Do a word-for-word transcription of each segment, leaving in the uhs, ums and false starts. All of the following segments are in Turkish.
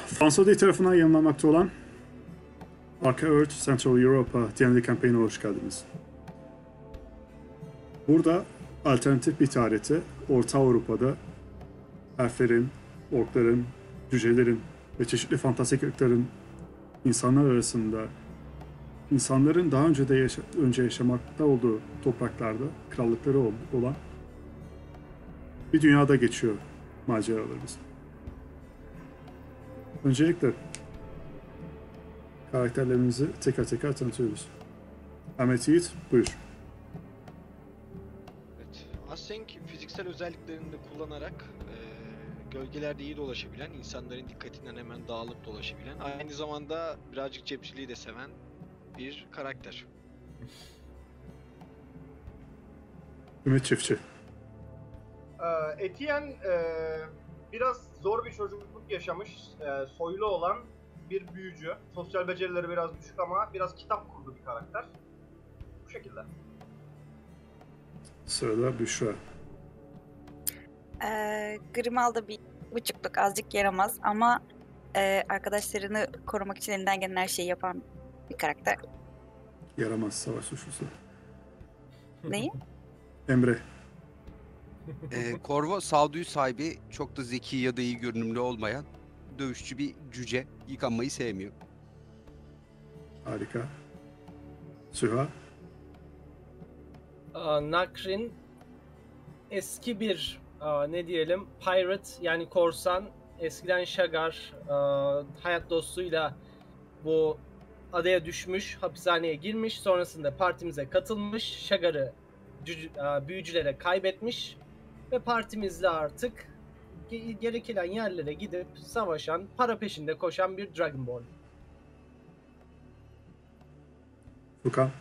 Fransa Day tarafından yayınlanmakta olan Arca Earth Central Europa D and D kampanyona hoş geldiniz. Burada alternatif bir tarihte Orta Avrupa'da elflerin, orkların, cücelerin ve çeşitli fantastik ırkların insanlar arasında insanların daha önce de yaşa önce yaşamakta olduğu topraklarda krallıkları olan bir dünyada geçiyor maceralarımız. Öncelikle karakterlerimizi teker teker tanıtıyoruz. Ahmet Yiğit, buyur. Evet, Async fiziksel özelliklerini de kullanarak e, gölgelerde iyi dolaşabilen, insanların dikkatinden hemen dağılıp dolaşabilen, aynı zamanda birazcık cepçiliği de seven bir karakter. Ümit Çiftçi. Ee, Etienne e, biraz zor bir çocukluk yaşamış, e, soylu olan bir büyücü. Sosyal becerileri biraz düşük ama biraz kitap kurdu bir karakter. Bu şekilde. Sırada Büşra. Ee, Grimalda bir buçukluk, azıcık yaramaz ama e, arkadaşlarını korumak için elinden gelen her şeyi yapan bir karakter. Yaramaz savaş suçlusu. Neyi? Emre. Ee, Korvo sağduyu sahibi, çok da zeki ya da iyi görünümlü olmayan dövüşçü bir cüce, yıkanmayı sevmiyor. Harika. Süha. Aa, Nakrin eski bir aa, ne diyelim pirate, yani korsan. Eskiden Shagar aa, hayat dostuyla bu adaya düşmüş, hapishaneye girmiş, sonrasında partimize katılmış, Shagar'ı cüc- aa, büyücülere kaybetmiş ve partimizle artık ge- gereken yerlere gidip savaşan, para peşinde koşan bir Dragonborn. Furkan.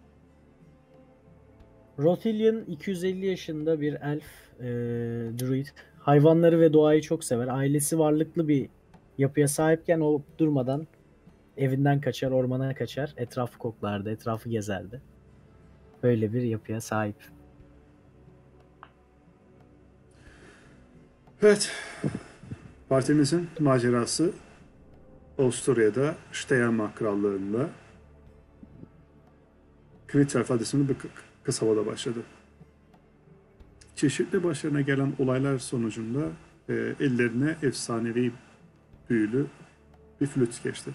Rothillion iki yüz elli yaşında bir elf, e, druid. Hayvanları ve doğayı çok sever. Ailesi varlıklı bir yapıya sahipken o durmadan evinden kaçar, ormana kaçar. Etrafı koklardı, etrafı gezerdi. Böyle bir yapıya sahip. Evet. Partimizin macerası Avusturya'da Steiermark Krallığı'nda Knittelf adlı bir kasabada başladı. Çeşitli başlarına gelen olaylar sonucunda e, ellerine efsanevi büyülü bir flüt geçti.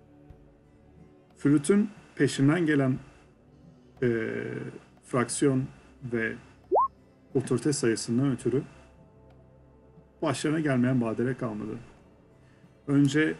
Flütün peşinden gelen e, fraksiyon ve otorite sayısından ötürü başlarına gelmeyen badire kalmadı. Önce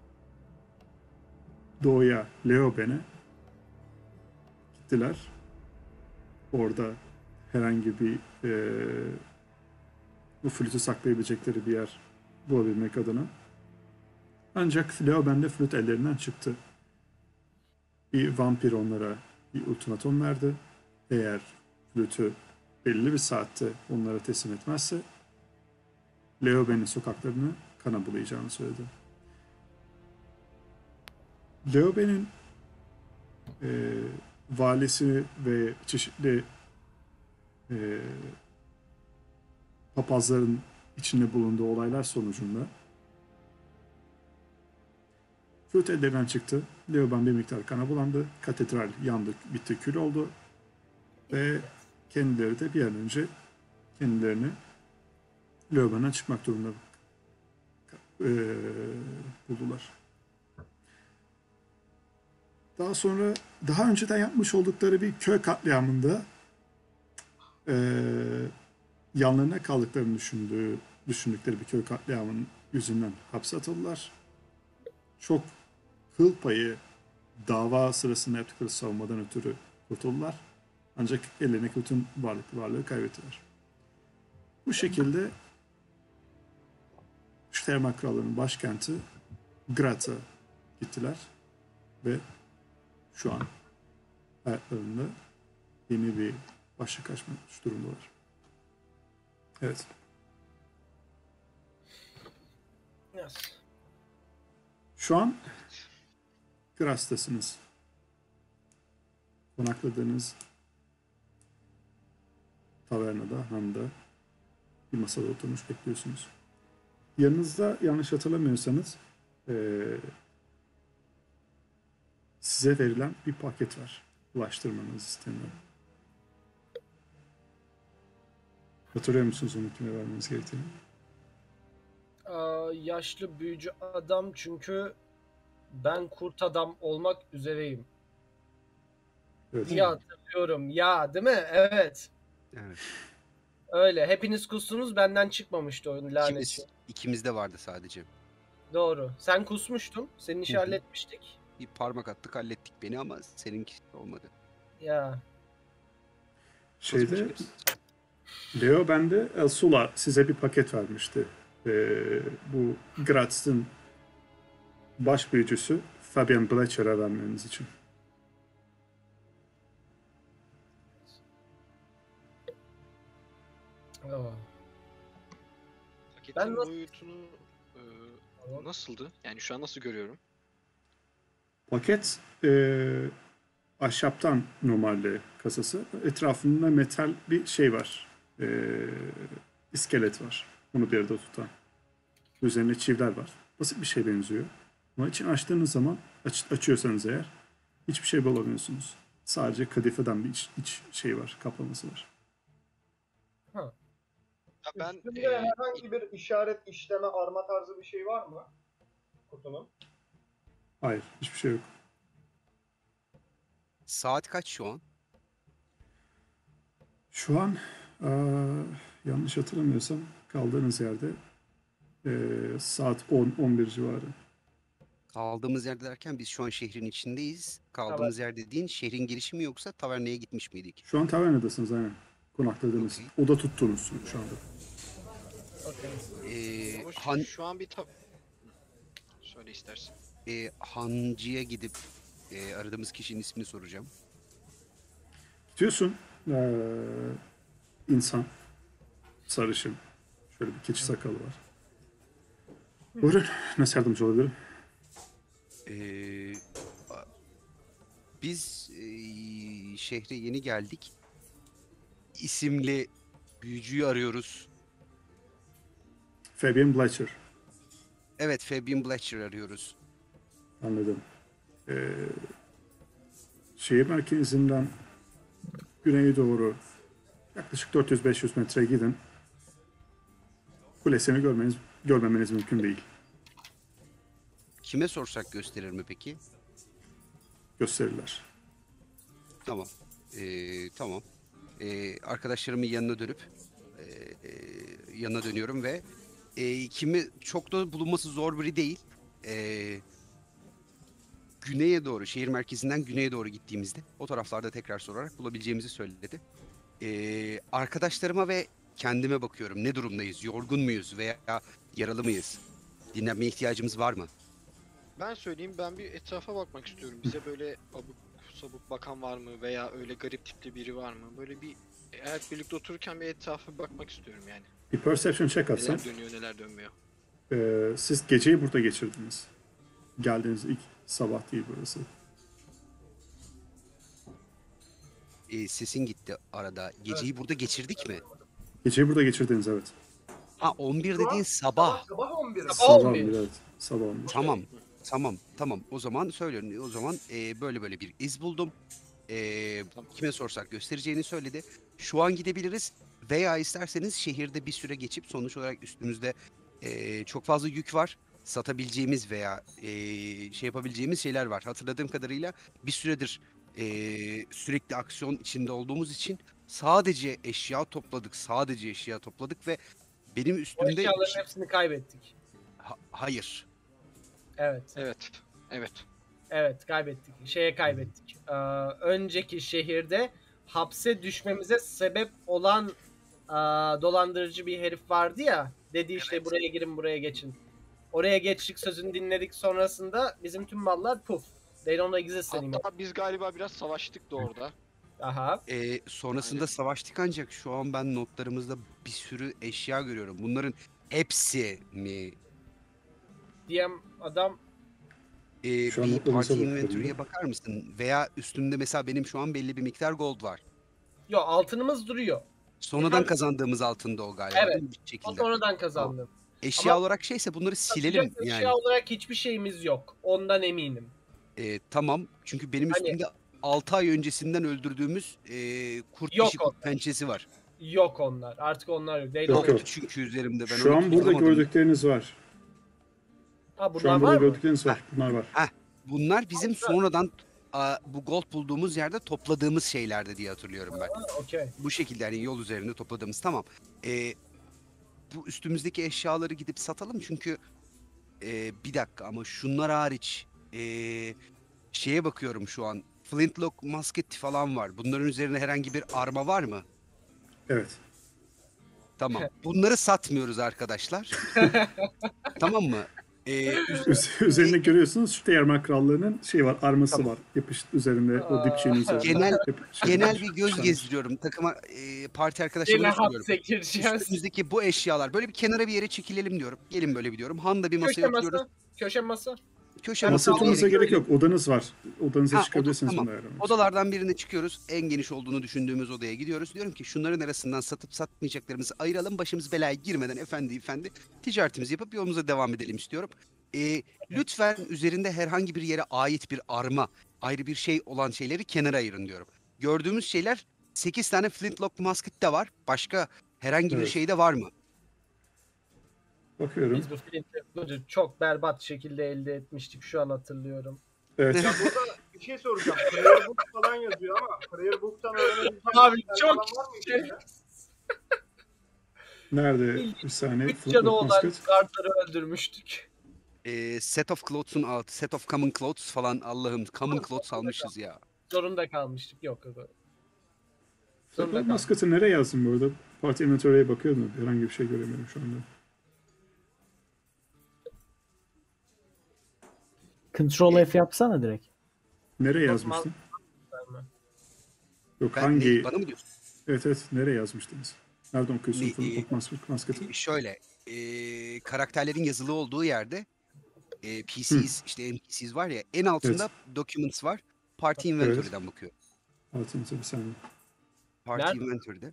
doğuya Leoben'e gittiler. Orada herhangi bir e, bu flütü saklayabilecekleri bir yer bulabilmek adına. Ancak Leoben'de flüt ellerinden çıktı. Bir vampir onlara bir ultimatum verdi. Eğer flütü belli bir saatte onlara teslim etmezse Leoben'in sokaklarını kana bulayacağını söyledi. Leoben'in e, valisi ve çeşitli e, papazların içinde bulunduğu olaylar sonucunda flüt ellerinden çıktı. Leoben bir miktar kana bulandı. Katedral yandı, bitti, kül oldu. Ve kendileri de bir an önce kendilerini Leoben'den çıkmak durumunda e, buldular. Daha sonra daha önceden yapmış oldukları bir köy katliamında e, yanlarına kaldıklarını düşündüğü, düşündükleri bir köy katliamının yüzünden hapse atıldılar. Çok kıl payı dava sırasında yaptıkları savunmadan ötürü kurtuldular. Ancak ellerindeki bütün varlık, varlığı kaybettiler. Bu şekilde Steiermark Krallığı'nın başkenti Graz'a gittiler ve şu an hayatlarında yeni bir başlık açmış durumdalar. Evet. Yes. Şu an Graz'tasınız. Konakladığınız tavernada, handa bir masada oturmuş bekliyorsunuz. Yanınızda yanlış hatırlamıyorsanız e, size verilen bir paket var. Ulaştırmanız isteniyor. Hatırlıyor musunuz onu kime vermeniz gerektiğini? Aa, yaşlı büyücü adam, çünkü ben kurt adam olmak üzereyim. Evet. İyi hatırlıyorum. Ya, değil mi? Evet. Evet. Öyle. Hepiniz kustunuz, benden çıkmamıştı o lanet İkimiz, şey. ikimizde vardı sadece. Doğru. Sen kusmuştun. Senin işi Hı hı. halletmiştik. Bir parmak attık hallettik beni ama seninki olmadı. Ya. Şeyde Leo bende Elsula size bir paket vermişti. Ee, bu Graz'ın baş büyücüsü Fabian Blecher'a vermeniz için. Aa. Paketin Ben nasıl- boyutunu e, nasıldı? Yani şu an nasıl görüyorum? Paket e, ahşaptan normalde kasası. Etrafında metal bir şey var. E, iskelet var. Bunu bir arada tutan. Üzerinde çivler var. Basit bir şey benziyor. Ama içini açtığınız zaman aç, açıyorsanız eğer hiçbir şey bulamıyorsunuz. Sadece kadifeden bir iç, iç şey var. Kaplaması var. Ya ben Üstünde e, herhangi bir işaret, işleme, arma tarzı bir şey var mı? Kutunun. Hayır. Hiçbir şey yok. Saat kaç şu an? Şu an eee, yanlış hatırlamıyorsam kaldığınız yerde eee, saat on on bir civarı. Kaldığımız yerde derken biz şu an şehrin içindeyiz. Kaldığımız yer dediğin şehrin girişi mi yoksa tavernaya gitmiş miydik? Şu an tavernadasınız aynen. Konakladınız. Okey. Oda tuttunuz şu anda. Okey. Ee, ama şu, han, şu an bir tab... Söyle istersen. e, hancıya gidip e, aradığımız kişinin ismini soracağım. Gidiyorsun. eee, insan. Sarışın. Şöyle bir keçi sakalı var. Buyurun. Nasıl yardımcı olabilirim? Ee, a- biz e, şehre yeni geldik. İsimli büyücüyü arıyoruz. Fabian Blecher. Evet, Fabian Blecher arıyoruz. Anladım. Eee şehir merkezinden güneye doğru yaklaşık dört yüz beş yüz metre gidin. Kulesini görmeniz, görmemeniz mümkün değil. Kime sorsak gösterir mi peki? Gösterirler. Tamam. Ee, tamam. Ee, arkadaşlarımın yanına dönüp e, e, yanına dönüyorum ve e, kimi çok da bulunması zor biri değil. Ee, güneye doğru, şehir merkezinden güneye doğru gittiğimizde o taraflarda tekrar sorarak bulabileceğimizi söyledi. Ee, arkadaşlarıma ve kendime bakıyorum. Ne durumdayız? Yorgun muyuz veya yaralı mıyız? Dinlenmeye ihtiyacımız var mı? Ben söyleyeyim, ben bir etrafa bakmak istiyorum. Bize böyle abuk sabuk bakan var mı veya öyle garip tipli biri var mı? Böyle bir, eğer birlikte otururken bir etrafa bakmak istiyorum yani. Bir perception check atsan. Neler dönüyor, neler dönmüyor. Ee, siz geceyi burada geçirdiniz. Geldiğiniz ilk sabah değil burası. Ee, sesin gitti arada. Geceyi burada geçirdik mi? Geceyi burada geçirdiniz evet. Ha on bir Şu an dediğin sabah. Sabah on bir. Sabah Sabah on on bir. bir evet. Sabah on bir. Tamam. Tamam. Tamam. O zaman söylüyorum. O zaman e, böyle böyle bir iz buldum. E, kime sorsak göstereceğini söyledi. Şu an gidebiliriz. Veya isterseniz şehirde bir süre geçip sonuç olarak üstümüzde e, çok fazla yük var. Satabileceğimiz veya e, şey yapabileceğimiz şeyler var. Hatırladığım kadarıyla bir süredir e, sürekli aksiyon içinde olduğumuz için sadece eşya topladık. Sadece eşya topladık ve benim O üstümde... eşyaların hepsini kaybettik. Ha- hayır. Evet. Evet, evet. Evet, kaybettik. Şeye kaybettik. Ee, önceki şehirde hapse düşmemize sebep olan aa, dolandırıcı bir herif vardı ya. Dedi işte Evet. buraya girin, buraya geçin. Oraya geçtik, sözünü dinledik, sonrasında bizim tüm mallar puf. They don't exist anymore. Hatta biz galiba biraz savaştık da orada. Aha. Ee, sonrasında Aynen. savaştık ancak şu an ben notlarımızda bir sürü eşya görüyorum. Bunların hepsi mi? D M adam Ee, Şu an bir notlarımıza party bakıyorum inventory'e da. bakar mısın? Veya üstümde mesela benim şu an belli bir miktar gold var. yo altınımız duruyor. Sonradan Evet. kazandığımız altında o galiba Evet. değil mi? Bir O şekilde. sonradan kazandım. Eşya Ama olarak şeyse bunları silelim Satacak yani. eşya olarak hiçbir şeyimiz yok. Ondan eminim. Ee, tamam. Çünkü benim Hani- üstümde altı ay öncesinden öldürdüğümüz ee, kurt Yok dişi kurt onlar. pençesi var. Yok onlar. Artık onlar yok. They Yok, don't yok. exist. Çünkü üzerimde ben Şu onu an burada tutamadım. gördükleriniz var. Ha Şu bunlar an burada var mı? gördükleriniz var. Bunlar var. Bunlar bizim sonradan aa, bu gold bulduğumuz yerde topladığımız şeylerdi diye hatırlıyorum ben. Ha, okey. Bu şekilde hani yol üzerinde topladığımız. Tamam. Ee, bu üstümüzdeki eşyaları gidip satalım çünkü ee, bir dakika ama şunlar hariç ee, şeye bakıyorum şu an. Flintlock musket falan var. Bunların üzerine herhangi bir arma var mı? Evet. Tamam. Bunları satmıyoruz arkadaşlar. Tamam mı? Ee, üst- Üz- üzerinde görüyorsunuz şu Yarmak Krallığı'nın şey var, arması Tamam. var. Yapış üzerinde, o dipçiğin üzerinde. Genel- Yap- şey genel yapmış, bir göz yapıştırmış. gezdiriyorum. Takıma ee, parti arkadaşlarıma Yine da soruyorum. hapse gireceğiz. Üstümüzdeki bu eşyalar böyle bir kenara bir yere çekilelim diyorum. Gelin böyle bir diyorum. Han da bir masaya Köşe oturuyoruz. masa. Köşe masa. Köşe Masa masası oturmanıza gerek- gerek yok. Odanız var. Odanıza Ha, çıkabilirsiniz oda- bunu tamam. ayarlamak için. Odalardan birine çıkıyoruz. En geniş olduğunu düşündüğümüz odaya gidiyoruz. Diyorum ki şunların arasından satıp satmayacaklarımızı ayıralım. Başımız belaya girmeden efendi efendi ticaretimizi yapıp yolumuza devam edelim istiyorum. Ee, lütfen üzerinde herhangi bir yere ait bir arma, ayrı bir şey olan şeyleri kenara ayırın diyorum. Gördüğümüz şeyler sekiz tane flintlock musket de var. Başka herhangi bir Evet. şey de var mı? Bakıyorum. Biz bu filmleri çok berbat şekilde elde etmiştik. Şu an hatırlıyorum. Evet. Ya burada bir şey soracağım. Prayer book falan yazıyor ama Prayer book'tan öğrenebileceğim Abi, şeyler çok falan var mı şey- içinde? Nerede? Bir saniye. Üç canı Flintlock olan musket. kartları öldürmüştük. Ee, set of clothes'un altı, set of common clothes falan Allah'ım common clothes almışız ya. Zorunda kalmıştık. Yok yok. Zorunda Flintlock kaldık. musket'i nereye yazdım bu arada? Parti inventory'e bakıyordum. Herhangi bir şey göremiyorum şu anda. Control F yapsana direkt. Nereye Yok, yazmıştın? Verme. Yok Ben hangi? ne, bana mı diyorsun? Evet evet. Nereye yazmıştınız? Nereden okuyorsun Ne- Flintlock musket- musket'i? Şöyle, e, karakterlerin yazılı olduğu yerde e, P Cs, işte N P Cs var ya, en altında documents var. Party Inventory'den bakıyor. Altınıza bir saniye. Party Nerede? Inventory'de.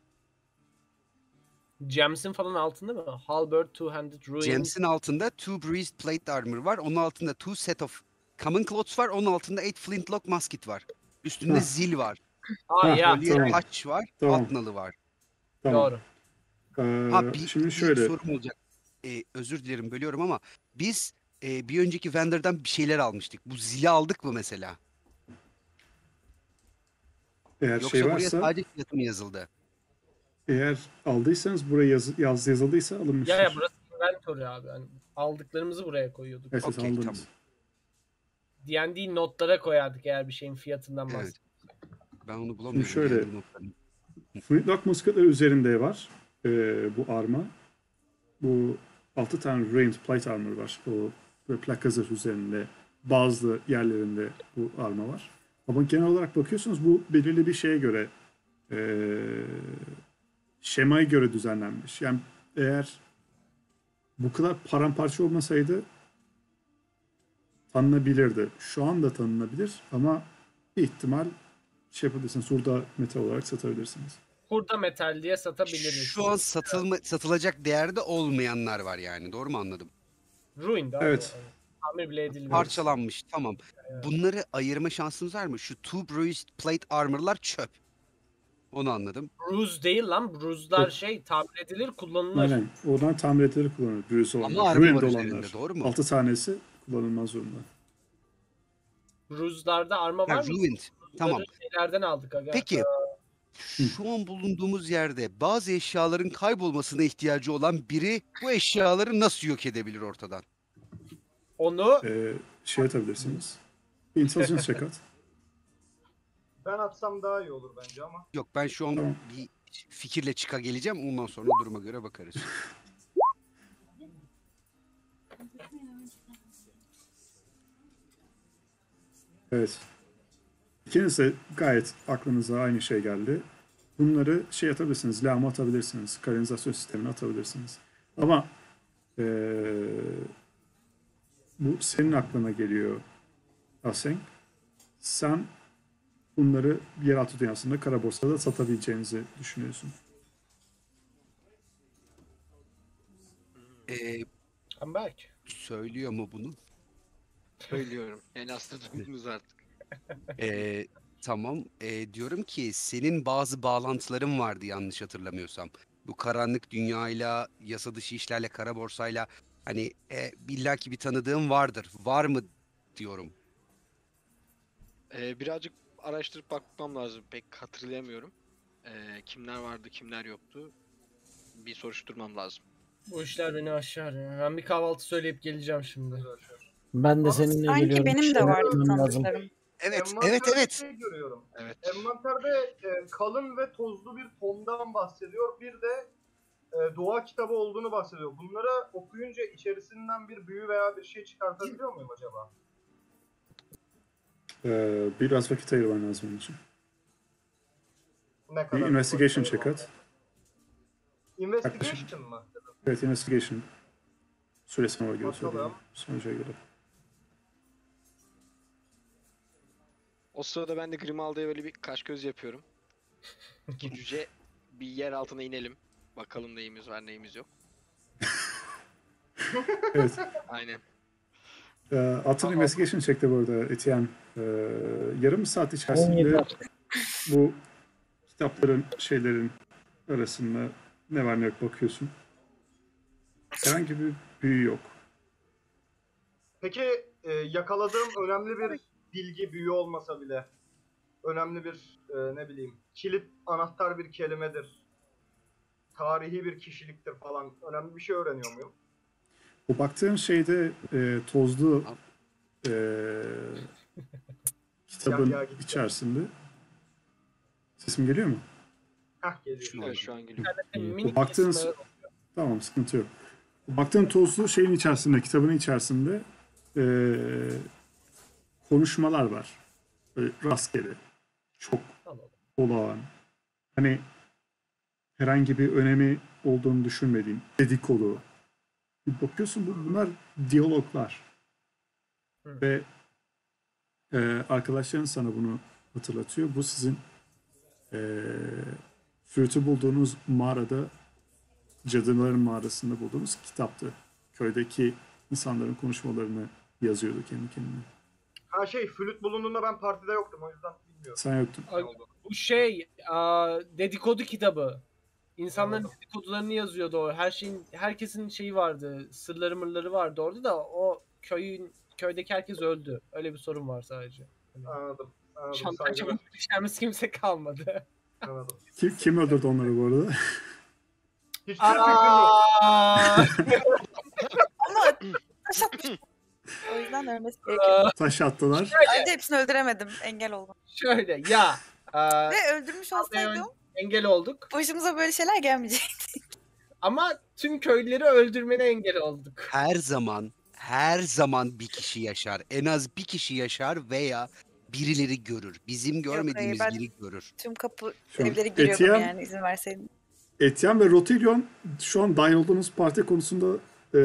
James'in falan altında mı? Halberd, Two-Handed Ruin. James'in altında two breezed plate armor var. Onun altında two set of common clothes var. Onun altında eight flintlock musket var. Üstünde Ha. zil var. Aa Ha, ya. öyle- Kolye tamam. taç var. Tamam. Atnalı var. Tamam. Doğru. Ee, Ha bir, şimdi bir şöyle. sorum olacak. Ee, özür dilerim bölüyorum ama biz e, bir önceki vendor'dan bir şeyler almıştık. Bu zili aldık mı mesela? Eğer Yoksa şey buraya varsa, sadece fiyatı mı yazıldı? eğer aldıysanız buraya yaz, yaz yazıldıysa alınmıştır. Ya ya burası inventory abi. Hani aldıklarımızı buraya koyuyorduk. Evet, evet, Okey, aldınız. tamam. D and D notlara koyardık eğer bir şeyin fiyatından Evet. bahsediyorsak. Ben onu bulamıyorum. şöyle- yani bu notlarını. Flintlock musketler üzerinde var. Ee, bu arma. Bu altı tane Ranged Plate Armor var. O ve plaka zırh üzerinde bazı yerlerinde bu arma var. Ama genel olarak bakıyorsunuz bu belirli bir şeye göre ee, şemaya göre düzenlenmiş. Yani eğer bu kadar paramparça olmasaydı tanınabilirdi. Şu anda tanınabilir ama bir ihtimal şey yapabilirsiniz. Hurda metal olarak satabilirsiniz. Hurda metal diye satabiliriz. Şu an satılma, satılacak değerde olmayanlar var yani. Doğru mu anladım? Ruined abi. Evet. o. Tamir bile edilmiyor. Parçalanmış. Tamam. Bunları ayırma şansınız var mı? Şu two bruised plate armor'lar çöp. Onu anladım. Bruise değil lan. Bruise'lar Yok. şey tamir edilir, kullanılır. Aynen. Oradan tamir edilir kullanılır. Bruise Ama olanlar. arma Ruined var olanlar. üzerinde, doğru mu? altı tanesi kullanılmaz zorunda. Bruise'larda arma Ha, var mı? ruined. Tamam. Bunları şeylerden aldık aga. Peki şu an bulunduğumuz yerde bazı eşyaların kaybolmasına ihtiyacı olan biri bu eşyaları nasıl yok edebilir ortadan? Onu Ee, şey atabilirsiniz. Bir intelligence check at. Ben atsam daha iyi olur bence ama. Yok ben şu an Tamam. bir fikirle çıka geleceğim. Ondan sonra duruma göre bakarız. Evet. İkiniz de gayet aklınıza aynı şey geldi. Bunları şey atabilirsiniz, lağma atabilirsiniz, kanalizasyon sistemine atabilirsiniz. Ama ee, bu senin aklına geliyor Asenk. Sen bunları yeraltı dünyasında kara borsada satabileceğinizi düşünüyorsun. Ee, Berk. Söylüyor mu bunu? Söylüyorum. Yani aslında duydunuz artık. Ee, tamam. Ee, diyorum ki senin bazı bağlantıların vardı yanlış hatırlamıyorsam. Bu karanlık dünyayla, yasa dışı işlerle, kara borsayla hani e, illaki bir tanıdığın vardır. Var mı diyorum. Ee, birazcık araştırıp bakmam lazım. Pek hatırlayamıyorum. Ee, kimler vardı, kimler yoktu. Bir soruşturmam lazım. Bu işler beni aşar ya. Ben bir kahvaltı söyleyip geleceğim şimdi. Ben de Ama seninle Sanki geliyorum. benim de Şeyler vardı yapmam lazım. tanıdıklarım. Evet, Envanterde evet, evet. Şey görüyorum. Evet. Envanterde e, kalın ve tozlu bir tomdan bahsediyor. Bir de e, dua kitabı olduğunu bahsediyor. Bunları okuyunca içerisinden bir büyü veya bir şey çıkartabiliyor muyum acaba? Ee, biraz vakit ayırman lazım onun için. Ne Bir kadar? investigation check at. Investigation mı? Evet, investigation. Süresine göre Bakalım. söylüyorum. Sonuca göre. O sırada ben de Grimaldi'ye böyle bir kaş göz yapıyorum. İki cüce bir yer altına inelim. Bakalım neyimiz var neyimiz yok. Evet. Aynen. Ee, Atın Aha. investigation check'te bu arada Etienne. Ee, yarım saat on yedi içerisinde yaptım. bu kitapların, şeylerin arasında ne var ne yok bakıyorsun. Herhangi bir büyü yok. Peki e, yakaladığım önemli bir bilgi, büyü olmasa bile önemli bir e, ne bileyim kilit anahtar bir kelimedir. Tarihi bir kişiliktir falan. Önemli bir şey öğreniyor muyum? Bu baktığın şeyde e, tozlu e, kitabın Ya- ya gitti. içerisinde. Sesim geliyor mu? Hah geliyor. Şu Evet şu an geliyor. Minik Baktığınız- ismi- Tamam, sıkıntı yok. Baktığın tozlu şeyin içerisinde, kitabın içerisinde e, konuşmalar var. Böyle rastgele. Çok Tamam. olağan. Hani herhangi bir önemi olduğunu düşünmediğin dedikodu. Bir bakıyorsun bu, bunlar diyaloglar. Hı. Ve e, arkadaşların sana bunu hatırlatıyor. Bu sizin e, flütü bulduğunuz mağarada, cadıların mağarasında bulduğunuz kitaptı. Köydeki insanların konuşmalarını yazıyordu kendi kendine. Ha şey flüt bulunduğunda ben partide yoktum o yüzden bilmiyorum. Sen yoktun. Ne oldu? Bu şey aa, dedikodu kitabı. İnsanların dedikodularını yazıyordu o. Her şeyin herkesin şeyi vardı. Sırları mırları vardı orada da o köyün köydeki herkes öldü. Öyle bir sorun var sadece. Anladım. Anladım. Şantaj Saygılar. yapacağımız kimse kalmadı. Anladım. Kim, kim öldürdü onları bu arada? Hiçbir fikrim yok. Aa! Ama taş atmış. O yüzden ölmesi gerekiyor. Taş attılar. Bence hepsini öldüremedim. Engel oldum. Şöyle ya aa, Ve öldürmüş olsaydım engel olduk başımıza böyle şeyler gelmeyecek. ama tüm köylüleri öldürmene engel olduk. Her zaman, her zaman bir kişi yaşar. En az bir kişi yaşar veya birileri görür. Bizim görmediğimiz ben- biri görür. Tüm kapı Şu an evleri giriyordum Etienne- yani izin verseydin. Etienne ve Rotillion şu an dahil olduğunuz parti konusunda e,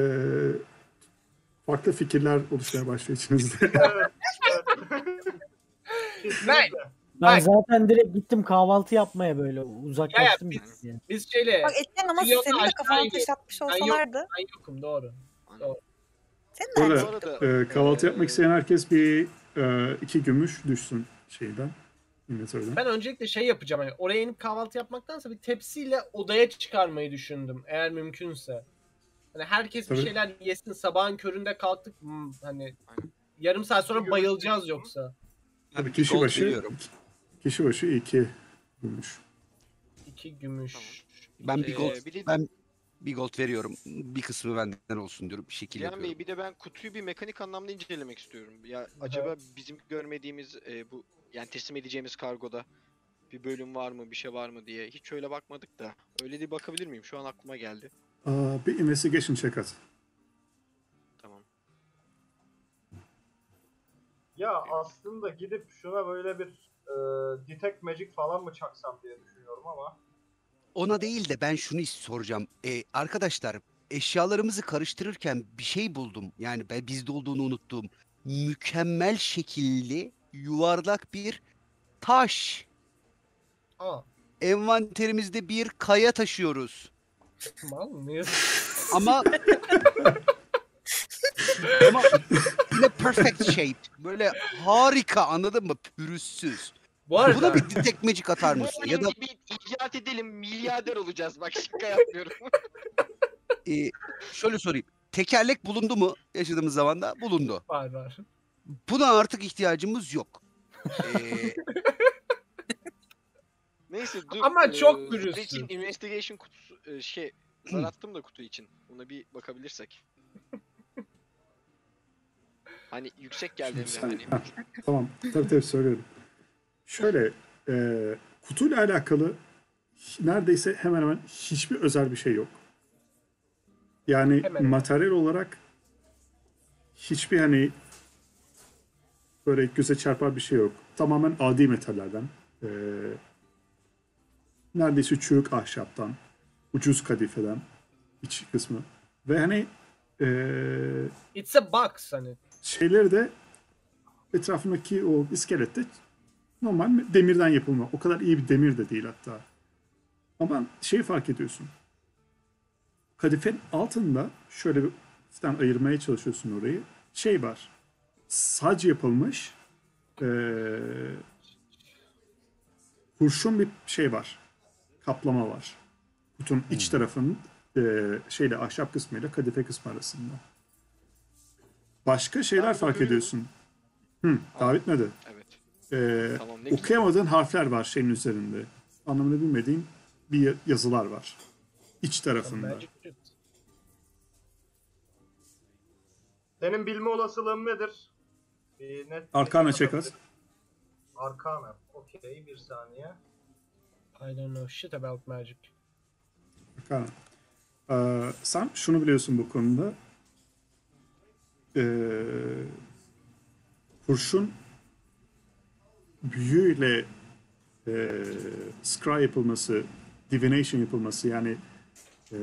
farklı fikirler oluşmaya başlıyor içinizde. Evet. evet. Kesinlikle. Ben Bak. zaten direkt gittim kahvaltı yapmaya böyle uzaklaştım. Ya ya, biraz yani. Biz şeyle Bak Etienne ama Yok, senin de aşağı kafana iniyor. taş atmış Ben yok. olsalardı. ben yokum doğru. Senin de Böyle aynı Bu şey. arada e, kahvaltı eee, yapmak isteyen herkes bir e, iki gümüş düşsün şeyden. İnventörden. Ben öncelikle şey yapacağım. Hani oraya inip kahvaltı yapmaktansa bir tepsiyle odaya çıkarmayı düşündüm. Eğer mümkünse. Hani herkes bir Tabii. şeyler yesin. Sabahın köründe kalktık. hmm, hani Aynen. yarım saat sonra Görüşürüz. bayılacağız yoksa. Tabii Bir kişi gold başı veriyorum. kişi başı iki gümüş. İki gümüş. Tamam. Ben bir Ee, gold, bir de- ben bir gold veriyorum. Bir kısmı benden olsun diyorum. Bir şekil Cihan yapıyorum. Bey bir de ben kutuyu bir mekanik anlamda incelemek istiyorum. Ya acaba bizim görmediğimiz e, bu yani teslim edeceğimiz kargoda bir bölüm var mı, bir şey var mı diye hiç öyle bakmadık da. Öyle de bakabilir miyim? Şu an aklıma geldi. Aa, bir investigation check at. Tamam. Ya aslında gidip şuna böyle bir e, detect magic falan mı çaksam diye düşünüyorum ama. Ona değil de ben şunu soracağım. Ee, arkadaşlar eşyalarımızı karıştırırken bir şey buldum. Yani ben bizde olduğunu unuttuğum mükemmel şekilli yuvarlak bir taş. Aa, Envanterimizde bir kaya taşıyoruz. mal mıyız? Ama Ama yine perfect shape. Böyle harika, anladın mı? Pürüzsüz. Bu arada Buna bir detect magic atar Bu mısın? oyun Ya da gibi icat edelim, milyarder olacağız. Bak şaka yapmıyorum. e, şöyle sorayım. Tekerlek bulundu mu yaşadığımız zamanda? Bulundu. var var. Buna artık ihtiyacımız yok. Ee, Neyse dur. Ama çok eee, pürüzsüz. Zor için investigation kutusu eee, şey zar attım da kutu için. Buna bir bakabilirsek. Hani yüksek geldi Şimdi Emre sen- hani. Heh, tamam. Tabii tabii söylüyorum. Şöyle e, kutuyla alakalı neredeyse hemen hemen hiçbir özel bir şey yok. Yani Hemen hemen. materyal olarak hiçbir hani böyle göze çarpar bir şey yok. Tamamen adi metallerden. e, neredeyse çürük ahşaptan. Ucuz kadifeden iç kısmı. Ve hani e, It's a box hani. şeyleri de etrafındaki o iskelette normal demirden yapılma. O kadar iyi bir demir de değil hatta. Ama şeyi fark ediyorsun. Kadifenin altında şöyle bir sen ayırmaya çalışıyorsun orayı. Şey var. Sac yapılmış eee kurşun bir şey var. Kaplama var. Kutunun iç tarafının eee, şeyle ahşap kısmıyla kadife kısmı arasında. Başka şeyler Abi, fark böyle- ediyorsun. Hı, daha bitmedi. Evet. Ee, Tamam, ne güzel. okuyamadığın harfler var şeyin üzerinde. Anlamını bilmediğin bir yazılar var. İç tarafında. Magic Shoot. Senin bilme olasılığın nedir? Bir net Arkana net check az. atabilir. Arkana. Okey, bir saniye. I don't know shit about magic. Arkana. Ee, sen şunu biliyorsun bu konuda. Ee, kurşun büyüyle e, scry yapılması, divination yapılması yani e,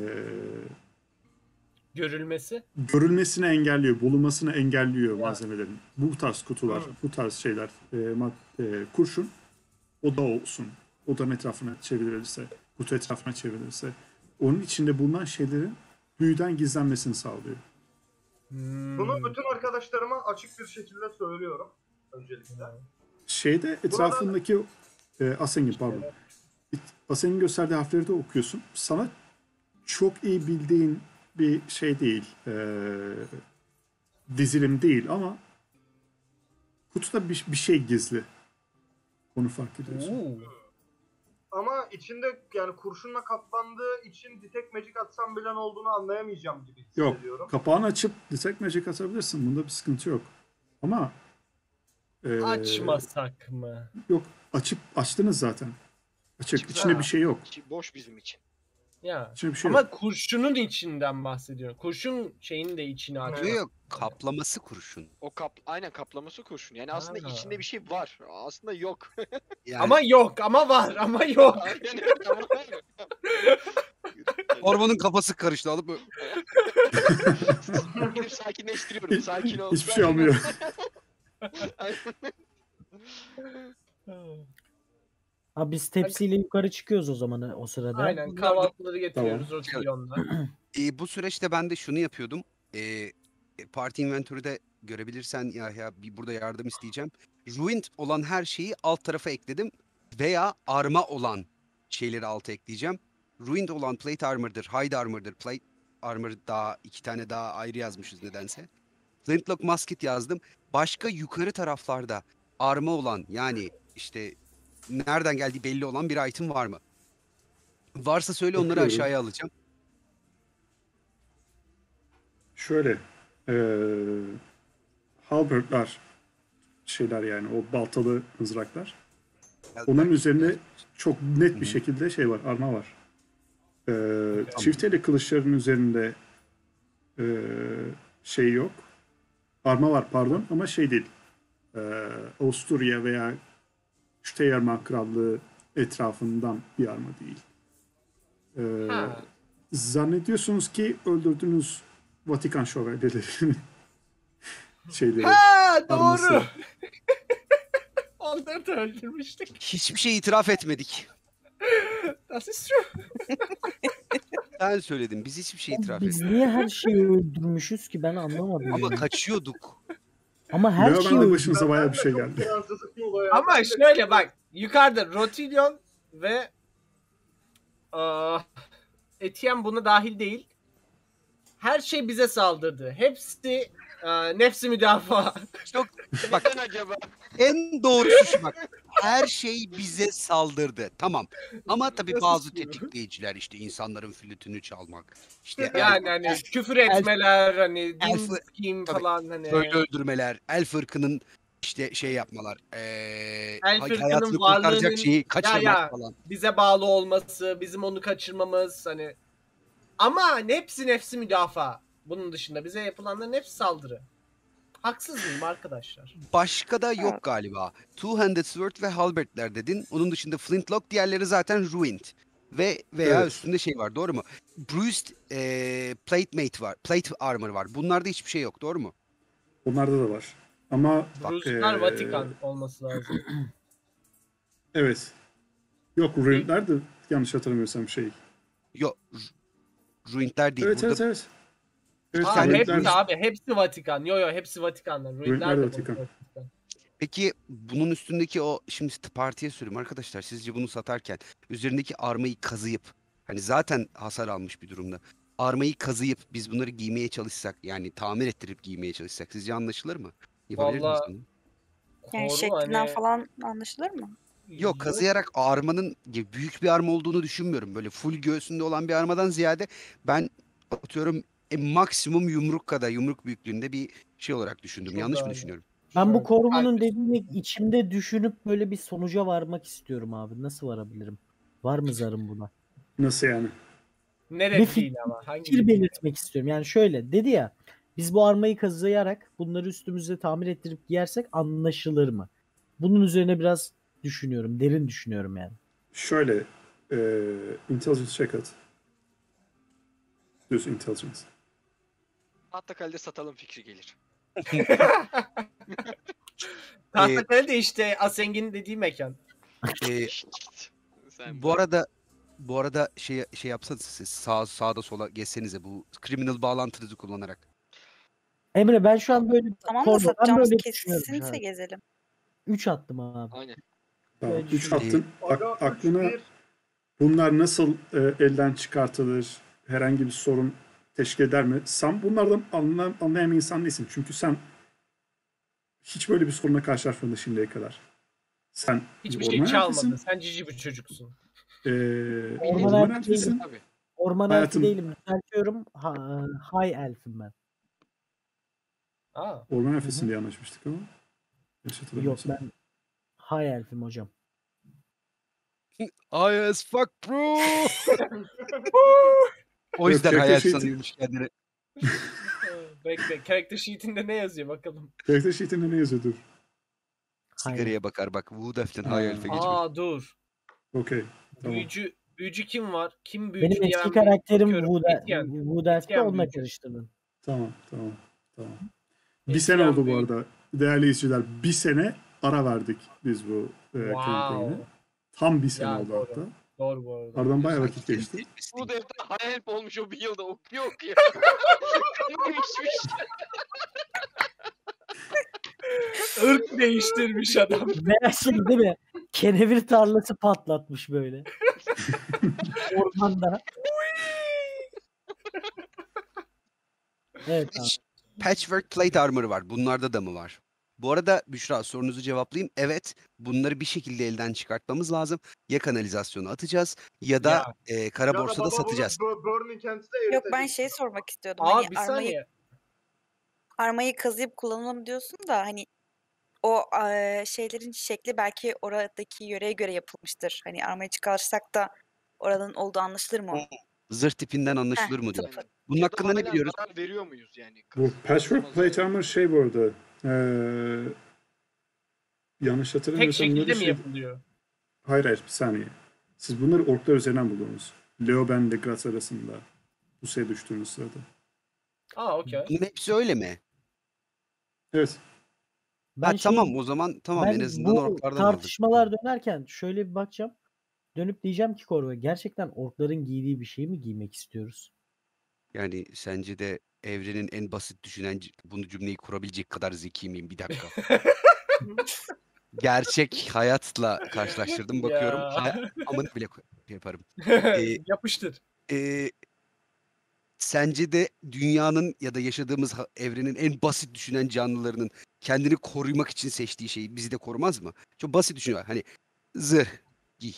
Görülmesi. görülmesini engelliyor, bulunmasını engelliyor Ya. malzemelerin. Bu tarz kutular, Hı. bu tarz şeyler, e, mad- e, kurşun oda olsun. Odanın etrafına çevrilirse, kutu etrafına çevrilirse, onun içinde bulunan şeylerin büyüden gizlenmesini sağlıyor. Hmm. Bunu bütün arkadaşlarıma açık bir şekilde söylüyorum. Öncelikle. Şeyde etrafındaki e, Aseng'in pardon. Aseng'in gösterdiği harfleri de okuyorsun. Sana çok iyi bildiğin bir şey değil. e, dizilim değil ama kutuda bir, bir şey gizli. Onu fark ediyorsun. Oo. Ama içinde yani kurşunla kaplandığı için detect magic atsam bile ne olduğunu anlayamayacağım gibi Yok. hissediyorum. Kapağını açıp detect magic atabilirsin. Bunda bir sıkıntı yok. Ama e, Açmasak mı? yok. Açıp açtınız zaten. Açık. Açık İçinde ha. bir şey yok. İçi boş bizim için. Ya. İçinde bir şey Ama yok. kurşunun içinden bahsediyorum. Kurşun şeyin de içine Evet. açıyor. Yok yok, kaplaması kurşun. O kap aynen kaplaması kurşun. Yani aslında Ha. içinde bir şey var. Aslında yok. Yani Ama yok, ama var, ama yok. Aynen öyle ama var. Ormanın kafası karıştı, alıp böyle- Gidip sakinleştiriyorum. Sakin ol. Hiçbir şey olmuyor. Ha biz tepsiyle yukarı çıkıyoruz o zaman o sırada. Aynen, kahvaltıları getiriyoruz Tamam. rotilyonla. E, bu süreçte ben de şunu yapıyordum. E, e, Party Inventory'de görebilirsen ya ya bir burada yardım isteyeceğim. Ruined olan her şeyi alt tarafa ekledim veya arma olan şeyleri alta ekleyeceğim. Ruined olan plate armor'dır, hide armor'dır. Plate armor daha iki tane daha ayrı yazmışız nedense. Flintlock musket yazdım. Başka yukarı taraflarda arma olan yani işte nereden geldiği belli olan bir item var mı? Varsa söyle, onları Bakıyorum. aşağıya alacağım. Şöyle eee halbertler şeyler yani o baltalı mızraklar. Onun üzerinde çok net bir şekilde şey var, arma var. Ee, çift eli kılıçların üzerinde ee, şey yok. Arma var pardon ama şey değil. Ee, Avusturya veya Steiermark Krallığı etrafından bir arma değil. Ee, Ha. zannediyorsunuz ki öldürdüğünüz Vatikan şövalyelerinin şeyleri. Ha, arması. doğru. Onları da öldürmüştük. Hiçbir şey itiraf etmedik. Das ist true. Ben söyledim. Biz hiçbir şey itiraf Biz etmedik. niye her şeyi öldürmüşüz ki ben anlamadım. Ama yani. kaçıyorduk. Ama her Leo şeyi bende öldür- başınıza bayağı bir şey Çok geldi. Fransızlık mı oluyor? Ama Ben de- şöyle bak. Yukarıda Rotillion ve aa, Etienne buna dahil değil. Her şey bize saldırdı. Hepsi aa, nefsi müdafaa. Çok bak Neden acaba? en doğrusu şu bak. Her şey bize saldırdı. Tamam. Ama tabii Nasıl bazı istiyor? tetikleyiciler işte insanların flütünü çalmak. İşte Yani hani küfür etmeler hani din Elf- kim tabii, falan hani. köylü öldürmeler, elf ırkının işte şey yapmalar. Eee Elf hay- ırkının hayatını kurtaracak varlığının- şeyi kaçırmak ya. falan. Bize bağlı olması, bizim onu kaçırmamız hani. Ama hepsi nefsi müdafaa. Bunun dışında bize yapılanların hepsi saldırı. Haksız mıyım arkadaşlar? Başka da yok Evet. galiba. Two-Handed Sword ve Halbert'ler dedin. Onun dışında Flintlock, diğerleri zaten Ruined. Ve veya Evet. üstünde şey var, doğru mu? Bruised eee plate mate var. Plate armor var. Bunlarda hiçbir şey yok, doğru mu? Onlarda da var. Ama Bruce'lar Ee, Vatikan olması lazım. evet. Yok, Ruined'ler de yanlış hatırlamıyorsam şey. Yok. Ruined'ler değil. Evet, Burada evet, evet. Evet, Aa, tane hepsi Ruined'ler- abi hepsi Vatikan. Yo yo hepsi Vatikan'dan. Ruinler Ruinler de de Vatikan. Vatikan. Peki bunun üstündeki o şimdi partiye söyleyeyim arkadaşlar, sizce bunu satarken üzerindeki armayı kazıyıp hani zaten hasar almış bir durumda armayı kazıyıp biz bunları giymeye çalışsak yani tamir ettirip giymeye çalışsak sizce anlaşılır mı? Yapabilir miyiz Vallahi- bunu? Yani Koru şeklinden hani- falan anlaşılır mı? Yok, kazıyarak armanın ya büyük bir arma olduğunu düşünmüyorum. Böyle full göğsünde olan bir armadan ziyade ben atıyorum e, maksimum yumruk kadar yumruk büyüklüğünde bir şey olarak düşündüm. Çok Yanlış mı daha iyi. düşünüyorum? Ben bu Şöyle- Korvo'nun Alp- dediğini içimde düşünüp böyle bir sonuca varmak istiyorum abi. Nasıl varabilirim? Var mı zarım buna? Nasıl yani? Ne Bir değil ama. Hangi Fikir belirtmek istiyorum. Yani şöyle dedi ya, biz bu armayı kazıyarak bunları üstümüze tamir ettirip giyersek anlaşılır mı? Bunun üzerine biraz düşünüyorum. Derin düşünüyorum yani. Şöyle, e, intelligence check at. Düz intelligence. Tahtakale'de satalım fikri gelir. Tahtakale de işte Aseng'in dediği mekan. Ee, Sen Bu arada bu arada şey şey yapsanız siz sağ sağda sola geçsenize bu criminal bağlantınızı kullanarak. Emre ben şu an böyle Tamam da Korvo, ben satacağımız böyle düşünüyorum şu kesinse an. gezelim. üç attım abi. Aynen. Tamam. Böyle Üç düşünüyorum. attın. Ak- Aga, üç, aklına bir. bunlar nasıl e, elden çıkartılır? Herhangi bir sorun teşkil eder mi? Sen bunlardan anla, anlayan bir insan değilsin. Çünkü sen hiç böyle bir sorunla karşılaşmadın şimdiye kadar. Sen Hiçbir bir şey orman çalmadın. elfisin. Sen cici bir çocuksun. E, Orman orman elfi elfisin. Tabii. Orman Hayatım- elfi değilim. Düzeltiyorum. Ha, high elfim ben. Aa. Orman elfisin diye anlaşmıştık ama. Yanlış Yok hatırlamıyorsam. ben high elfim hocam. I as fuck bro. O Yok, yüzden character hayal sheet'i- sanıyormuş kendini. Bekle. Character sheet'inde ne yazıyor bakalım. Character sheet'inde ne yazıyordur? Sigaraya bakar bak. Woodhaft'in Ha. hayal elfe geçmiş. Aa dur. Okey. Tamam. Büyücü büyücü kim var? Kim büyücü Benim diye eski ben bir karakterim bakıyorum. Wood, Etienne. Wood Elf'te Etienne onunla büyücü. karıştırdım. Tamam, tamam, tamam. Bir Eskiden sene oldu bu büyük- arada. Değerli izleyiciler, bir sene ara verdik biz bu e, Wow. kampanyayı. Tam bir sene Ya, oldu doğru. hatta. Doğru bu arada. Aradan bayağı Sanki vakit geçti. kendisi Bu etmişti. defter hayal olmuş o bir yılda okuyor okuyor. Kanım içmiş. Irk değiştirmiş adam. Veya şey değil mi? Kenevir tarlası patlatmış böyle. Ormanda. Evet abi. Patch- Patchwork plate armor var. Bunlarda da mı var? Bu arada Büşra sorunuzu cevaplayayım. Evet, bunları bir şekilde elden çıkartmamız lazım. Ya kanalizasyona atacağız ya da Ya. e, kara Ya da borsada baba bunu satacağız. Bur- Burning Kent'te Yok ben eritecek. şey sormak istiyordum. Aa hani bir armayı, saniye. armayı kazıyıp kullanalım diyorsun da hani o eee, şeylerin şekli belki oradaki yöreye göre yapılmıştır. Hani armayı çıkarsak da oranın olduğu anlaşılır mı? o? Zırh tipinden anlaşılır Heh, mı diyor. tıpkı. Bunun Ya da hakkında ne hala biliyoruz? zarar veriyor muyuz yani? Bu Patchwork Kazılmaz plate yani. armor şey bu arada. Eee yanlış Tek hatırlamıyorsam şekilde bunları mi şey... yapılıyor? Hayır hayır bir saniye. Siz bunları orklar üzerinden buldunuz. Leo ben ile Graz arasında. Bu şeye düştüğünüz sırada. Aa okey. Bunun hepsi öyle mi? Evet. Ben Ha, şey- tamam o zaman tamam en ben azından bu orklardan aldık. tartışmalar dönerken şöyle bir bakacağım. dönüp diyeceğim ki Korve, gerçekten orkların giydiği bir şey mi giymek istiyoruz? Yani sence de evrenin en basit düşünen c- bunu cümleyi kurabilecek kadar zeki miyim? Bir dakika. Gerçek hayatla karşılaştırdım bakıyorum. Ya. Hay amını bile koy- yaparım. Ee, Yapıştır. e, Sence de dünyanın ya da yaşadığımız ha- evrenin en basit düşünen canlılarının kendini korumak için seçtiği şeyi bizi de korumaz mı? Çok basit düşünüyor. Hani zırh giy.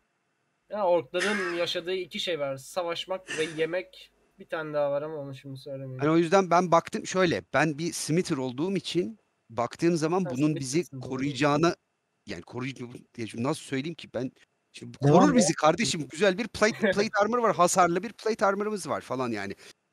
Ya orkların yaşadığı iki şey var. Savaşmak ve yemek. Bir tane daha var ama onu şimdi söylemeyeyim. Hani o yüzden ben baktım şöyle. Ben bir Smither olduğum için baktığım zaman Sen bunun bizi Smith'sin, doğru. koruyacağına yani koruyucu diye şimdi nasıl söyleyeyim ki ben şimdi Devam korur et. bizi kardeşim. Güzel bir plate plate armor var. Hasarlı bir plate armor'ımız var falan yani.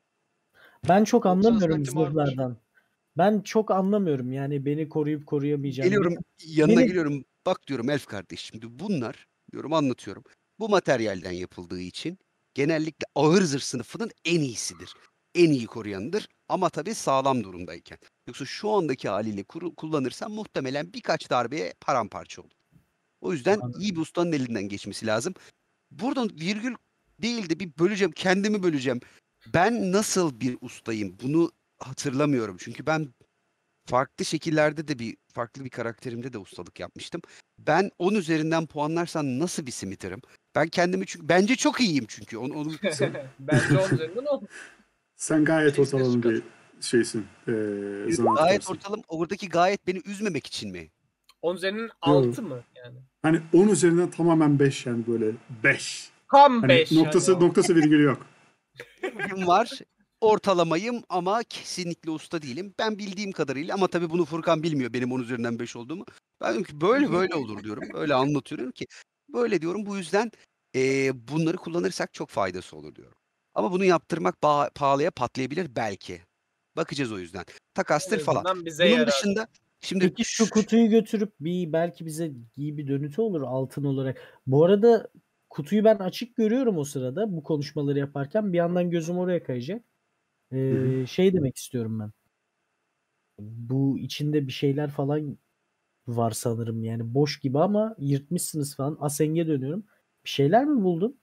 Ben çok doksan anlamıyorum santim armor. zırhlardan. Ben çok anlamıyorum yani beni koruyup koruyamayacağını. Geliyorum yanına Beni- geliyorum. Bak diyorum elf kardeş şimdi bunlar diyorum anlatıyorum. Bu materyalden yapıldığı için genellikle ağır zırh sınıfının en iyisidir. En iyi koruyanıdır ama tabii sağlam durumdayken. Yoksa şu andaki haliyle kuru- kullanırsan muhtemelen birkaç darbeye paramparça olur. O yüzden iyi bir ustanın elinden geçmesi lazım. Buradan virgül değil de bir böleceğim, kendimi böleceğim. Ben nasıl bir ustayım bunu hatırlamıyorum. Çünkü ben farklı şekillerde de bir farklı bir karakterimde de ustalık yapmıştım. Ben on üzerinden puanlarsan nasıl bir Smither'ım? Ben kendimi çünkü bence çok iyiyim çünkü. Onu, onu Bence on üzerinden on. Sen gayet Kesinlikle ortalama süper. bir şeysin. Ee, gayet zanaatkarsın. ortalama. Oradaki gayet beni üzmemek için mi? on üzerinden altı mı yani? Hani on üzerinden tamamen beş yani böyle beş. Tam Hani beş. noktası hani. noktası virgülü yok. Bilgim var. Ortalamayım ama kesinlikle usta değilim. Ben bildiğim kadarıyla ama tabii bunu Furkan bilmiyor benim on üzerinden beş olduğumu. Ben diyorum ki böyle böyle olur diyorum. Öyle anlatıyorum ki. Böyle diyorum. Bu yüzden eee, bunları kullanırsak çok faydası olur diyorum. Ama bunu yaptırmak ba- pahalıya patlayabilir belki. Bakacağız o yüzden. Takastır En falan. azından bize Bunun yarar. dışında şimdi Peki şu kutuyu götürüp bir belki bize iyi bir dönütü olur altın olarak. Bu arada kutuyu ben açık görüyorum o sırada bu konuşmaları yaparken bir yandan gözüm oraya kayacak. Ee, hı. şey demek istiyorum ben. Bu içinde bir şeyler falan var sanırım yani boş gibi ama yırtmışsınız falan. Asenge dönüyorum. Bir şeyler mi buldun?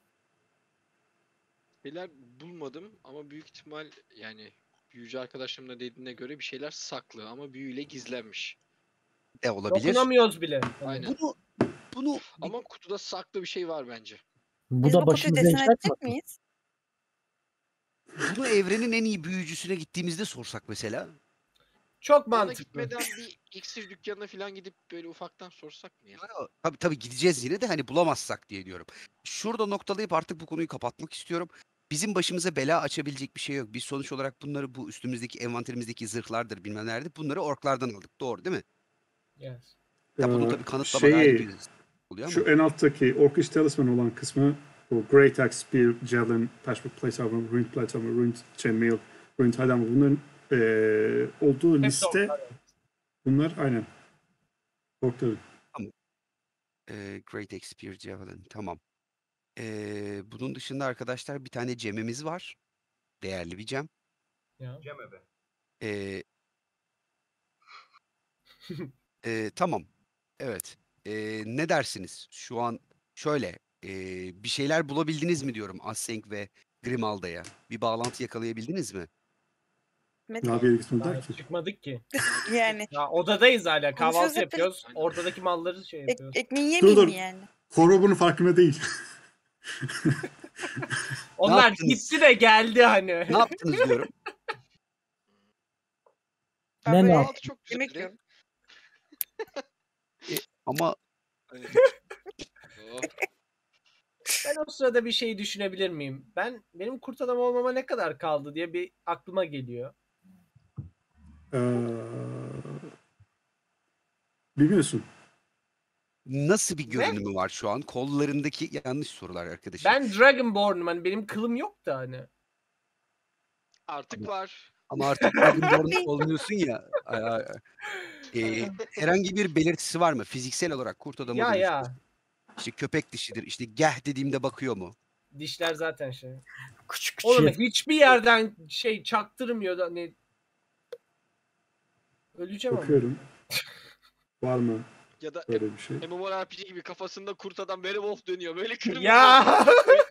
Şeyler bulmadım ama büyük ihtimal yani büyücü arkadaşlarım da dediğine göre bir şeyler saklı ama büyüyle gizlenmiş. de olabilir. Dokunamıyoruz bile. Hani Aynen. Bunu bunu bir- Ama kutuda saklı bir şey var bence. Bu Biz da bu kutuyu başımıza teslim iş edecek açmasın. miyiz? bunu evrenin en iyi büyücüsüne gittiğimizde sorsak mesela. çok Ya da mantıklı. gitmeden bir iksir dükkanına falan gidip böyle ufaktan sorsak mı ya? Tabii tabii gideceğiz yine de hani bulamazsak diye diyorum. Şurada noktalayıp artık bu konuyu kapatmak istiyorum. Bizim başımıza bela açabilecek bir şey yok. Biz sonuç olarak bunları bu üstümüzdeki envanterimizdeki zırhlardır bilmem nelerdir. Bunları orklardan aldık. Doğru değil mi? Yes. Ya bunu Ee, tabii kanıtlamak ayrı şeyi bir oluyor şu ama. en alttaki Orcish Talisman olan kısmı bu Great Axe, Spear, Javelin, Patchwork Plate Armor, Ruined Plate Armor, Ruined Chainmail, Ruined Hide Armor bunların eee, olduğu Hepsi liste orklar. bunlar aynen. Orkların. Ee, Great Experimenter Javelin. Tamam. Ee, bunun dışında arkadaşlar bir tane gemimiz var. Değerli bir gem. Ya. Cem Ebe. Ee, e, tamam. Evet. Ee, ne dersiniz? Şu an şöyle ee, bir şeyler bulabildiniz mi diyorum Assenk ve Grimalda'ya. Bir bağlantı yakalayabildiniz mi? Ne bir yere gitmediler Daha ki. çıkmadık ki. Yani Ya odadayız hala. Konuşuyoruz Kahvaltı hep yapıyoruz. Aynen. Ortadaki malları şey ek- yapıyoruz. ekmeği Dur yemeyeyim dur. mi yani? Horo bunun farkında değil. Onlar yaptınız? gitti de geldi hani. Ne yaptınız diyorum. Ben Ne böyle ne Kahvaltı çok yemek güzeldi. yiyorum. E, ama Hani- Oh, Ben o sırada bir şey düşünebilir miyim? Ben benim kurt adam olmama ne kadar kaldı diye bir aklıma geliyor. Eee, bilmiyorsun. nasıl bir Ne? görünümü var şu an? Kollarındaki yanlış sorular arkadaşım. Ben Dragonborn'um hani benim kılım yok da hani. artık var. Ama artık Dragonborn olmuyorsun ya. Ay, ay, ay. Ee, herhangi bir belirtisi var mı? Fiziksel olarak kurt adamı Ya dönüşmüş. ya. İşte köpek dişidir. İşte geh dediğimde bakıyor mu? Dişler zaten şey. küçük küçük Oğlum hiçbir yerden şey çaktırmıyor da hani. Öleceğim ama. Bakıyorum. Var mı? Ya da Böyle bir şey. MMORPG gibi kafasında kurt adam werewolf dönüyor. Böyle kırmızı. Ya!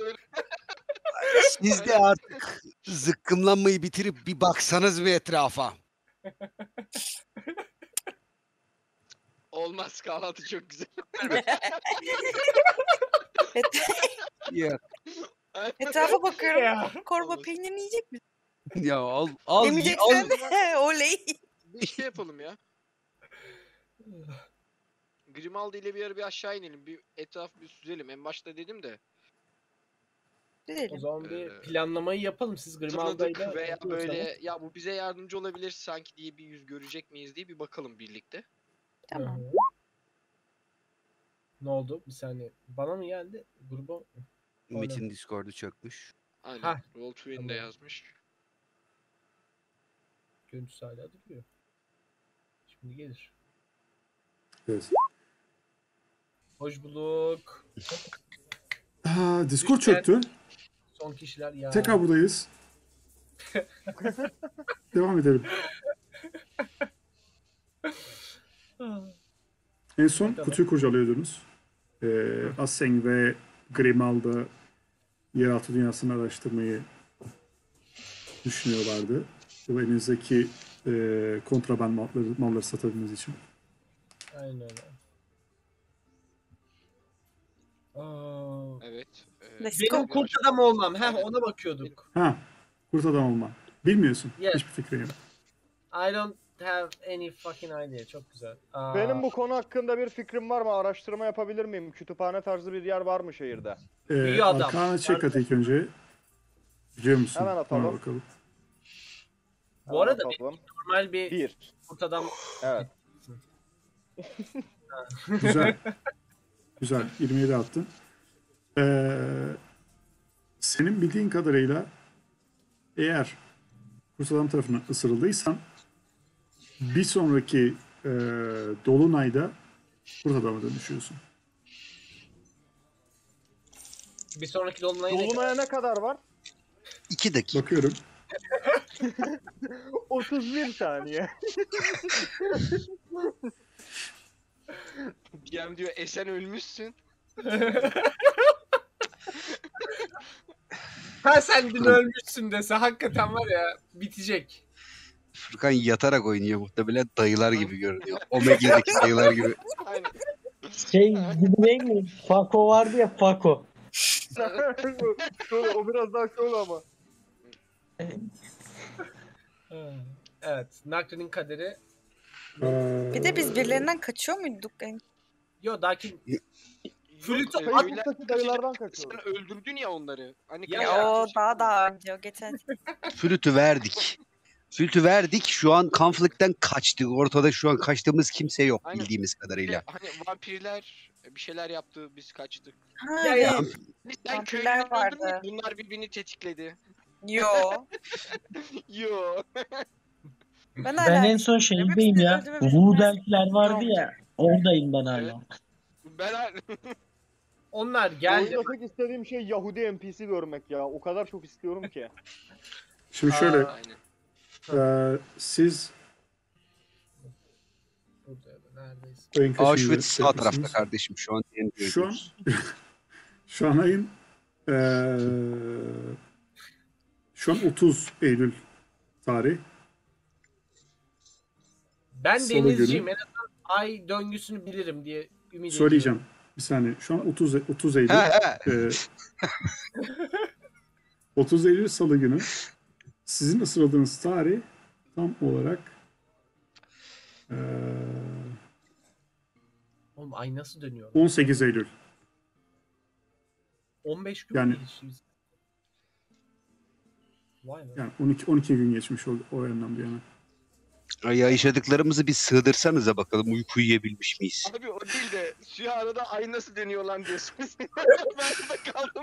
Siz de artık zıkkımlanmayı bitirip bir baksanız bir etrafa. Olmaz, kahvaltı çok güzel. Ya, Etrafa bakıyorum. Ya. Koruma Olmaz. peynirini yiyecek misin? ya al al al. Yemeyeceksen oley. Bir şey yapalım ya. Grimaldi ile bir ara bir aşağı inelim. Bir etrafı bir süzelim. En başta dedim de. O Gidelim. zaman bir Ee, planlamayı yapalım. Siz Grimalda'yla Tanıdık veya yapıyorsanız. böyle ya bu bize yardımcı olabilir sanki diye bir yüz görecek miyiz diye bir bakalım birlikte. Tamam. Hı hı. Ne oldu? Bir saniye. Bana mı geldi? Gruba. Ümit'in Discord'u çökmüş. Aynen. Hah, Roll twenty de tamam. yazmış. Görüntüsü hala duruyor. Şimdi gelir. Evet. Hoş bulduk. Aa, Discord çöktü. Son kişiler ya. Tekrar buradayız. Devam edelim. En son Bakalım. kutuyu kurcalıyordunuz. Ee, Aseng ve Grimalda yeraltı dünyasını araştırmayı düşünüyorlardı. Bu elinizdeki e, kontraband malları, malları satabilmeniz için. Aynen öyle. Aa, Evet. e, Let's benim go. kurt adam olmam. Heh, Aynen. ona bakıyorduk. Ha, kurt adam olma. Bilmiyorsun. Yes. Hiçbir fikrin yok. I don't have any fucking idea. Çok güzel. Aa, Benim bu konu hakkında bir fikrim var mı? Araştırma yapabilir miyim? Kütüphane tarzı bir yer var mı şehirde? Ee, Büyü adam. Arkana check at ilk önce. Biliyor musun? Hemen atalım. Ona bakalım. Bu arada Hemen atalım. normal bir Bir. kurt adam. Evet. Güzel. Güzel. yirmi yedi attın. Ee, senin bildiğin kadarıyla eğer kurt adam tarafından ısırıldıysan bir sonraki e, dolunayda kurt adama dönüşüyorsun. Bir sonraki dolunayı ne kadar? Dolunay'a ne kadar var? İki dakika. Bakıyorum. otuz bir saniye. D M diyor, e sen ölmüşsün. Ha sen dün ölmüşsün dese hakikaten var ya bitecek. Furkan yatarak oynuyor muhtemelen dayılar gibi görünüyor. Omega'daki dayılar gibi. Aynen. Şey gibi değil mi? Fako vardı ya Fako. Şöyle, o biraz daha şöyle ama. Evet. Nakri'nin kaderi. Ee, Bir de biz birilerinden kaçıyor muyduk? Yani Yo Dakin. Flütü Yok, at- öyle- Kayıttaki dayılardan kaçıyor. Sen öldürdün ya onları. Hani Ya, kaçak o kaçak daha mı? daha önce o geçen. Flütü verdik. Flütü verdik. Şu an konflikten kaçtık. Ortada şu an kaçtığımız kimse yok Aynen. bildiğimiz kadarıyla. Hani vampirler bir şeyler yaptı, biz kaçtık. Ha, Ya, ya. evet. Sen Vampirler köylüleri öldürdün ya, vardı. bunlar birbirini tetikledi. Yo. Yo. Ben, Ben en son şeydeyim ya. Vudelkiler vardı ya. Oradayım ben Evet. hala. Ben Onlar geldi. Oyunda tek istediğim şey Yahudi N P C görmek ya. O kadar çok istiyorum ki. Şimdi şöyle. Aynen. e, siz Burada, neredeyiz? ayın kaçında Auschwitz sağ tarafta yapıyorsunuz? kardeşim şu an. Şu an şu an ayın eee şu an otuz Eylül tarih. Ben Salı denizciyim. günü. En azından ay döngüsünü bilirim diye ümit Söyleyeceğim. Bir saniye. Şu an otuz otuz Eylül. He he. Eee, otuz Eylül Salı günü. Sizin ısırıldığınız tarih tam olarak eee Oğlum ay nasıl dönüyor? on sekiz Eylül. on beş gün Yani- mü geçiyoruz? Vay be. Yani on iki on iki gün geçmiş o, o yandan bir yana. Ay ya yaşadıklarımızı bir sığdırsanıza bakalım uyku uyuyabilmiş miyiz? Abi o değil de şu arada ay nasıl dönüyor lan diyorsunuz. Ben de kaldım.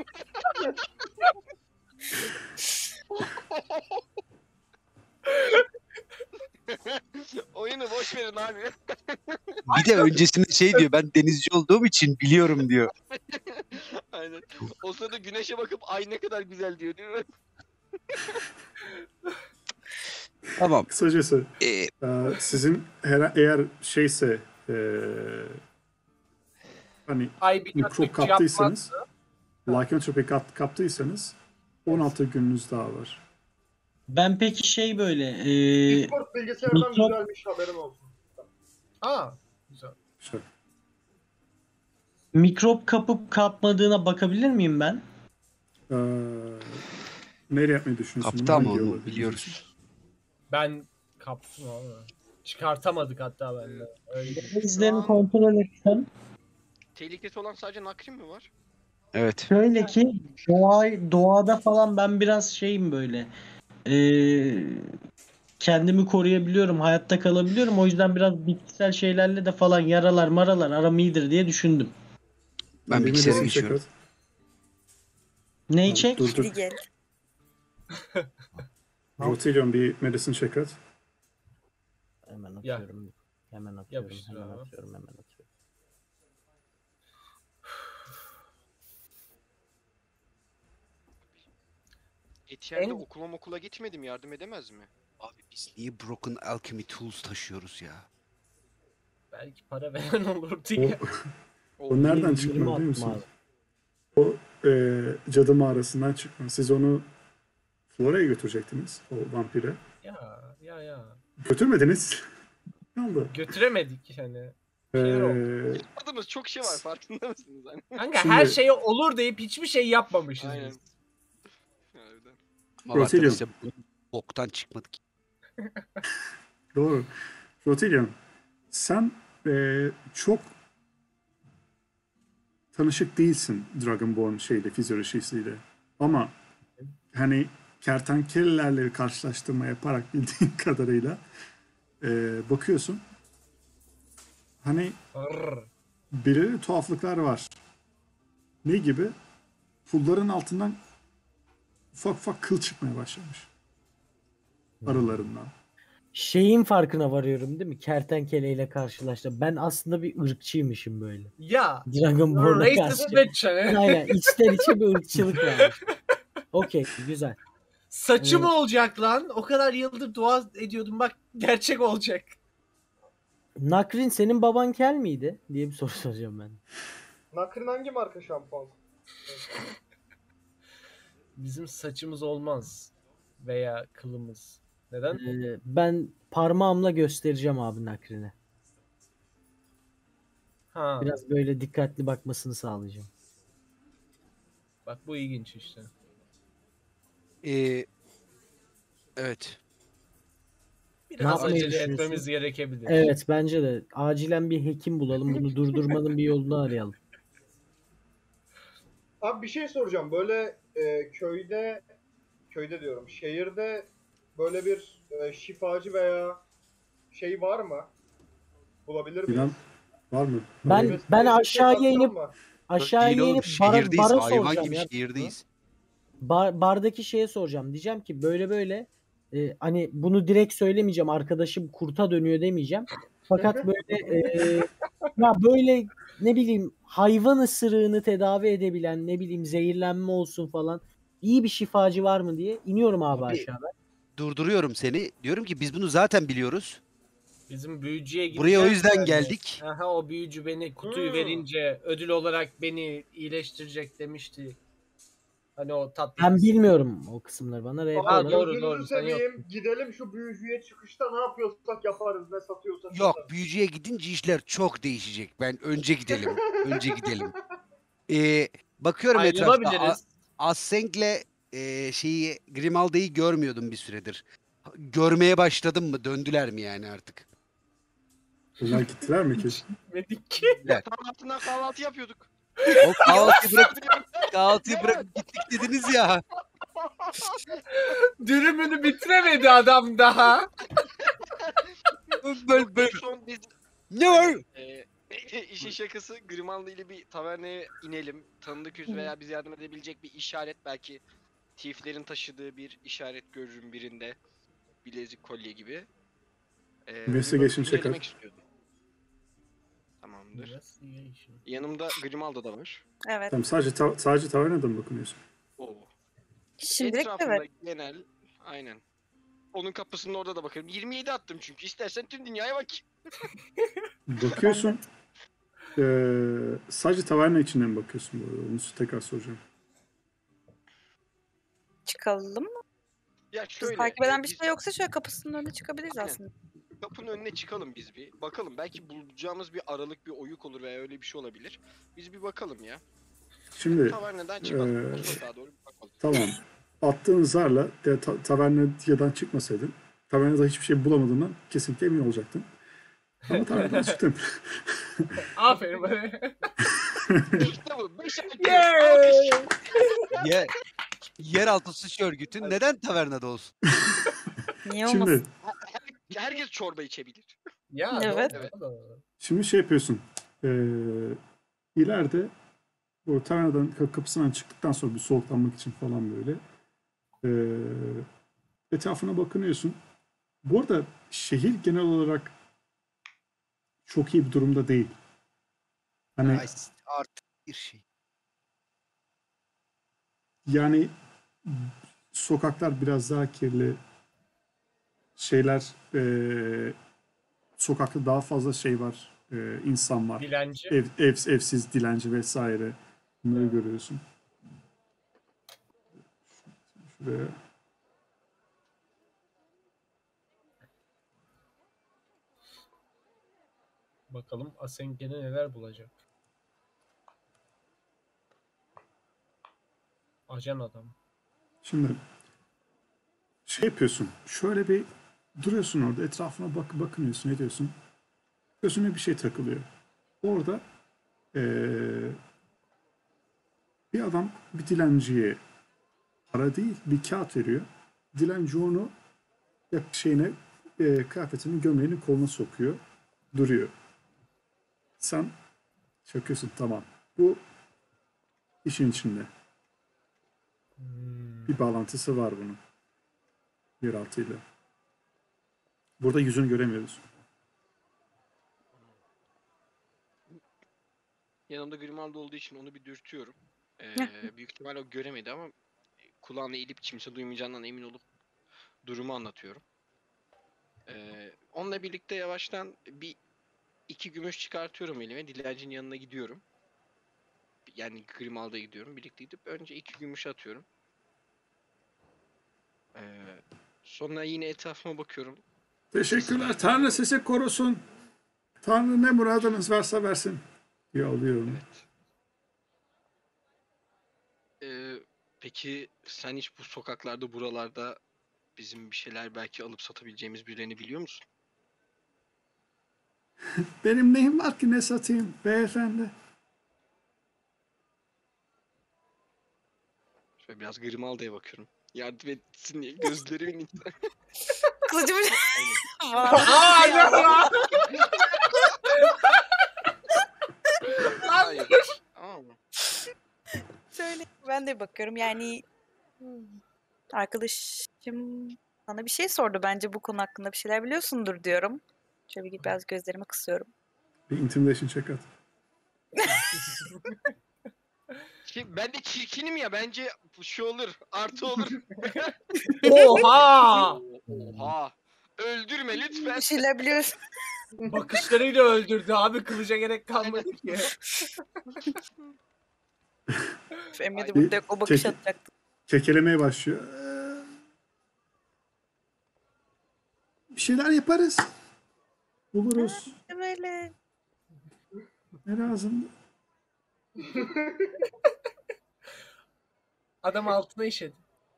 Oyunu boş verin abi. Bir de öncesinde şey diyor ben denizci olduğum için biliyorum diyor. Aynen. O sırada güneşe bakıp ay ne kadar güzel diyor değil mi? Tamam. Kısacası Ee, Ee, sizin her, eğer şeyse e, hani Ay bir mikrop kötü kaptıysanız, yapmaz. lycanthropy kap, kaptıysanız on altı gününüz daha var. Ben peki şey böyle e, Discord bilgisayardan mikrop- düzelmiş, haberin olsun. Aa, güzel. Şöyle. mikrop kapıp kapmadığına bakabilir miyim ben? Ee, nereye yapmayı düşünüyorsun? Kaptı ama Hangi onu yola biliyoruz. Ben kaptım abi. Çıkartamadık hatta ben de. Öyle. İzlerini an- kontrol etsem. Tehlikesi olan sadece Nakrin mi var? Evet. Şöyle ki doğa, doğada falan ben biraz şeyim böyle. Ee, kendimi koruyabiliyorum, hayatta kalabiliyorum. O yüzden biraz bitkisel şeylerle de falan yaralar maralar aram iyidir diye düşündüm. Ben Bir bilgisayara medicine check geçiyorum. at. Neyi Tamam, çek? dur dur. Biri gel. Rotelion bir medicine check at. Hemen Ya. atıyorum. Hemen atıyorum. Yapıştır Hemen abi. atıyorum. Hemen atıyorum. Etienne de En- okula okula gitmedim, yardım edemez mi? Abi biz niye Broken Alchemy Tools taşıyoruz ya? Belki para veren olur O, diye. o nereden Yirmi çıkma biliyor attım musun? abi. O e, cadı mağarasından çıkma. Siz onu Flora'ya götürecektiniz, o vampire. Ya ya ya. Götürmediniz. Ne oldu? Götüremedik hani. Ee, Şeyler oldu. Yapmadığımız çok şey var, farkında mısınız? Hani? Kanka Şimdi- her şeye olur deyip hiçbir şey yapmamışız Aynen. biz. Harbiden. Ama Rotelion. arkadaşlar bu boktan çıkmadık. Doğru. Rotelion, sen e, çok tanışık değilsin Dragonborn şeyle, fizyolojisiyle. Ama hani kertenkelelerle karşılaştırma yaparak bildiğin kadarıyla e, bakıyorsun. Hani Arr. belirli tuhaflıklar var. Ne gibi? Pulların altından ufak ufak kıl çıkmaya başlamış. Arılarından. Şeyin farkına varıyorum değil mi? Kertenkeleyle karşılaştım. Ben aslında bir ırkçıymışım böyle. Ya. Dragonborn'a karşı. Racist bitch hani. Aynen. İçten içe bir ırkçılık var. Okey. Güzel. Saçı mı Evet. olacak lan? O kadar yıldır dua ediyordum, bak gerçek olacak. Nakrin senin baban kel miydi? Diye bir soru soracağım ben. Nakrin hangi marka şampuan? Bizim saçımız olmaz. Veya kılımız. Neden? Ee, ben parmağımla göstereceğim abi Nakrin'e. Ha. Biraz böyle dikkatli bakmasını sağlayacağım. Bak bu ilginç işte. Ee, evet. Biraz yapmayı acele düşünüyorsun? etmemiz gerekebilir. Evet bence de. Acilen bir hekim bulalım. Bunu durdurmanın bir yolunu arayalım. Abi bir şey soracağım. Böyle e, köyde, köyde diyorum, şehirde böyle bir e, şifacı veya şey var mı? Bulabilir miyiz? İnan var mı? Ben Evet, ben bir şey aşağıya baktın inip mı? aşağıya Değil oğlum, inip bara, şehirdeyiz. bara Hayvan soracağım gibi ya. şehirdeyiz. Bar, bardaki şeye soracağım. Diyeceğim ki böyle böyle e, hani bunu direkt söylemeyeceğim. Arkadaşım kurta dönüyor demeyeceğim. Fakat böyle e, ya böyle ne bileyim hayvan ısırığını tedavi edebilen ne bileyim zehirlenme olsun falan iyi bir şifacı var mı diye iniyorum abi, Abi, aşağıda. Durduruyorum seni. Diyorum ki biz bunu zaten biliyoruz. Bizim büyücüye gideceğiz. Buraya o yüzden yani. geldik. Aha, o büyücü beni kutuyu Hmm. verince ödül olarak beni iyileştirecek demişti. Hani o tatlı. Ben bilmiyorum o kısımları bana. R P Abi Ha, olarak- doğru, gözünüzü doğru, sen seveyim. Gidelim şu büyücüye çıkışta ne yapıyorsak yaparız, ne satıyorsak Yok, satarız. büyücüye gidince işler çok değişecek. Ben önce gidelim. önce gidelim. Ee, bakıyorum etrafta. A- Ayrılabiliriz. Assenk'le e, şeyi Grimalda'yı görmüyordum bir süredir. Görmeye başladım mı? Döndüler mi yani artık? Bunlar gittiler mi ki? Gitmedik ki. Tam altından kahvaltı yapıyorduk. O kahvaltıyı bırak, kahvaltıyı bırakıp gittik dediniz ya. Dürümünü bitiremedi adam daha. Böyle böyle. Son biz Ne var? e, işin şakası, Grimaldi ile bir taverneye inelim. Tanıdık yüz veya bize yardım edebilecek bir işaret, belki thieflerin taşıdığı bir işaret görürüm birinde. Bilezik, kolye gibi. Ee, Investigation bunu check incelemek at. istiyordum. Tamamdır. Yanımda Grimaldo da var. Evet. Tamam, sadece ta- sadece tavernada mı bakınıyorsun? Oo. Şimdilik Etrafında evet. genel, aynen. Onun kapısının orada da bakarım. yirmi yedi attım çünkü. İstersen tüm dünyaya bak. Bakıyorsun. Ee, sadece taverna içinden mi bakıyorsun bu arada? Onu tekrar soracağım. Çıkalım mı? Ya Bizi şöyle, takip eden e, bir biz şey yoksa şöyle kapısının önüne çıkabiliriz aynen aslında. kapının önüne çıkalım biz bir. Bakalım belki bulacağımız bir aralık, bir oyuk olur veya öyle bir şey olabilir. Biz bir bakalım ya. Şimdi Tavernadan çıkalım. O ee, sokağa doğru bir bakalım. tamam. Attığın zarla de, ta, tavernadan çıkmasaydın tavernada hiçbir şey bulamadığından kesinlikle emin olacaktın. Ama tavernadan çıktın. Aferin bana. İşte bu. Beş alkış. Yay! Alkış. Ye, yeraltı suç örgütü neden tavernada olsun? Niye Şimdi olmasın? Herkes çorba içebilir. Ya Evet. doğru, doğru. şimdi şey yapıyorsun. Ee, ileride bu tavernadan kap- kapısından çıktıktan sonra bir soğuklanmak için falan böyle ee, etrafına bakınıyorsun. Bu arada şehir genel olarak çok iyi bir durumda değil. Hani Ay, artık bir şey. yani sokaklar biraz daha kirli. Şeyler ee, sokakta daha fazla şey var. ee, insan var. Dilenci. Ev, ev, evsiz, dilenci vesaire. Bunları Evet. görüyorsun. Şuraya. Bakalım Asenke'de neler bulacak. Ajan adam. Şimdi şey yapıyorsun. Şöyle bir duruyorsun orada. Etrafına bak bakınıyorsun. Ne diyorsun? Gözüne bir şey takılıyor. Orada ee, bir adam bir dilenciye para değil bir kağıt veriyor. Dilenci onu yak- şeyine ee, kıyafetinin gömleğinin koluna sokuyor. Duruyor. Sen çakıyorsun. Tamam. Bu işin içinde. Hmm. Bir bağlantısı var bunun. Yeraltıyla. Burada yüzünü göremiyoruz. Yanımda Grimaldo olduğu için onu bir dürtüyorum. Heh. Ee, büyük ihtimal o göremedi ama kulağına eğilip kimse duymayacağından emin olup durumu anlatıyorum. Ee, onunla birlikte yavaştan bir iki gümüş çıkartıyorum elime. Dilencinin yanına gidiyorum. Yani Grimaldo'ya gidiyorum. Birlikte gidip önce iki gümüş atıyorum. Ee, sonra yine etrafıma bakıyorum. Teşekkürler. Tanrı sizi korusun. Tanrı ne muradınız varsa versin. diye alıyorum. Evet. Ee, peki sen hiç bu sokaklarda, buralarda bizim bir şeyler belki alıp satabileceğimiz birilerini biliyor musun? Benim neyim var ki ne satayım beyefendi? Şöyle biraz Grimaldo'ya bakıyorum. Yardım etsin diye gözlerimin içine. Kılıcımı... Aa Ya. ya. Hayır. Tamam mı? Şöyle ben de bakıyorum yani hmm, arkadaşım sana bir şey sordu bence bu konu hakkında bir şeyler biliyorsundur diyorum. Şöyle bir biraz gözlerimi kısıyorum. Bir intimidation check at. Ki ben de çirkinim ya, bence bu şey olur. Artı olur. Oha! Oha. Öldürme lütfen. Bir şeyler biliyorsun. Bakışlarıyla öldürdü abi, kılıca gerek kalmadı ki. Emre de Ay, burada yok o bakış Çek- atacaktı. Kekelemeye başlıyor. Ee, bir şeyler yaparız. Buluruz. Böyle. Ne lazım? Adam altına işedi.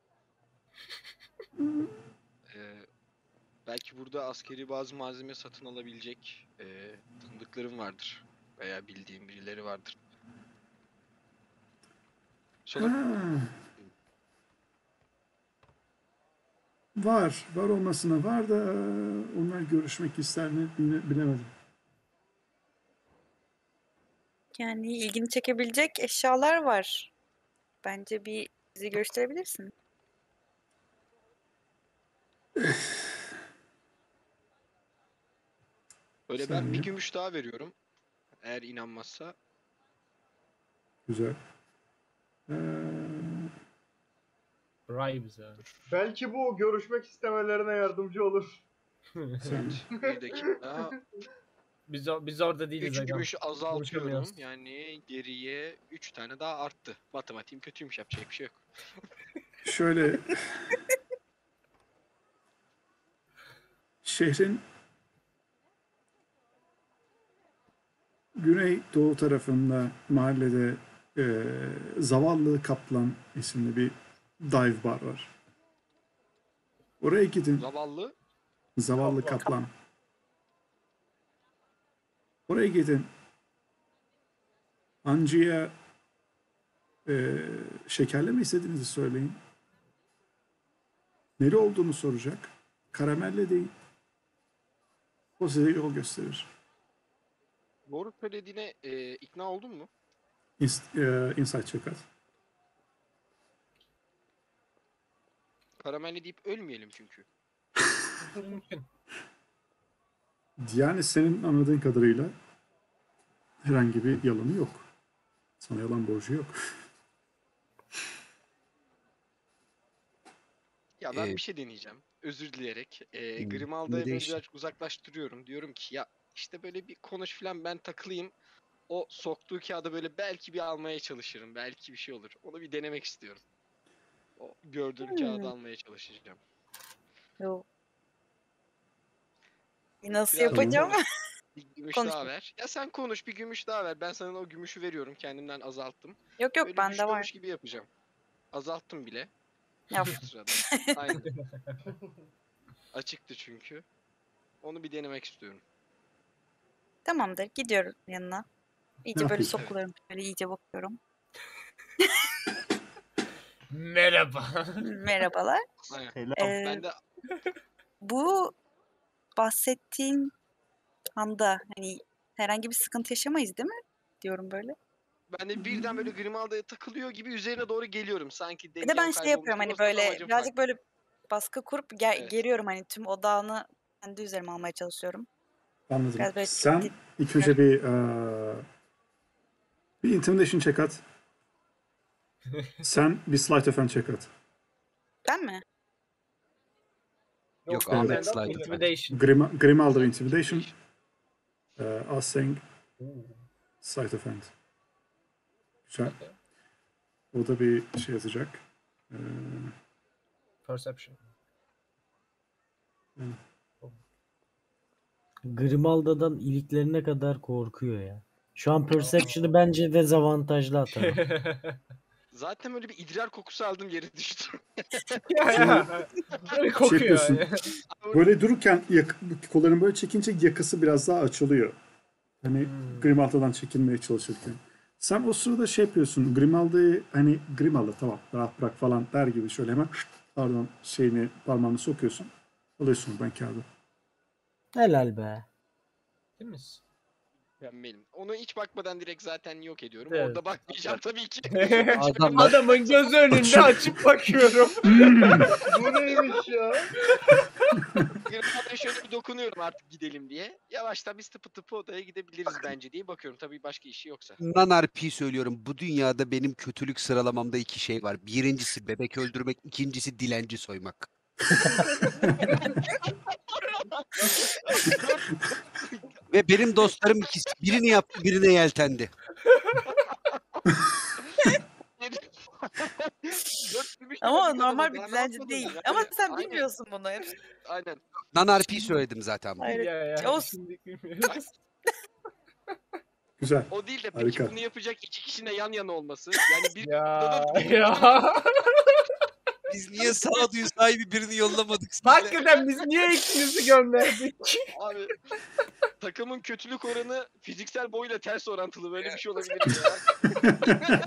Ee, belki burada askeri bazı malzeme satın alabilecek e, tanıdıklarım vardır. Veya bildiğim birileri vardır. Sola Ha. Var. Var olmasına var da onlar görüşmek ister mi bile- bilemedim. Yani ilgini çekebilecek eşyalar var. Bence bir bizi gösterebilirsin. Böyle ben bir Saniye. gümüş daha veriyorum. Eğer inanmazsa. Güzel. Ee, Ray bize. Belki bu görüşmek istemelerine yardımcı olur. sen Bir dakika. Biz, o- biz orada değiliz. üç agam. gümüşü azaltıyorum. Konuşamıyoruz. Yani geriye üç tane daha arttı. Matematiğim kötüymüş, yapacak bir şey yok. Şöyle şehrin güney doğu tarafında mahallede e, Zavallı Kaplan isimli bir dive bar var. Oraya gidin. Zavallı. Zavallı Kaplan. Kaplan. Oraya gidin. Ancı'ya e, şekerli mi istediğinizi söyleyin. Neli olduğunu soracak. Karamelle değil. O size yol gösterir. Doğru söylediğine e, ikna oldun mu? İns, e, insight check at. Karamelli deyip ölmeyelim çünkü. Mümkün. Yani senin anladığın kadarıyla herhangi bir yalanı yok. Sana yalan borcu yok. Ya ben Ee, bir şey deneyeceğim. Özür dileyerek. E, Hmm, Grimalda'yı ne böyle değişti? birazcık uzaklaştırıyorum. Diyorum ki ya işte böyle bir konuş falan ben takılayım. O soktuğu kağıdı böyle belki bir almaya çalışırım. Belki bir şey olur. Onu bir denemek istiyorum. O gördüğüm kağıdı Hmm. almaya çalışacağım. Yo. Nasıl Biraz yapacağım? konuş, bir gümüş Konuş. daha ver. Ya sen konuş, bir gümüş daha ver. Ben sana o gümüşü veriyorum. Kendimden azalttım. Yok yok Böyle bende güçlüymüş var. gibi yapacağım. Azalttım bile. Yap. Şu sırada. Aynen. Açıktı çünkü. Onu bir denemek istiyorum. Tamamdır. Gidiyorum yanına. İyice böyle yapıyorsun? sokuluyorum. Böyle iyice bakıyorum. Merhaba. Merhabalar. Aynen. Selam. Ee, Ben de bu bahsettiğin anda hani herhangi bir sıkıntı yaşamayız değil mi? Diyorum böyle. ben de birden böyle Grimalda'ya takılıyor gibi üzerine doğru geliyorum. Sanki Bir de dengem ben şey kaybolmuş yapıyorum gibi. hani O sırada böyle amacım birazcık farklı. böyle baskı kurup ge- Evet. geriyorum hani tüm odağını kendi üzerime almaya çalışıyorum. Anladım. Biraz böyle Sen tit- ilk önce bir eee, bir intimidation check at. Sen bir sleight of hand check at. Ben mi? Yok, ben Ahmet de slide. atmayacağım. Intimidation. Grima, Grimaldo intimidation. Eee Aseng Oo, sleight of hand. Güzel. okay. O da bir şey yazacak. Eee, Perception. Grimalda'dan iliklerine kadar korkuyor ya. Şu an Perception'ı bence dezavantajlı atalım. Zaten böyle bir idrar kokusu aldım, yere düştüm. ya ya. Böyle kokuyor yapıyorsun. yani. Böyle dururken yak- kollarını böyle çekince yakası biraz daha açılıyor. Hani Hmm. Grimalda'dan çekinmeye çalışırken. Sen o sırada şey yapıyorsun. Grimalda'yı hani Grimalda tamam rahat bırak falan der gibi şöyle hemen pardon şeyini parmağını sokuyorsun. Alıyorsun ben kağıdı. Helal be. Değil misin? Mükemmelim. Onu hiç bakmadan direkt zaten yok ediyorum. Evet. Orada bakmayacağım tabii ki. Adamlar Adamın gözü önünde Açık. açıp bakıyorum. Bu neymiş ya? Grimalda'ya şöyle bir dokunuyorum artık gidelim diye. Yavaştan biz tıpı tıpı odaya gidebiliriz bence diye bakıyorum. Tabii başka işi yoksa. Nan R P söylüyorum. Bu dünyada benim kötülük sıralamamda iki şey var. Birincisi bebek öldürmek, ikincisi dilenci soymak. Ve benim dostlarım ikisi. Birini yaptı, birine yeltendi. Dört gümüş Ama demedik normal adama, bir daha ne dilenci yapmadın değil. yani? Ama sen Aynen, bilmiyorsun bunu. Hep- Aynen. Nan R P söyledim zaten. bunu. Hayır. ya ya. O- Şimdi bilmiyoruz. Güzel. O değil de peki Harika. bunu yapacak iki kişinin de yan yana olması. Yani bir ya ya. Biz niye sağduyu sahibi birini yollamadık size? Hakikaten biz niye ikinizi gönderdik? abi takımın kötülük oranı fiziksel boyla ters orantılı, böyle bir şey olabilir mi ya?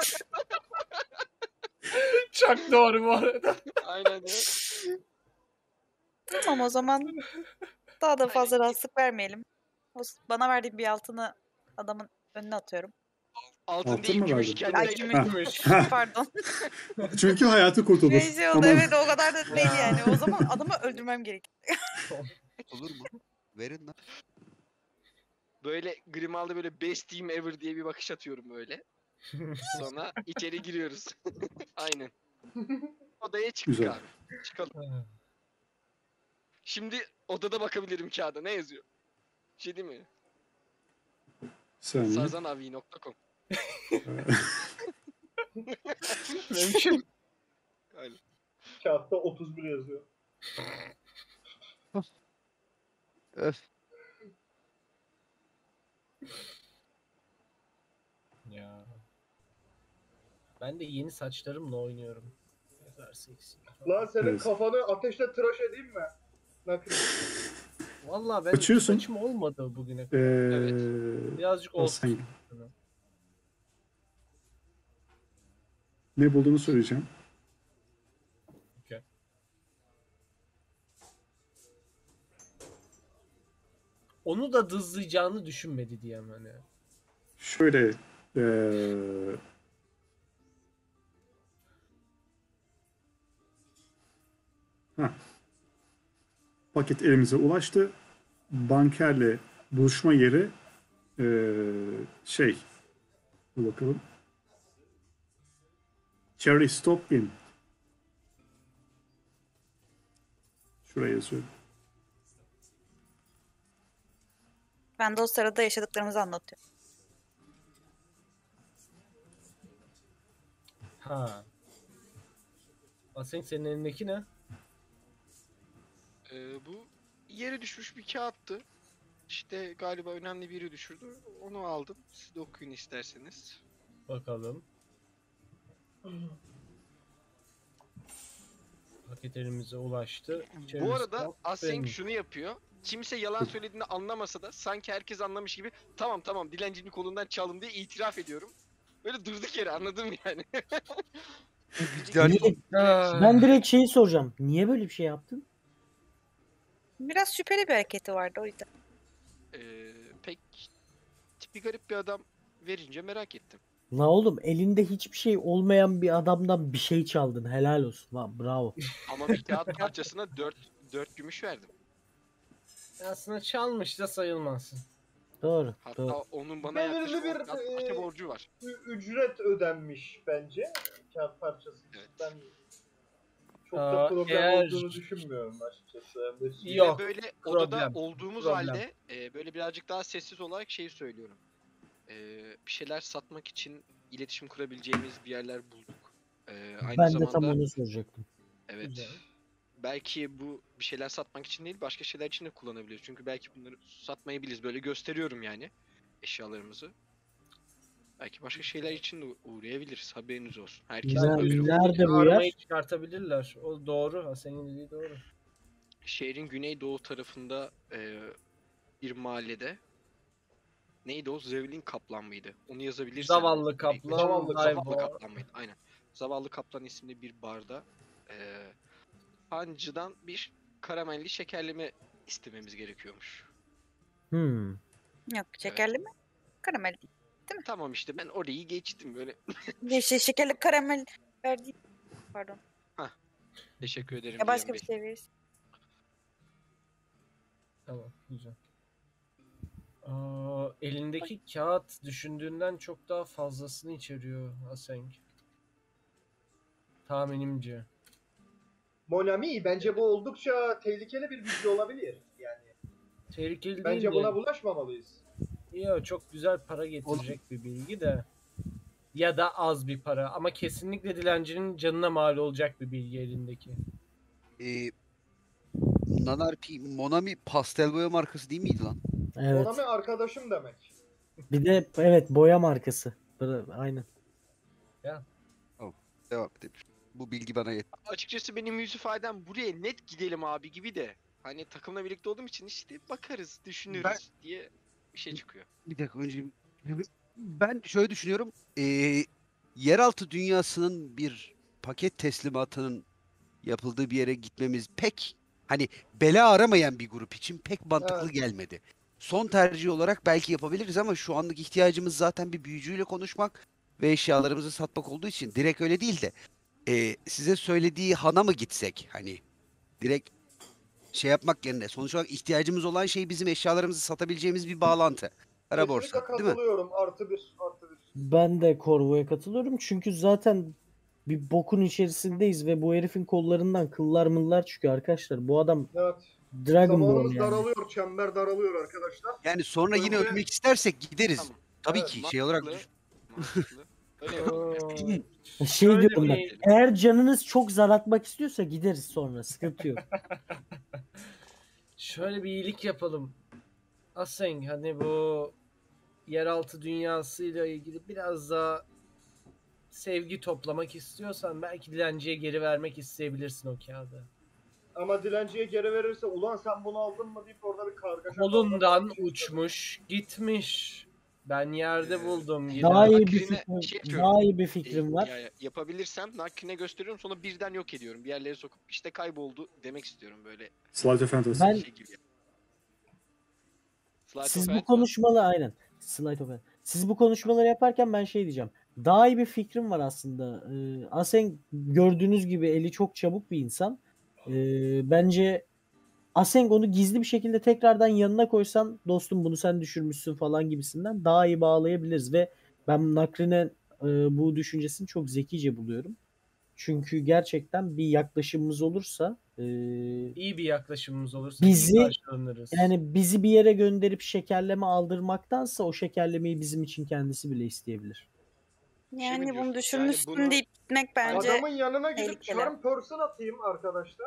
Çok doğru bu arada. Aynen ya. Tamam o zaman daha da fazla rahatsızlık vermeyelim. O s- bana verdiğin bir altını adamın önüne atıyorum. Altın, Altın değil mı gümüş, verdin? kendine Ay, gel. gümüş. Ha. Pardon. Çünkü hayatı kurtulur. Bir şey oldu. Aman. Evet o kadar da değil yani. O zaman adamı öldürmem gerek. Olur mu? Verin lan. Böyle Grimalda böyle best team ever diye bir bakış atıyorum böyle. Sonra içeri giriyoruz. Aynen. Odaya çıktık Güzel. abi. Çıkalım. Şimdi odada bakabilirim kağıda. Ne yazıyor? Bir şey değil mi? Saniye. Sazanavi nokta com. Mümkün. Öyle. Kağıtta otuz bir yazıyor. Öf. Ya. Ben de yeni saçlarımla oynuyorum. Ne kadar seksi. Lan senin Evet. kafanı ateşle tıraş edeyim mi? Nakli. Vallahi ben Açıyorsun. saçım olmadı bugüne kadar. Ee, Birazcık Hasan, olsun. ne bulduğunu söyleyeceğim. Onu da dızlayacağını düşünmedi diyeyim hani. Şöyle ee, heh. Paket elimize ulaştı. Bankerle buluşma yeri ee, şey dur bakalım. Cherry Stop Inn. Şuraya yazıyorum. Ben de o sırada yaşadıklarımızı anlatıyorum. Ha. Asenk senin elindeki ne? Ee, bu yere düşmüş bir kağıttı. İşte galiba önemli biri düşürdü. Onu aldım. Siz de okuyun isterseniz. Bakalım. Paket elimize ulaştı. Cherry Bu arada Stop Asenk Inn. şunu yapıyor. Kimse yalan söylediğini anlamasa da sanki herkes anlamış gibi tamam tamam dilencinin kolundan çaldım diye itiraf ediyorum. Böyle durduk yere anladım yani. Niye- Ben direkt şeyi soracağım. Niye böyle bir şey yaptın? Biraz şüpheli bir hareketi vardı o yüzden. Ee, pek tipi garip bir adam verince merak ettim. La oğlum elinde hiçbir şey olmayan bir adamdan bir şey çaldın. Helal olsun. Lan bravo. Ama bir kağıt parçasına dört dört gümüş verdim. Aslında çalmış da sayılmaz. Doğru. Hatta doğru. onun bana Belirli yaklaşık bir, on kat parça e, borcu var. Ü- ücret ödenmiş bence. Kağıt parçası için. Evet. Ben çok Aa, da problem eğer- olduğunu düşünmüyorum açıkçası. Yani Yok. Ve böyle problem, odada olduğumuz problem. halde e, böyle birazcık daha sessiz olarak şeyi söylüyorum. E, bir şeyler satmak için iletişim kurabileceğimiz bir yerler bulduk. E, aynı Ben de zamanda tam onu soracaktım. evet. Güzel. Belki bu bir şeyler satmak için değil başka şeyler için de kullanabiliriz. Çünkü belki bunları satmayabiliriz. Böyle gösteriyorum yani eşyalarımızı. Belki başka şeyler için de uğrayabiliriz. Haberiniz olsun. Herkesin Güzel. haberi olsun. Nerede bu Aramayı yer? çıkartabilirler. O doğru. Asenk'in dediği doğru. Şehrin güneydoğu tarafında e, bir mahallede. Neydi o? Zevlin Kaplan mıydı? Onu yazabilirsen. Zavallı Kaplan. Zavallı- Zavallı Zavallı Kaplan mıydı? Aynen. Zavallı Kaplan isimli bir barda e, hancıdan bir karamelli şekerleme istememiz gerekiyormuş. Hmm. Yok şekerli mi? Karamel değil. Tamam işte ben orayı geçtim böyle. Bir şey şekerli karamel verdi. Pardon. Teşekkür ederim. Ya başka Cihan bir Bey. şey veririz. Tamam, güzel. Aa, elindeki kağıt düşündüğünden çok daha fazlasını içeriyor Asenk. Tahminimce. Monami bence bu oldukça tehlikeli bir bilgi olabilir. Yani Tehlikeli bence değil de. buna bulaşmamalıyız. Yok, çok güzel para getirecek bir bilgi de. Ya da az bir para ama kesinlikle dilencinin canına mal olacak bir bilgi elindeki. Ee, Nanarpi, Monami pastel boya markası değil miydi lan? Evet. Monami arkadaşım demek. Bir de evet boya markası. Bra- Aynen. Devam edelim. Bu bilgi bana yetti. Açıkçası benim yüz ifadem buraya net gidelim abi gibi de. Hani takımla birlikte olduğum için işte bakarız, düşünürüz Ben- diye bir şey çıkıyor. Bir dakika önce ben şöyle düşünüyorum. Ee, yeraltı dünyasının bir paket teslimatının yapıldığı bir yere gitmemiz pek hani bela aramayan bir grup için pek mantıklı Evet. gelmedi. Son tercih olarak belki yapabiliriz ama şu anlık ihtiyacımız zaten bir büyücüyle konuşmak ve eşyalarımızı satmak olduğu için direkt öyle değil de ee, size söylediği hana mı gitsek hani direkt şey yapmak yerine sonuç olarak ihtiyacımız olan şey bizim eşyalarımızı satabileceğimiz bir bağlantı. Kara borsa, Kesinlikle değil mi? katılıyorum. Artı bir. Artı bir. Ben de Corvo'ya katılıyorum çünkü zaten bir bokun içerisindeyiz ve bu herifin kollarından kıllar mıllar çıkıyor arkadaşlar. Bu adam Evet. Dragonborn Zamanımız yani. daralıyor. Çember daralıyor arkadaşlar. Yani sonra yine Öyle- ölmek istersek gideriz. Tamam. Tabii Evet, ki şey olarak Mantıklı. düş- Mantıklı. Öyle yapalım. Oo, Şey Şöyle diyorum ben. bir- Eğer canınız çok zar atmak istiyorsa gideriz sonra. Sıkıntı yok. Şöyle bir iyilik yapalım. Aseng, hani bu yeraltı dünyasıyla ilgili biraz daha sevgi toplamak istiyorsan belki dilenciye geri vermek isteyebilirsin o kağıdı. Ama dilenciye geri verirse ulan sen bunu aldın mı deyip orada bir kargaşa. Kolundan uçmuş, gitmiş. Ben yerde Ee, buldum yine. Daha iyi bir Nakrine fikrim, şey yapıyorum. daha iyi bir E, fikrim var. ya- yapabilirsem nakrine gösteriyorum sonra birden yok ediyorum. Bir yerlere sokup işte kayboldu demek istiyorum böyle Slide of Fantasy. Ben şey gibi. Slide siz of bu Hand mı? konuşmaları aynen. Slide of hand. Siz bu konuşmaları yaparken ben şey diyeceğim. Daha iyi bir fikrim var aslında. Ee, Aseng gördüğünüz gibi eli çok çabuk bir insan. Ee, bence Aseng onu gizli bir şekilde tekrardan yanına koysan dostum bunu sen düşürmüşsün falan gibisinden daha iyi bağlayabiliriz ve ben Nakri'nin e, bu düşüncesini çok zekice buluyorum. Çünkü gerçekten bir yaklaşımımız olursa e, İyi bir yaklaşımımız olursa Bizi- iyi karşılanırız. yani bizi bir yere gönderip şekerleme aldırmaktansa o şekerlemeyi bizim için kendisi bile isteyebilir. Yani mi bunu diyorsun? düşürmüşsün Yani bunu- deyip gitmek bence Adamın yanına gidip tehlikeli. charm person atayım arkadaşlar.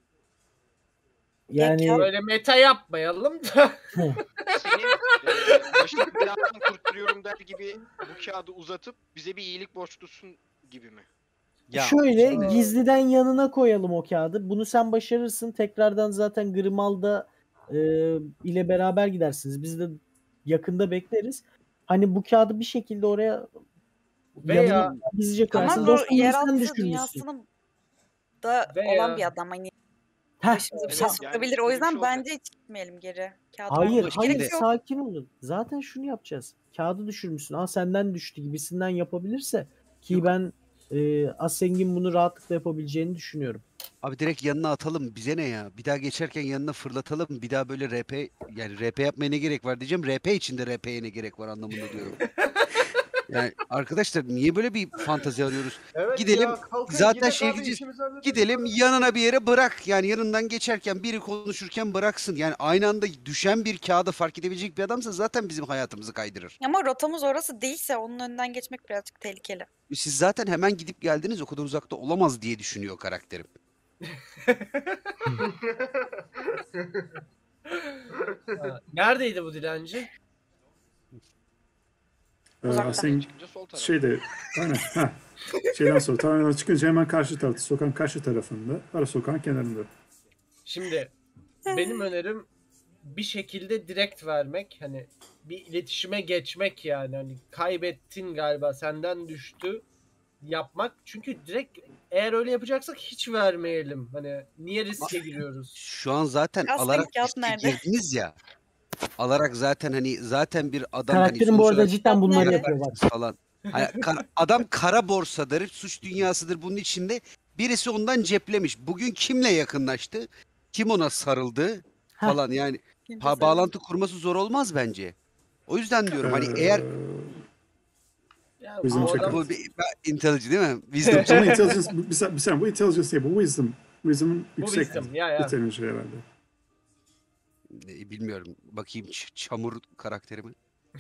Yani Ya Böyle meta yapmayalım da. Senin e, başını belandan kurtarıyorum der gibi bu kağıdı uzatıp bize bir iyilik borçlusun gibi mi? Ya şöyle şimdi- gizliden yanına koyalım o kağıdı. Bunu sen başarırsın. Tekrardan zaten Grimalda e, ile beraber gidersiniz. Biz de yakında bekleriz. Hani bu kağıdı bir şekilde oraya Veya- yanına gizlice koyarsın. ama bu Dostum bunu sen yeraltı düşürmüşsün. dünyasının da Veya- olan bir adam hani Heh, başımıza bir Evet, şey yani sokabilir. öyle O bir yüzden şey olacak. bence hiç gitmeyelim geri. Kağıdı Hayır, vermeye hayır gerek yok. sakin olun. Zaten şunu yapacağız. Kağıdı düşürmüşsün. Aa senden düştü gibisinden yapabilirse ki Yok. ben e, Aseng'in bunu rahatlıkla yapabileceğini düşünüyorum. Abi direkt yanına atalım. Bize ne ya? Bir daha geçerken yanına fırlatalım. Bir daha böyle R P yani R P yapmaya ne gerek var diyeceğim. R P içinde R P'ye ne gerek var anlamında diyorum. Yani arkadaşlar niye böyle bir fantazi arıyoruz? Evet Gidelim, ya, kalkın, zaten gidek şey abi, gideceğiz, işimizi halledelim. Gidelim yanına bir yere bırak. Yani yanından geçerken biri konuşurken bıraksın. Yani aynı anda düşen bir kağıdı fark edebilecek bir adamsa zaten bizim hayatımızı kaydırır. Ama rotamız orası değilse onun önünden geçmek birazcık tehlikeli. Siz zaten hemen gidip geldiniz o kadar uzakta olamaz diye düşünüyor karakterim. Ha, neredeydi bu dilenci? Ee, Uzaktan. Aseng Çıkınca sol taraf. şeyde aynen heh. Şeyden sonra tamamen çıkınca hemen karşı tarafta sokağın karşı tarafında ara sokağın kenarında. Şimdi benim önerim bir şekilde direkt vermek, hani bir iletişime geçmek, yani hani kaybettin galiba senden düştü yapmak. Çünkü direkt eğer öyle yapacaksak hiç vermeyelim. Hani niye riske giriyoruz? Şu an zaten Aslında alarak kağıt riske nerede? girdiniz ya. Alarak zaten hani zaten bir adam Karakterin hani bu sonuç arada olarak cidden bunları Nerede? yapıyor bak. falan. Hani kar- adam kara borsadır, suç dünyasıdır bunun içinde. Birisi ondan ceplemiş. Bugün kimle yakınlaştı? Kim ona sarıldı? Falan yani Kimse pa- sevmiyor. bağlantı kurması zor olmaz bence. O yüzden diyorum hani eğer Ee, Ya Bizim bu check adam bu bir, ben- intelligent değil mi? Wisdom ama check. intelligence, bu- bir, sen- bir saniye bu intelligence değil bu wisdom. Wisdom'ın bu yüksek wisdom ya ya. yeteneği herhalde. E, Bilmiyorum. Bakayım ç- çamur karakterimi.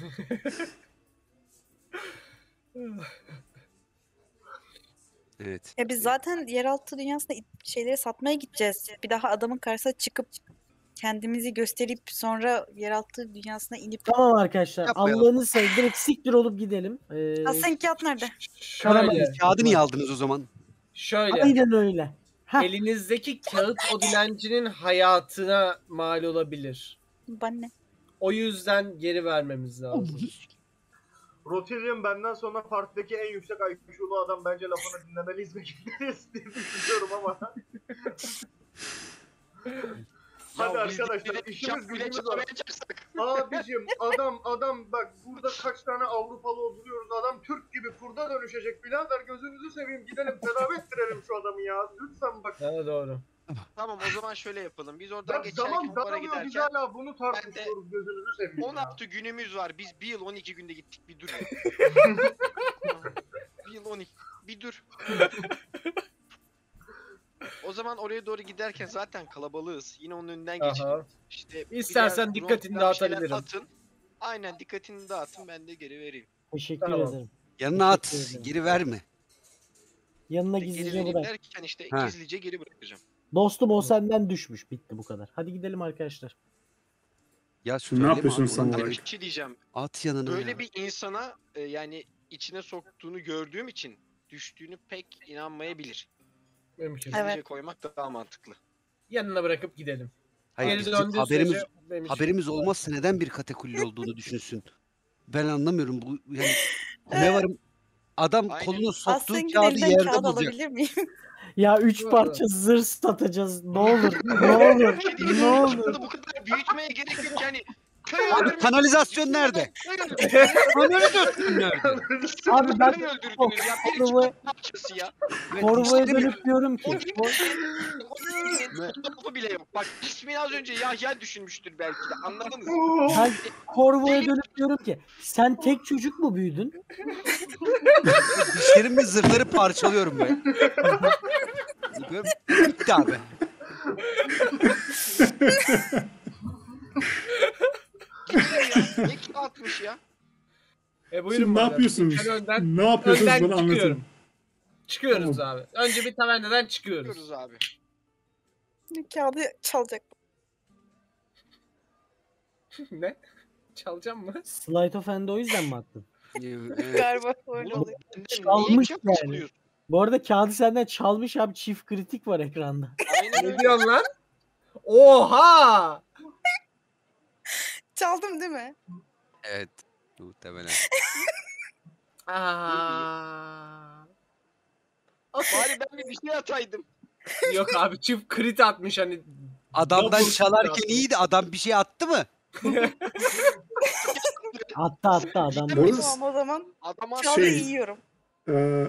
Evet. Ya biz zaten yeraltı dünyasında it- şeyleri satmaya gideceğiz. Bir daha adamın karşısına çıkıp kendimizi gösterip sonra yeraltı dünyasına inip Tamam arkadaşlar Yapmayalım. Allah'ını seveyim direkt siktir olup gidelim. Ee, Aslen kağıt nerede? Şöyle, Kağıdı niye aldınız o zaman? şöyle. aynen öyle. Heh, Elinizdeki kağıt o dilencinin hayatına mal olabilir. Bana ne? O yüzden geri vermemiz lazım. Rotillium benden sonra partideki en yüksek I Q'lu adam, bence lafını dinlemeliyiz ve gitmeliyiz diye düşünüyorum ama. Hadi Ya biz arkadaşlar, direkt işimiz şap bile gücümüz var. çalamayacaksak. Abicim adam adam bak burada kaç tane Avrupalı oturuyoruz, adam Türk gibi kurda dönüşecek birader, gözünüzü seveyim gidelim tedavi ettirelim şu adamı ya lütfen bak. Ha, doğru. Tamam o zaman şöyle yapalım. Biz oradan Bak geçerken zaman bara daralıyor biz giderken hala bunu tartışıyoruz, gözünüzü seveyim on ya. altı günümüz var. Biz bir yıl on iki günde gittik bir dur ya. bir yıl on iki. Bir dur. O zaman oraya doğru giderken zaten kalabalığız. Yine onun önünden geçelim. Aha. İşte İstersen birer dikkatini bronz falan bir şeyler dağıtabilirim. Atın. Aynen, dikkatini dağıtın, ben de geri vereyim. Teşekkür Tamam. ederim. Yanına Teşekkür at. ederim. Geri verme. Yanına Geri gizlice vereyim bırak. derken işte Ha. gizlice geri bırakacağım. Dostum o senden düşmüş. Bitti bu kadar. Hadi gidelim arkadaşlar. Ya Şimdi ne söyleme yapıyorsun abi, sen ona olarak? direkt Bir şey diyeceğim. At yanına Böyle ya. bir insana e, yani içine soktuğunu gördüğüm için düştüğünü pek inanmayabilir. Mümkün. Gizlice Evet. koymak daha mantıklı. Yanına bırakıp gidelim. Hayır, Geri bizim döndüğü haberimiz sürece benim için- haberimiz olmazsa neden bir katakulli olduğunu düşünsün. Ben anlamıyorum bu yani ne varım adam Aynen. kolunu soktuğu Aseng'in kağıdı elinden yerde kağıt bulacak. alabilir miyim? Ya üç Doğru. parça zırh satacağız. Ne olur. Ne olur. Bir şey diyeyim, Ne yani olur. aslında bu kadar büyütmeye gerek yok yani. Köy Abi öldürmek- kanalizasyon nerede? Köy öldürdünüz. Kanalizasyon nerede? Abi ben Köy öldürdünüz ya. Bir Korvaya- iki parçası ya. Korvoya İşte dönüp diyorum O ki. değil mi? Fotoğrafı bile yok. Bak ismini az önce Yahya düşünmüştür belki de. Anladınız mı? Ben Korvoya dönüp diyorum ki sen tek çocuk mu büyüdün? Dişlerimle zırhları parçalıyorum böyle. Bitti abi. Gidiyor ya. Ne ki atmış ya? E buyurun Şimdi ne madem. yapıyorsunuz? Ben önden, Ne yapıyorsunuz önden bana anlatın. çıkıyorum. Çıkıyoruz abi. Önce bir tavernadan çıkıyoruz. Yapıyoruz abi. Kağıdı çalacak. Ne? Çalacağım mı? Sleight of Hand'ı o yüzden mi attın? Evet. Galiba öyle Oğlum oluyor. benden Çalmış niye yani. çalıyorsun? Bu arada kağıdı senden çalmış abi, çift kritik var ekranda. Aynen Ne öyle. diyorsun lan? Oha! Çaldım değil mi? Evet. Muhtemelen. Aa. Bari ben de bir şey ataydım. Yok abi çift crit atmış hani. Adamdan Double çalarken kill iyiydi. Adam bir şey attı mı? Attı attı adam. Bu arada- Tamam o zaman Adama kağıdı Şey- yiyorum. Ee,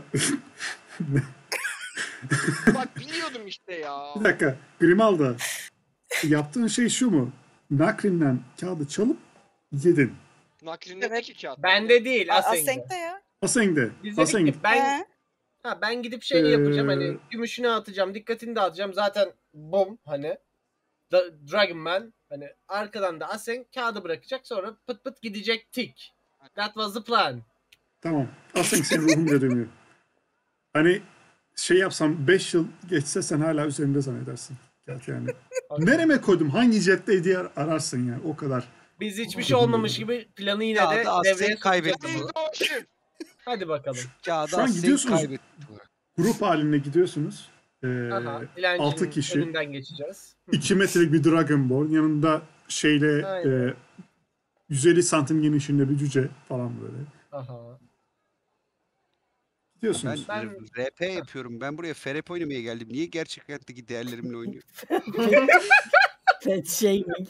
bak biliyordum işte ya. bir dakika. Grimalda. Yaptığın şey şu mu? Nakrin'den kağıdı çalıp yedin. Naklinde Evet. iki kağıt. Bende değil A- Aseng'de. Asenk'te ya. Aseng'de. Biz dedik Aseng. ki ben He. ha ben gidip şey Ee, yapacağım hani gümüşünü atacağım, dikkatini dağıtacağım. Zaten bom hani Da- Dragon Man hani arkadan da Aseng kağıdı bırakacak, sonra pıt pıt gidecek tik. That was the plan. Tamam. Aseng senin ruhun dönüyor. Hani şey yapsam beş yıl geçse sen hala üzerinde zannedersin. Gerçi yani. Nereme koydum? Hangi cepteydi diye ararsın yani. O kadar. Biz hiçbir şey olmamış gibi planı yine Kağıdı de Aseng devreye kaybetti. sokacağız. Doğuşu. Hadi bakalım. Kağıdı Şu an Aseng gidiyorsunuz. kaybetti. Grup halinde gidiyorsunuz. Ee, Aha, dilencinin altı kişi. önünden geçeceğiz. iki metrelik bir Dragonborn. Yanında şeyle Aynen. e, yüz elli santim genişliğinde bir cüce falan böyle. Aha. Ben, Gidiyorsunuz. Ben- R P yapıyorum. Ben buraya F R P oynamaya geldim. Niye gerçek hayattaki değerlerimle oynuyorum? Fat shaming.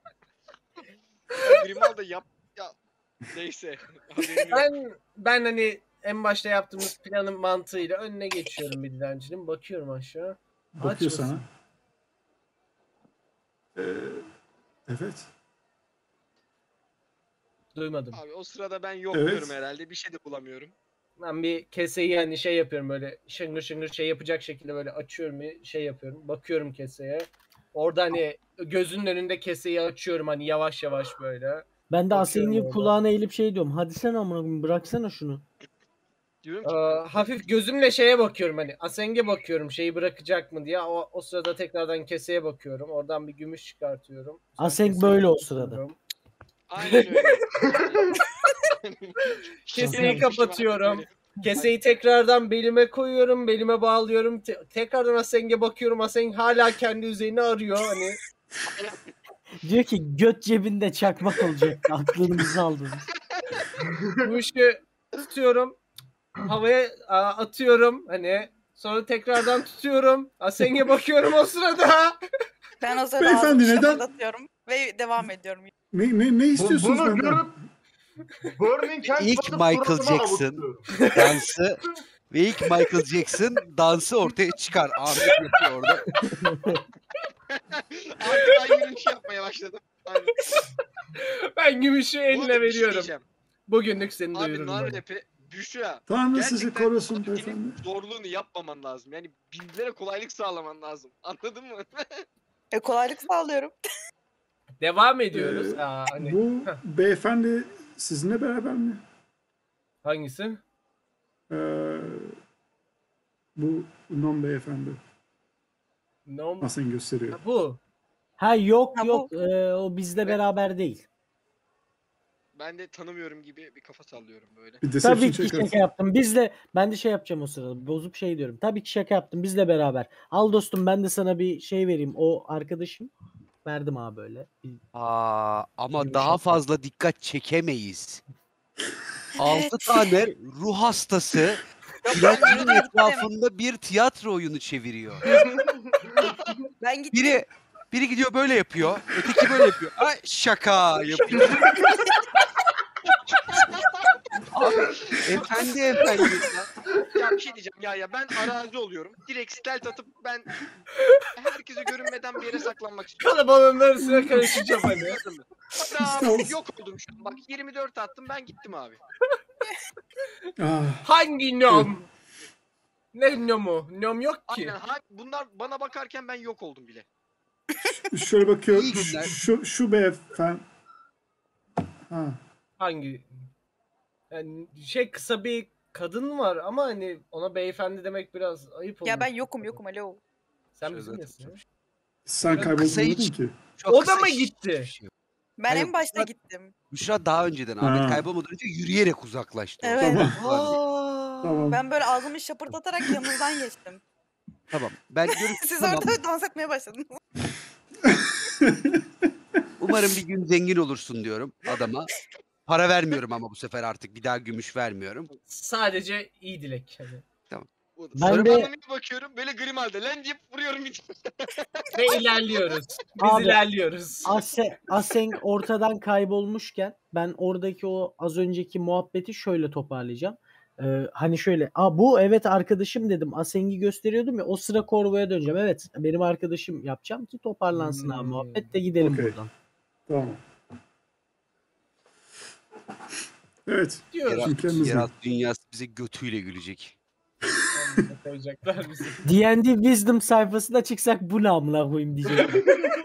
Grimalda yap. Ya. Neyse. Haberim yok. Ben ben hani en başta yaptığımız planın mantığıyla önüne geçiyorum bir dilencinin. Bakıyorum aşağı. Bakıyor Aç sana. mısın? Ee, evet. Duymadım. Abi o sırada ben yokluyorum Evet. herhalde. Bir şey de bulamıyorum. Ben bir keseyi hani şey yapıyorum, böyle şıngır şıngır şey yapacak şekilde böyle açıyorum, bir şey yapıyorum. Bakıyorum keseye. Orada hani gözünün önünde keseyi açıyorum hani yavaş yavaş böyle. Ben de Bakıyorum Aseng'in orada. kulağına eğilip şey diyorum. Hadi sen amına koyayım, bıraksana şunu. Diyorum Ee, ki hafif gözümle şeye bakıyorum, hani Aseng'e bakıyorum şeyi bırakacak mı diye. O, o sırada tekrardan keseye bakıyorum. Oradan bir gümüş çıkartıyorum. Sonra Aseng keseyi böyle o kapatıyorum. sırada. aynen öyle. Keseyi kapatıyorum. Keseyi tekrardan belime koyuyorum, belime bağlıyorum. Te- tekrardan Aseng'e bakıyorum. Aseng hala kendi üzerini arıyor hani. Diyor ki göt cebinde çakmak olacak. Aklınızı aldınız. Bu işi tutuyorum. Havaya a, atıyorum hani. Sonra tekrardan tutuyorum. Aseng'e bakıyorum o sırada. Ben o sırada Beyefendi, ağzımı neden- şapırdatıyorum ve devam ediyorum. Ne, ne, ne Bu, istiyorsunuz bunu benden? görüp Burning Hand İlk basıp Michael suratıma Jackson. avutuyorum. Dansı ve ilk Michael Jackson dansı ortaya çıkar. Ahmet yapıyor orada. Arkadan yürüyüş yapmaya başladım. Aynen. Ben gümüşü Bu arada eline bir şey veriyorum. diyeceğim. Bugünlük seni Abi duyururum. nar hani. rapi Büşra. Tanrı sizi Gerçekten korusun abinin beyefendi. zorluğunu yapmaman lazım. Yani birbirlere kolaylık sağlaman lazım. Anladın mı? E, kolaylık sağlıyorum. Devam ediyoruz. Ee, Aa, hani Bu beyefendi sizinle beraber mi? hangisi? Ee, bu non beyefendi. No, Nasıl gösteriyor? Ha, bu. Ha yok Ha, bu- yok ee, o bizle beraber değil. Ben de tanımıyorum gibi bir kafa sallıyorum böyle. Bir deception Tabii ki check şaka atsın. yaptım. Bizle ben de şey yapacağım o sırada. Bozup şey diyorum. Tabii ki şaka yaptım. Bizle beraber. Al dostum ben de sana bir şey vereyim. O arkadaşım. Verdim abi böyle. Bir- Aa, ama Yumuşak. daha fazla dikkat çekemeyiz. Altı tane ruh hastası platinyum etrafında bir tiyatro oyunu çeviriyor. Ben gittim. Biri biri gidiyor böyle yapıyor, öteki böyle yapıyor. Ay şaka yapıyor. Abi, efendi efendi. Ya bir şey diyeceğim ya ya ben arazi oluyorum. Direkt stealth atıp ben herkese görünmeden bir yere saklanmak istiyorum. Kalabalığın arasına karışacağım hani. Anladın mı? Hatta yok oldum şu an. Bak yirmi dört attım ben gittim abi. Ah, Hangi nom? Ne nomu? Nom yok ki. Aynen ha, bunlar bana bakarken ben yok oldum bile. şöyle bakıyorum. İyi günler. Şu, şu beyefendi. Ha. Hangi? Yani şey kısa bir kadın var ama hani ona beyefendi demek biraz ayıp olur. Ya ben yokum yokum alo. Sen Şöyle bizim zaten nesin? tutmuş. Sen Biraz kayboldun kısa demedin hiç- ki. Çok O kısa da mı hiç- gitti? hiçbir şey yok. Ben Hayır, en başta bak- gittim. Büşra daha önceden Ha. Ahmet kaybolmadan önce yürüyerek uzaklaştı. Evet. Tamam. Aa. Tamam. Ben böyle ağzımı şapırdatarak yanınızdan geçtim. Tamam. Ben diyorum ki, Siz tamam. orada dans etmeye başladınız. Umarım bir gün zengin olursun diyorum adama. Para vermiyorum ama bu sefer artık bir daha gümüş vermiyorum. Sadece iyi dilek. Hani. Ben Sarı de- bandana bakıyorum böyle Grimal'de lan deyip vuruyorum bir Ve ilerliyoruz. Biz Abi- ilerliyoruz. Ase, Aseng ortadan kaybolmuşken ben oradaki o az önceki muhabbeti şöyle toparlayacağım. Ee, hani şöyle, aa bu evet arkadaşım dedim. Aseng'i gösteriyordum ya o sıra Corvo'ya döneceğim. Evet benim arkadaşım yapacağım ki toparlansın abi Hmm. muhabbet de gidelim Okey. buradan. Tamam. Evet. Diyoruz. Yeralt, Mükemmel. yeralt dünyası bize götüyle gülecek. Amına koyacaklar bizi. D and D Wisdom sayfasına çıksak bu ne amına koyayım diyecektim.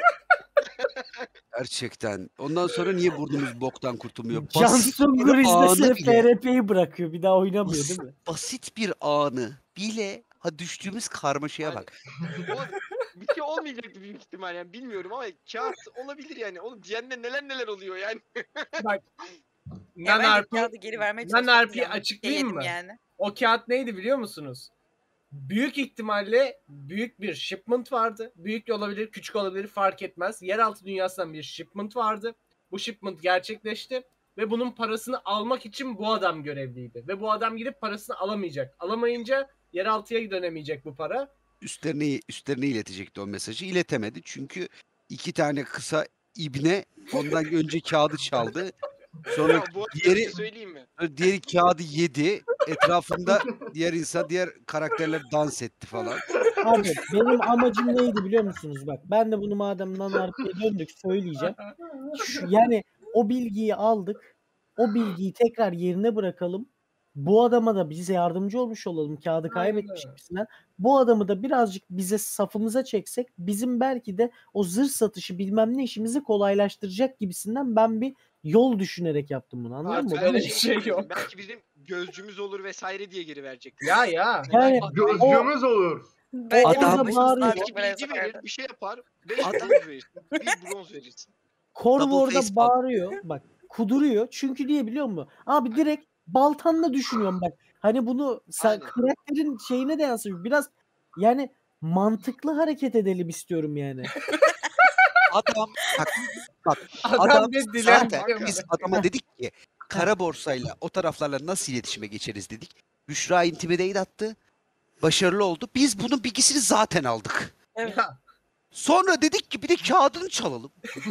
Gerçekten. Ondan sonra niye burnumuz boktan kurtulmuyor? Can Basit Sungur bir anı izlese bile, F R P'yi bırakıyor. Bir daha oynamıyor değil mi? basit bir anı bile ha düştüğümüz karmaşaya bak. O bir şey olmayacaktı büyük ihtimal yani bilmiyorum ama kağıt olabilir yani. Oğlum diğerinde neler neler oluyor yani. Ya ben de Nan-R P, kağıdı geri vermeye Nan-R çalıştım. P'yi ama açıklayayım yedim mı? yani. O kağıt neydi biliyor musunuz? Büyük ihtimalle büyük bir shipment vardı. Büyük de olabilir, küçük olabilir fark etmez. Yeraltı dünyasından bir shipment vardı. Bu shipment gerçekleşti ve bunun parasını almak için bu adam görevliydi. Ve bu adam gidip parasını alamayacak. Alamayınca yeraltıya dönemeyecek bu para. Üstlerine, üstlerine iletecekti o mesajı. İletemedi çünkü iki tane kısa ibne ondan önce kağıdı çaldı. Sonra Ya bu arada bir diğeri şey söyleyeyim mi? diğeri kağıdı yedi. Etrafında diğer insan, diğer karakterler dans etti falan. Abi benim amacım neydi biliyor musunuz? Bak ben de bunu madem Nan-R P'ye döndük söyleyeceğim. Şu, yani o bilgiyi aldık. O bilgiyi tekrar yerine bırakalım. Bu adama da bize yardımcı olmuş olalım. Kağıdı kaybetmiş Aynen. gibisinden. Bu adamı da birazcık bize safımıza çeksek bizim belki de o zırh satışı bilmem ne işimizi kolaylaştıracak gibisinden ben bir yol düşünerek yaptım bunu. Anladın Artık mı? öyle Bu- bir şey yok. Belki bizim gözcümüz olur vesaire diye geri verecek. Ya ya. Yani Gözcümüz olur. Bence Adam- de Orada başımız bağırıyor. ağrıyacak Belki böyle bilgi seferlerde. verir, bir şey yapar. beş Adam- bronz verirsin. Bir bronz verirsin. Corvo Double orada face palm. bağırıyor. Bak kuduruyor. Çünkü niye biliyor musun? Abi direkt baltanla düşünüyorum bak. Hani bunu sen Aynen. karakterin şeyine de yansıyor. Biraz yani mantıklı hareket edelim istiyorum yani. Adam bak, bak Adam, adam bir zaten dilenci. biz adama dedik ki kara borsayla o taraflarla nasıl iletişime geçeriz dedik. Büşra intimidate attı. Başarılı oldu. Biz bunun bilgisini zaten aldık. Evet. Ya, Sonra dedik ki bir de kağıdını çalalım.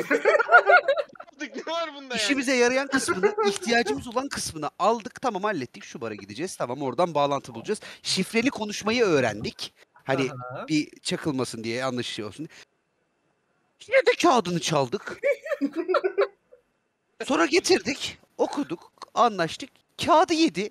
Ne var bunda yani? İşimize yarayan kısmını, ihtiyacımız olan kısmını aldık. Tamam hallettik. Şu bara gideceğiz. Tamam oradan bağlantı bulacağız. Şifreli konuşmayı öğrendik. Hani aha. bir çakılmasın diye yanlış şey olsun. Yine de kağıdını çaldık. Sonra getirdik. Okuduk. Anlaştık. Kağıdı yedi.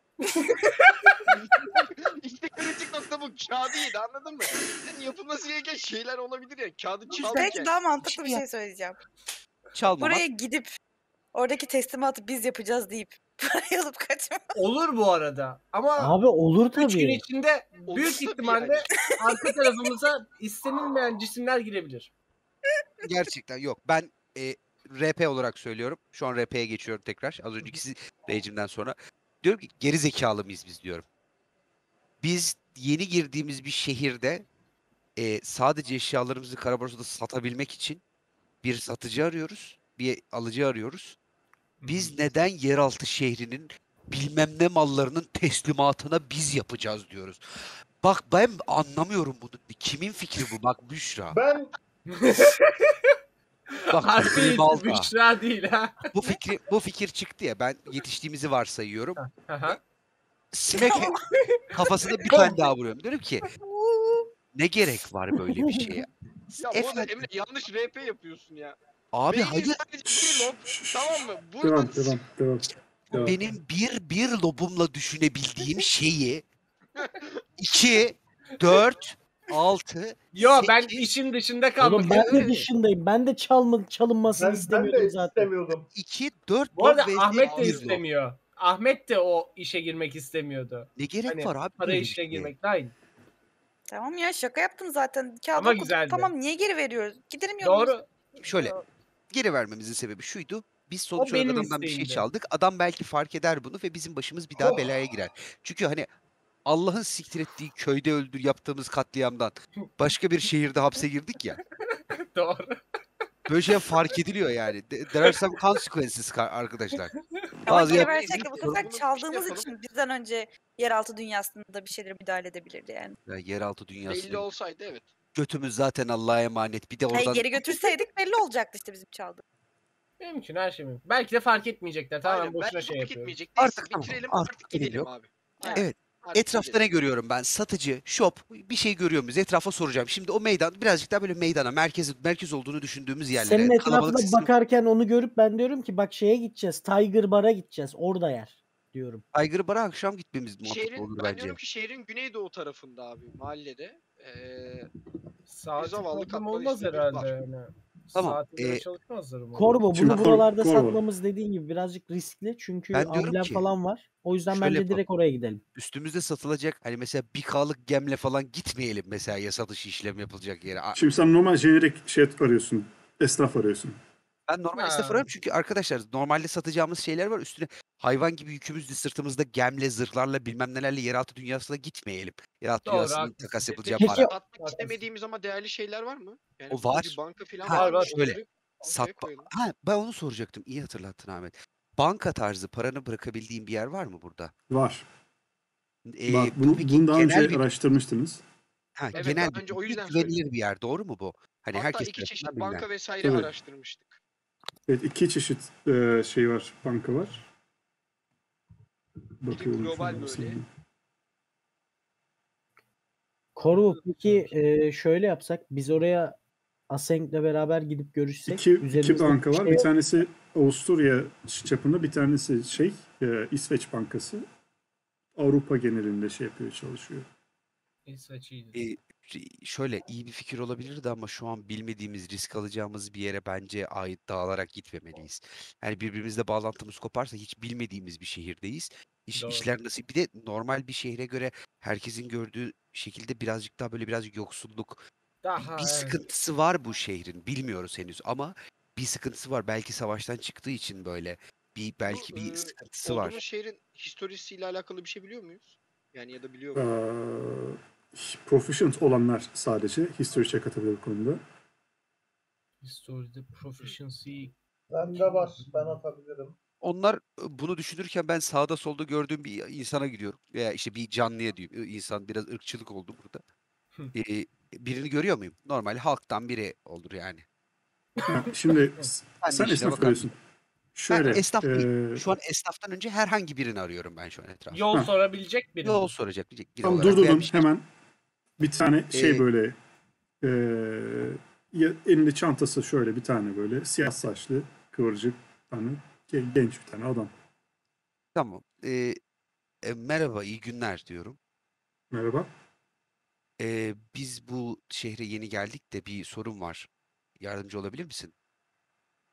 İşte kritik nokta bu. Kağıdı yedi anladın mı? Yani yapılması gereken şeyler olabilir ya. Kağıdı çaldık Belki yani. daha mantıklı bir Şey şey söyleyeceğim. çalmamak. Buraya gidip oradaki teslimatı biz yapacağız deyip parayı alıp kaçmak. Olur bu arada. Ama Abi olur üç gün tabii. içinde Olur büyük tabii ihtimalle yani. arka tarafımıza istenilmeyen cisimler girebilir. Gerçekten yok. Ben e, R P olarak söylüyorum. Şu an R P'ye geçiyorum tekrar. Az önceki rejimden sonra. Diyorum ki geri zekalı mıyız biz diyorum. Biz yeni girdiğimiz bir şehirde e, sadece eşyalarımızı kara borsada satabilmek için bir satıcı arıyoruz. Bir alıcı arıyoruz. Biz neden yeraltı şehrinin bilmem ne mallarının teslimatına biz yapacağız diyoruz. Bak ben anlamıyorum bunu. Kimin fikri bu? Bak Büşra. Ben Bak Harfi Grimalda. Büşra değil ha. Bu fikri bu fikir çıktı ya, ben yetiştiğimizi varsayıyorum. Aha. Sinek kafasına bir tane daha vuruyorum. Diyorum ki ne gerek var böyle bir şeye? Ya bu arada Efendim, Emre yanlış R P yapıyorsun ya. abi Beynin hayır, sadece bir lob, tamam mı? Buradan Devam, devam, devam. devam. benim bir bir lobumla düşünebildiğim şeyi iki, dört, altı, Yo ben sekiz, işin dışında kalmak Oğlum ben de istiyorum. dışındayım. Ben de çalma, çalınmasını ben, ben istemiyordum de zaten. istemiyordum. iki, dört Bu arada lob vs Ahmet de bir lob. istemiyor. Ahmet de o işe girmek istemiyordu. Ne gerek Hani var abi para böyle bir işine şeye? girmek dahil. Tamam ya şaka yaptım zaten. Kağıdı Ama okuduk. güzeldi. Tamam niye geri veriyoruz? Gidelim yolumuza. Doğru. Şöyle geri vermemizin sebebi şuydu. Biz sonuç O olarak benim adamdan bir şey isteğimdi. çaldık. Adam belki fark eder bunu ve bizim başımız bir daha belaya girer. Çünkü hani Allah'ın siktir ettiği köyde öldür yaptığımız katliamdan başka bir şehirde hapse girdik ya. Doğru. Böyle şey fark ediliyor yani. De- There are some consequences ka- arkadaşlar. Ama Bazı geri yer- versek de bu sefer Bunu bir çaldığımız yapalım. için bizden önce yeraltı dünyasında bir şeylere müdahale edebilirdi yani. Ya yeraltı Belli dünyası. olsaydı evet. Götümüz zaten Allah'a emanet. Bir de Hayır oradan geri götürseydik belli olacaktı işte bizim çaldığımız. Mümkün her şey mümkün. Belki de fark etmeyecekler. Tamamen Aynen. boşuna Belki şey fark yapıyoruz. etmeyecek. Neyse Artık tamam, bitirelim artık artık gerek gidelim yok. abi. Evet. Artık Etrafta gidelim. ne görüyorum ben? Satıcı, shop, bir şey görüyor muyuz? Etrafa soracağım. Şimdi o meydan birazcık daha böyle meydana, merkez, merkez olduğunu düşündüğümüz yerlere. Senin kalabalık etrafına sistem- bakarken onu görüp ben diyorum ki bak şeye gideceğiz. Tiger Bar'a gideceğiz. Orada yer diyorum. Tiger Bar'a akşam gitmemiz mantıklı Şehrin, olur ben bence. diyorum ki şehrin güneydoğu tarafında abi mahallede. Ee, Saati zavallı problem kaplan olmaz ismi bir herhalde var. yani. Tamam, Saate göre ee, çalışmazlar umarım. Korbo Şimdi bunu Kor- buralarda Korbo. satmamız dediğin gibi birazcık riskli. Çünkü Ben diyorum amblem ki, falan var. O yüzden şöyle bence yapalım. direkt oraya gidelim. Üstümüzde satılacak hani mesela bir K'lık gemle falan gitmeyelim mesela yasa dışı işlem yapılacak yere. A- Şimdi sen normal jenerik şey arıyorsun. Esnaf arıyorsun. Ben normal Ha. esnaf arıyorum çünkü arkadaşlar normalde satacağımız şeyler var. Üstüne hayvan gibi yükümüzle sırtımızda gemle, zırhlarla bilmem nelerle yeraltı dünyasına gitmeyelim. Yeraltı Doğru, dünyasının haklısın. takas Pe- yapılacağı peki- para. Haklısın. Satmak istemediğimiz ama değerli şeyler var mı? Yani O burada var. bir banka falan Ha, var mı? var. şöyle, Onları Sat, ortaya koyalım. ha, ben onu soracaktım. İyi hatırlattın Ahmet. Banka tarzı paranı bırakabildiğin bir yer var mı burada? Var. Ee, Var. bu Bunu, peki bunu daha genel önce bir, araştırmıştınız. ha, Evet, genel daha önce bir o bilgi, yüzden güvenilir söyledim. bir yer. Doğru mu bu? Hani Hatta herkes iki çeşit tarafından bilinen. banka vesaire Tabii. araştırmıştık. Evet, iki çeşit e, şey var, banka var. Biri Bakıyorum global şuna bir böyle. saniye. Korvo peki e, şöyle yapsak biz oraya Asenk'le beraber gidip görüşsek İki, iki üzerimizde banka bir var. şey Bir yok. tanesi Avusturya çapında, bir tanesi şey e, İsveç Bankası. Avrupa genelinde şey yapıyor, çalışıyor. İsveç iyidir. Ee, ş- şöyle iyi bir fikir olabilirdi ama şu an bilmediğimiz, risk alacağımız bir yere bence ait dağılarak gitmemeliyiz. Yani birbirimizle bağlantımız koparsa hiç bilmediğimiz bir şehirdeyiz. İş, Doğru. işler nasıl? Bir de normal bir şehre göre herkesin gördüğü şekilde birazcık daha böyle birazcık yoksulluk. Bir, Daha bir evet. sıkıntısı var bu şehrin. Bilmiyoruz henüz ama bir sıkıntısı var. Belki savaştan çıktığı için böyle bir belki Bu bir e, sıkıntısı olduğumuz var. şehrin historisiyle alakalı bir şey biliyor muyuz? Yani ya da biliyor Ee, muyuz? proficient olanlar sadece history check atabilir bu konuda. History'de proficiency Bende var. Ben atabilirim. Onlar e, bunu düşünürken ben sağda solda gördüğüm bir insana gidiyorum. Veya işte bir canlıya diyeyim. E, İnsan biraz ırkçılık oldu burada. Ee, birini görüyor muyum? Normal halktan biri olur yani. Ha, şimdi s- Ben de sen işine esnaf bakarım. arıyorsun. Ben Şöyle, esnaf değil. e, Şu an esnaftan önce herhangi birini arıyorum ben şu an etrafta. yol Ha. sorabilecek biri. Yol mi? soracak bir biri tam olarak veya durdurdun bir şey. hemen bir tane şey Ee, böyle e, ya- elinde çantası şöyle bir tane böyle siyah saçlı kıvırcık tane gen- genç bir tane adam. Tamam. Ee, e, merhaba, iyi günler diyorum. Merhaba. Ee, biz bu şehre yeni geldik de bir sorun var. Yardımcı olabilir misin?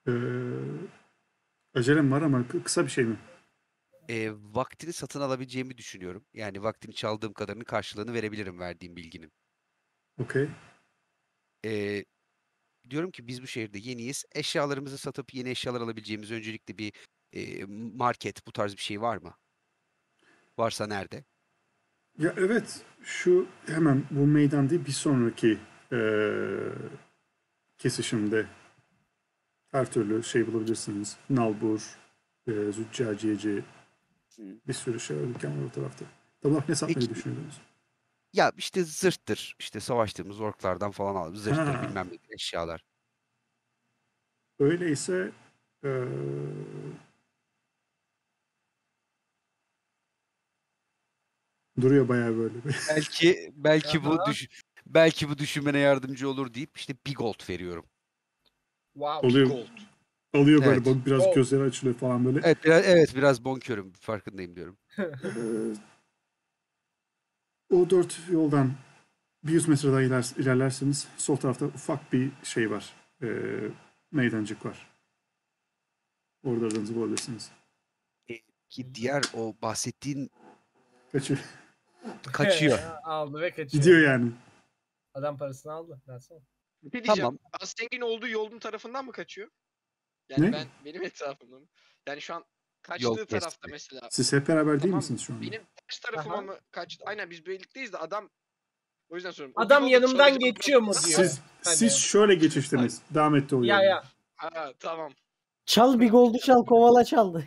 Ee, acelem var ama kı- kısa bir şey mi? Ee, vaktini satın alabileceğimi düşünüyorum. Yani vaktini çaldığım kadarının karşılığını verebilirim verdiğim bilginin. Okey. Ee, diyorum ki biz bu şehirde yeniyiz. Eşyalarımızı satıp yeni eşyalar alabileceğimiz öncelikle bir e, market bu tarz bir şey var mı? Varsa nerede? Ya evet, şu hemen bu meydan değil, bir sonraki ee, kesişimde her türlü şey bulabilirsiniz. Nalbur, e, züccaciyeci, Hı. bir sürü şey var, dükkan var o tarafta. Tam olarak ne satmayı Peki. düşünüyordunuz? Ya işte zırhtır, işte savaştığımız orklardan falan aldım. Zırhtır Ha, bilmem ne eşyalar. öyleyse ee, duruyor bayağı böyle. Belki belki bu Aha. düş belki bu düşünmene yardımcı olur deyip işte bir gold veriyorum. Wow. Oluyor, Gold. alıyor böyle, Evet. bak biraz Oh. gözleri açılıyor falan böyle. Evet biraz, evet biraz bonkörüm farkındayım diyorum. Ee, o dört yoldan bir yüz metre daha iler, ilerlerseniz sol tarafta ufak bir şey var. Ee, meydancık var. Orada aranızı bulabilirsiniz. E, ki diğer o bahsettiğin Kaçıyor. kaçıyor. Aldı ve kaçıyor. Gidiyor yani. Adam parasını aldı. Versene. Bir şey diyeceğim. Tamam. Mustang'in olduğu yolun tarafından mı kaçıyor? Yani Ne? ben benim etrafımda mı? Yani şu an Yol kaçtığı tarafta kesti. mesela. Siz hep beraber değil Tamam. misiniz şu anda? Benim ters tarafıma Aha. mı kaçtı? Aynen biz birlikteyiz de adam o yüzden soruyorum. O Adam yolda yanımdan çalacağım geçiyor mu tarafında- diyor. Siz Hani. siz şöyle geçiştiniz. Devam etti o Ya yolda. ya. Ha tamam. Çal bir goldu çal kovala çaldı.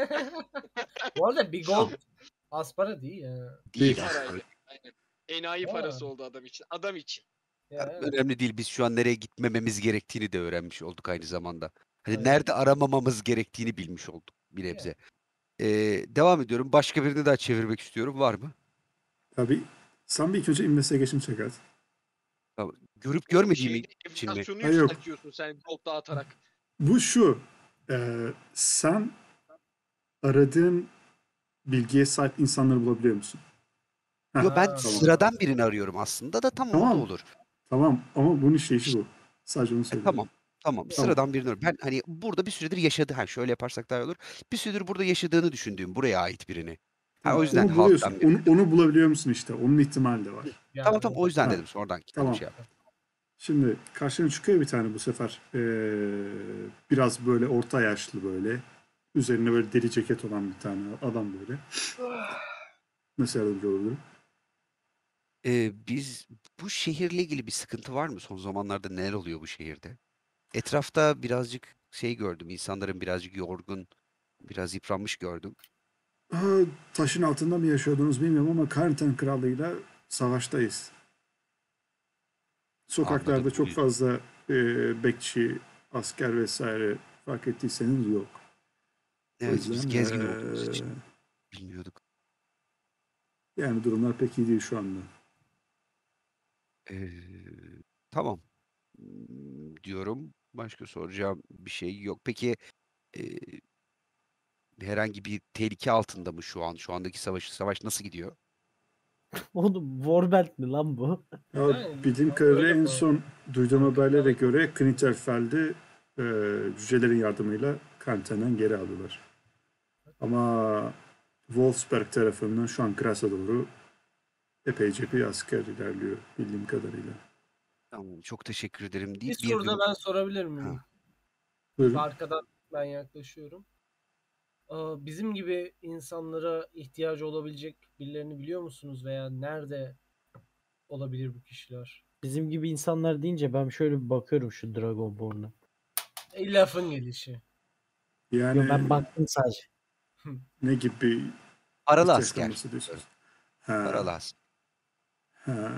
Bu arada bir gold az para değil ya. Değil Değil. aslında. Paraydı. Aynen. Enayi Ha. parası oldu adam için. Adam için. Ya, Ya. önemli değil. Biz şu an nereye gitmememiz gerektiğini de öğrenmiş olduk aynı zamanda. Hani Evet. nerede aramamamız gerektiğini bilmiş olduk bir Ya. nebze. Ee, devam ediyorum. Başka birini daha çevirmek istiyorum. Var mı? Tabii. Sen bir ilk önce investigation check at. Tamam. Görüp Oğlum görmediğimi şeyde için mi? enflasyonu Ha, yok. yükseltiyorsun sen gold dağıtarak. Bu şu. e, sen aradığın bilgiye sahip insanları bulabiliyor musun? Ha, Yo ben Ha. sıradan birini arıyorum aslında da tamam, o da Tamam. olur. Tamam ama bunun işleyişi bu. Sadece onu E, söylüyorum. tamam. Tamam. Tamam. Sıradan birini arıyorum. Ben hani burada bir süredir yaşadı. Ha şöyle yaparsak daha iyi olur. Bir süredir burada yaşadığını düşündüğüm buraya ait birini. Ha o Tamam, yüzden onu buluyorsun. halktan birini. Onu, onu bulabiliyor musun işte? Onun ihtimali de var. Yani. Tamam tamam o yüzden Ha, dedim. Sonradan gittim tamam. şey yaptım. Şimdi karşına çıkıyor bir tane bu sefer. Ee, biraz böyle orta yaşlı böyle. Üzerine böyle deri ceket olan bir tane adam böyle. Nasıl yardımcı olabilirim? Ee, biz bu şehirle ilgili bir sıkıntı var mı? Son zamanlarda neler oluyor bu şehirde? Etrafta birazcık şey gördüm. İnsanların birazcık yorgun, biraz yıpranmış gördüm. Aa, taşın altında mı yaşıyordunuz bilmiyorum ama Karnten Krallığı'yla savaştayız. Sokaklarda Anladım. çok fazla e, bekçi, asker vesaire fark ettiyseniz yok. O Evet biz yüzden gezgin e, olduğumuz için bilmiyorduk. yani durumlar pek iyi değil şu anda. Ee, tamam Hmm, diyorum. Başka soracağım bir şey yok. Peki e, herhangi bir tehlike altında mı şu an? Şu andaki savaş savaş nasıl gidiyor? Oğlum Warband mi lan bu? Ya, Yani, bildiğim kadarıyla öyle en bu. son duyduğum haberlere göre Knitterfeld'i e, cücelerin yardımıyla Karnten'den geri aldılar. Ama Wolfsberg tarafından şu an Kras'a doğru epeyce bir asker ilerliyor bildiğim kadarıyla. Tamam, çok teşekkür ederim Bir deyip bir soru da gün... ben sorabilir miyim? Ha. Buyurun. Arkadan ben yaklaşıyorum. Aa, bizim gibi insanlara ihtiyacı olabilecek birilerini biliyor musunuz veya nerede olabilir bu kişiler? Bizim gibi insanlar deyince ben şöyle bir bakıyorum şu Dragonborn'a. E, lafın gelişi. Yani Yo ben baktım sadece. ne gibi Paralı ihtiyaçtan asker. bahsediyorsunuz? Ha, Paralı asker. ha.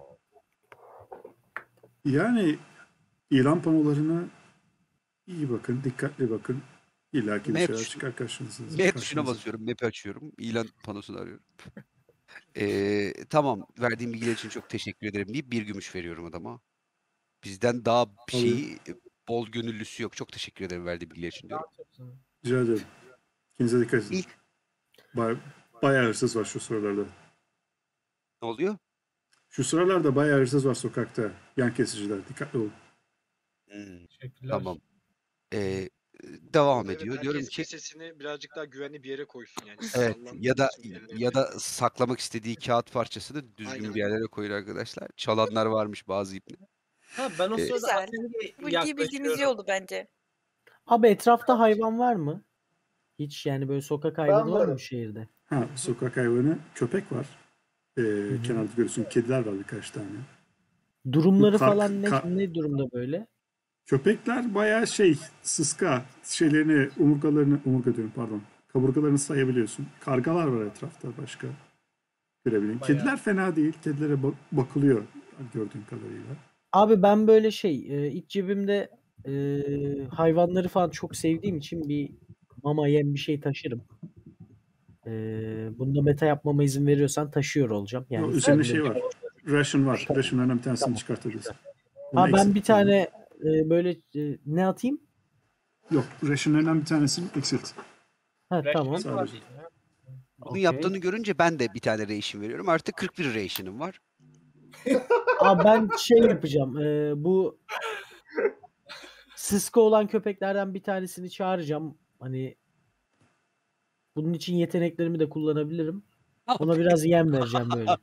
Yani ilan panolarına iyi bakın, dikkatli bakın. İlla ki bir Map şeyler tuş- çıkar karşınıza. M tuşuna karşınıza. basıyorum, map'i açıyorum, ilan panosunu arıyorum. Ee, tamam, verdiğin bilgiler için çok teşekkür ederim deyip bir gümüş veriyorum adama. Bizden daha bir şeyi e, bol gönüllüsü yok. Çok teşekkür ederim verdiği bilgiler için diyorum. Rica ederim. Kendinize dikkat edin. İlk Bay, bayağı hırsız var şu sıralarda. ne oluyor? Şu sıralarda bayağı hırsız var sokakta. Yan kesiciler. Dikkatli olun. Hmm, Teşekkürler. tamam. Ee, devam Evet, ediyor. herkes Diyorum ki kesesini birazcık daha güvenli bir yere koysun yani. evet ya da Sallanmasın ya da yerlere. saklamak istediği kağıt parçasını düzgün Aynen. bir yerlere koyun arkadaşlar. Çalanlar varmış bazı ipne. Ha ben o Ee, sırada Güzel. Aseng'e Bu bilgiyi bildiğimiz iyi yaklaşıyorum. oldu bence. Abi etrafta hayvan var mı? Hiç yani böyle sokak hayvanı var mı varım. bu şehirde? Ha, sokak hayvanı köpek var. Ee, hı. kenarda görüyorsun kediler var birkaç tane. Durumları Kar- falan ne kar- ne durumda böyle? Köpekler bayağı şey sıska şeylerini omurgalarını omurga diyorum pardon kaburgalarını sayabiliyorsun. Kargalar var etrafta başka görebilin. Bayağı. Kediler fena değil. Kedilere bak- bakılıyor gördüğüm kadarıyla. Abi ben böyle şey e, iç cebimde e, hayvanları falan çok sevdiğim için bir mama yem bir şey taşırım. E, bunda meta yapmama izin veriyorsan taşıyor olacağım. O Yani üzerinde üstümde. şey var. Ration var. Tamam. Ration'larından bir tanesini Tamam. çıkartabilirsin. Onu Ha ben eksilt. bir tane e, böyle e, ne atayım? Yok. Ration'larından bir tanesini eksilt. Ha tamam. Reşit var Sadece. ya. Bunu Okey. yaptığını görünce ben de bir tane ration veriyorum. Artık kırk bir ration'ım var. Abi ben şey yapacağım. e, bu sıska olan köpeklerden bir tanesini çağıracağım. Hani bunun için yeteneklerimi de kullanabilirim. Ona biraz yem vereceğim böyle.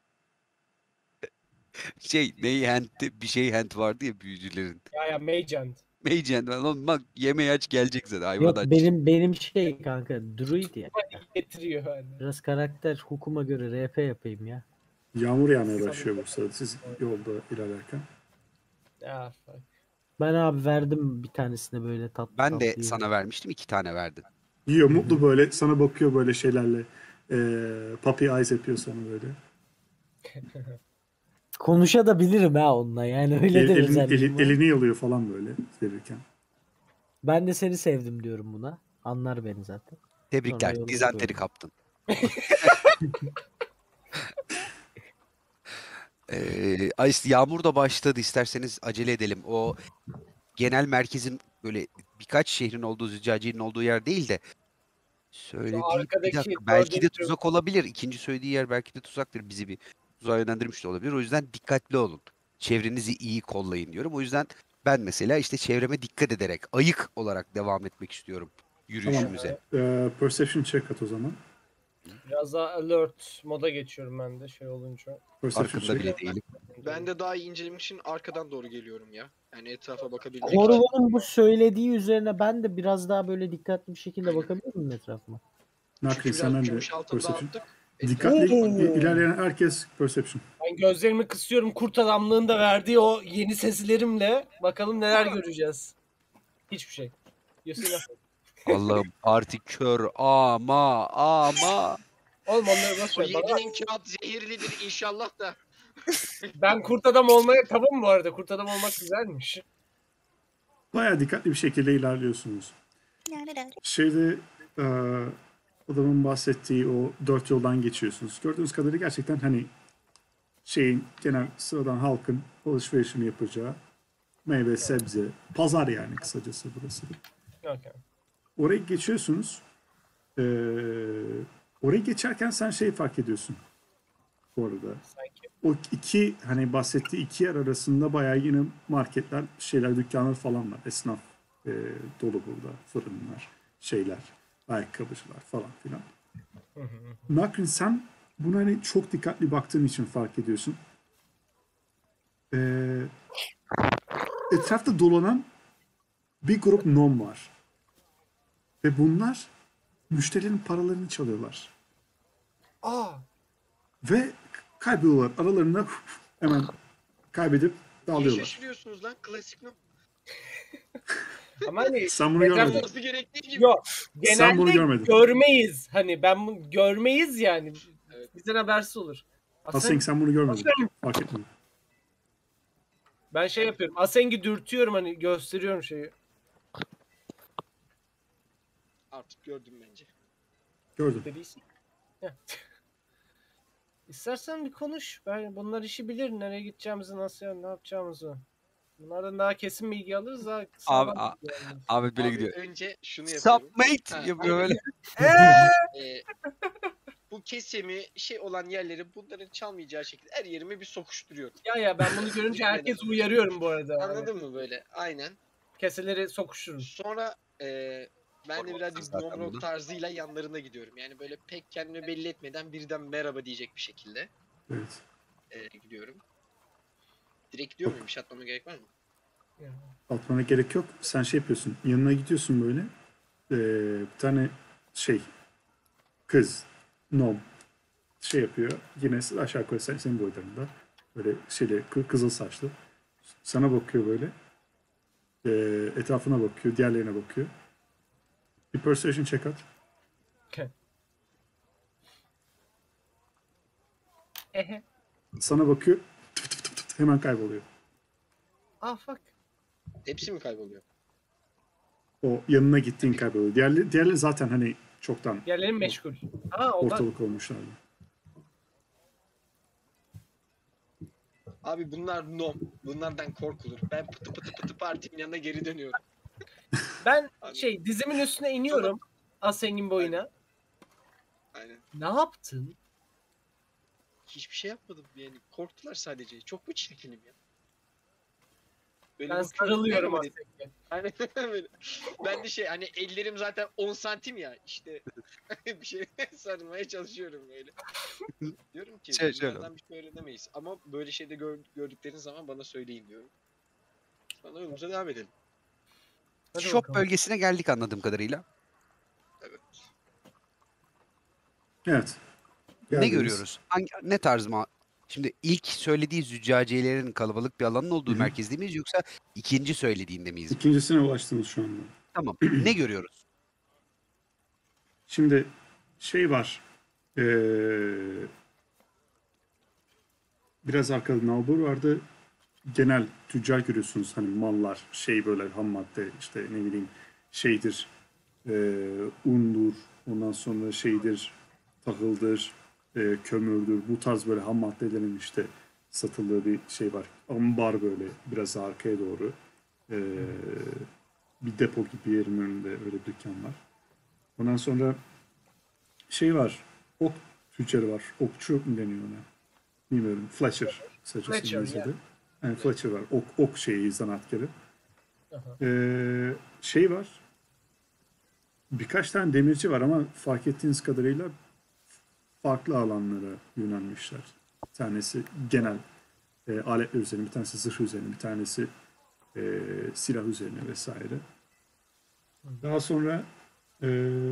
Şey ney hand'ti bir şey hand vardı ya büyücülerin. Ya ya Magent. Mage hand lan bak yemeği aç gelecek zaten hayvan Yok aç. benim benim şey kanka druid ya. Getiriyor hani. Biraz karakter hukuma göre R P yapayım ya. Yağmur yağmaya başlıyor bu sırada siz yolda ilerlerken. Ya fuck. Ben abi verdim bir tanesine böyle tatlı Ben tatlı de yiyor. sana vermiştim iki tane verdin. Yiyor mutlu böyle sana bakıyor böyle şeylerle. Eee puppy eyes yapıyor sana böyle. Konuşa da bilirim ha onunla yani öyle El- de elini, özelliğim eli- var. elini yalıyor falan böyle verirken. Ben de seni sevdim diyorum buna. Anlar beni zaten. Sonra Tebrikler. yoluma Dizanteri koyuyorum. kaptın. Ee, ay, yağmur da başladı. İsterseniz acele edelim. O genel merkezin böyle birkaç şehrin olduğu, züccacinin olduğu yer değil de söylediği bir arkadaki dakika belki de dördüncü- tuzak olabilir. İkinci söylediği yer belki de tuzaktır. Bizi bir tuzağa yönlendirmiş de olabilir. O yüzden dikkatli olun. Çevrenizi iyi kollayın diyorum. O yüzden ben mesela işte çevreme dikkat ederek ayık olarak devam etmek istiyorum yürüyüşümüze. Eee, perception check at o zaman. Biraz daha alert moda geçiyorum ben de şey olunca. Perception Farkında check. bile değilim. Ben de daha iyi incelemek için arkadan doğru geliyorum ya. Yani etrafa bakabilmek için. Korvan'ın bu söylediği üzerine ben de biraz daha böyle dikkatli bir şekilde bakabilir miyim etrafıma? Nakli Çünkü senden biraz de gümüş altın perception. dağıttık. Dikkatli Oo. ilerleyen herkes perception. Ben gözlerimi kısıyorum kurt adamlığın da verdiği o yeni seslerimle. Bakalım neler göreceğiz. Hiçbir şey. Yusuf. Allah'ım parti kör ama ama. Oğlum onları boş O ver. Bana- yediğin kağıt zehirlidir inşallah da. Ben kurt adam olmaya tamam bu arada. Kurt adam olmak güzelmiş. Bayağı dikkatli bir şekilde ilerliyorsunuz. Şeyde eee, adamın bahsettiği o dört yoldan geçiyorsunuz. Gördüğünüz kadarıyla gerçekten hani şeyin genel sıradan halkın alışverişini yapacağı meyve, sebze, pazar yani kısacası burası. Okay. Orayı geçiyorsunuz. Eee orayı geçerken sen şey fark ediyorsun. Bu arada. Sanki. O iki hani bahsettiği iki yer arasında bayağı yine marketler, şeyler, dükkanlar falan var. Esnaf eee, dolu burada. Fırınlar, şeyler, ayakkabıcılar falan filan. Hı hı. Nakrin sen buna hani çok dikkatli baktığın için fark ediyorsun. Ee, etrafta dolanan bir grup nom var. Ve bunlar müşterilerin paralarını çalıyorlar. Aa, Ve kaybediyorlar. Aralarında hemen kaybedip Niye dağılıyorlar. şaşırıyorsunuz lan? Klasik mi? ama hani Sen bunu Neden görmedin. Olması gerektiği gibi. yok. Sen bunu Genelde görmedin. görmeyiz. Hani ben bunu görmeyiz yani. Evet. Bizden habersiz olur. Aslında Aslında sen bunu görmedin. Fark etmedin. ben şey yapıyorum. Aseng'i dürtüyorum hani gösteriyorum şeyi. Artık gördüm bence. Gördüm. Dediyse. Heh. İstersen bir konuş. Ben bunlar işi bilir. Nereye gideceğimizi, nasıl ne yapacağımızı. Bunlardan daha kesin bilgi alırız. Daha sağlam a- bilgi alırız. Ahmet böyle Abi gidiyor. önce şunu yapıyorum. Submate Ha, yapıyor böyle. Ee, bu kesemi şey olan yerleri bunların çalmayacağı şekilde her yerime bir sokuşturuyorum. Ya ya ben bunu görünce herkes uyarıyorum bu arada. Hani Anladın mı böyle? Aynen. keseleri sokuşturun. Sonra e, ben de Hormonlar birazcık zaten Gnomrock bunu. tarzıyla yanlarına gidiyorum. Yani böyle pek kendimi belli etmeden birden merhaba diyecek bir şekilde Evet. e, gidiyorum. Direkt gidiyor muyum? Bir şey atmama gerek var mı? Atmana gerek yok. Sen şey yapıyorsun. Yanına gidiyorsun böyle. Ee, bir tane şey kız nom şey yapıyor. Yine aşağı yukarı sen, senin boylarında. Böyle şeyle kı- kızıl saçlı. Sana bakıyor böyle. Ee, etrafına bakıyor. Diğerlerine bakıyor. Bir persuasion check at. Okay. Ehe. Sana bakıyor. Tıp tıp tıp tıp hemen kayboluyor. Ah fuck. Hepsi mi kayboluyor? O yanına gittiğin kayboluyor. Diğerleri, diğerleri zaten hani çoktan Yerlerim meşgul. Ha ondan. ortalık olmuşlardı. Abi bunlar nom. Bunlardan korkulur. Ben pıtı pıtı pıtı partimin yanına geri dönüyorum. Ben Abi. şey dizimin üstüne iniyorum. Asengin boyuna. Aynen. Ne yaptın? Hiçbir şey yapmadım yani. Korktular sadece. Çok mu çirkinim ya? Böyle Ben bakıyorum, sarılıyorum merhaba dedim. Asengin. Aynen böyle. Ben de şey hani ellerim zaten on santim ya işte bir şey sarılmaya çalışıyorum böyle. Diyorum ki Şey, şöyle bunlardan bir şey öğrenemeyiz ama böyle şeyde gör, gördükleriniz zaman bana söyleyin diyorum. Sonra yolumuza devam edelim. Hadi Shop bakalım. bölgesine geldik anladığım kadarıyla. Evet. Evet. Ne Geldiniz. görüyoruz? Hangi, ne tarz mı? Şimdi ilk söylediği züccaciyelerin kalabalık bir alanın olduğu Hı hı. merkezde miyiz yoksa ikinci söylediğinde miyiz? İkincisine ulaştınız şu anda. Tamam. Ne görüyoruz? Şimdi şey var. Ee, biraz arkada nalbur vardı. Genel tüccar görüyorsunuz. Hani mallar, şey böyle ham madde işte ne bileyim şeydir. E, undur. Ondan sonra şeydir. Tahıldır. E, kömürdür. Bu tarz böyle ham maddelerin işte satıldığı bir şey var. Ambar böyle biraz arkaya doğru. E, bir depo gibi yerin önünde öyle bir dükkan var. Ondan sonra şey var. Ok tüccarı var. Okçu mu deniyor ona? Bilmiyorum. Fletcher. Kısacası Fletcher, İngilizce'de. yeah. Yani Fletcher var. Ok, ok şeyi zanaatkarı. Aha. Ee, şey var. Birkaç tane demirci var ama fark ettiğiniz kadarıyla farklı alanlara yönelmişler. Bir tanesi genel e, aletler üzerine, bir tanesi zırh üzerine, bir tanesi e, silah üzerine vesaire. Daha sonra e,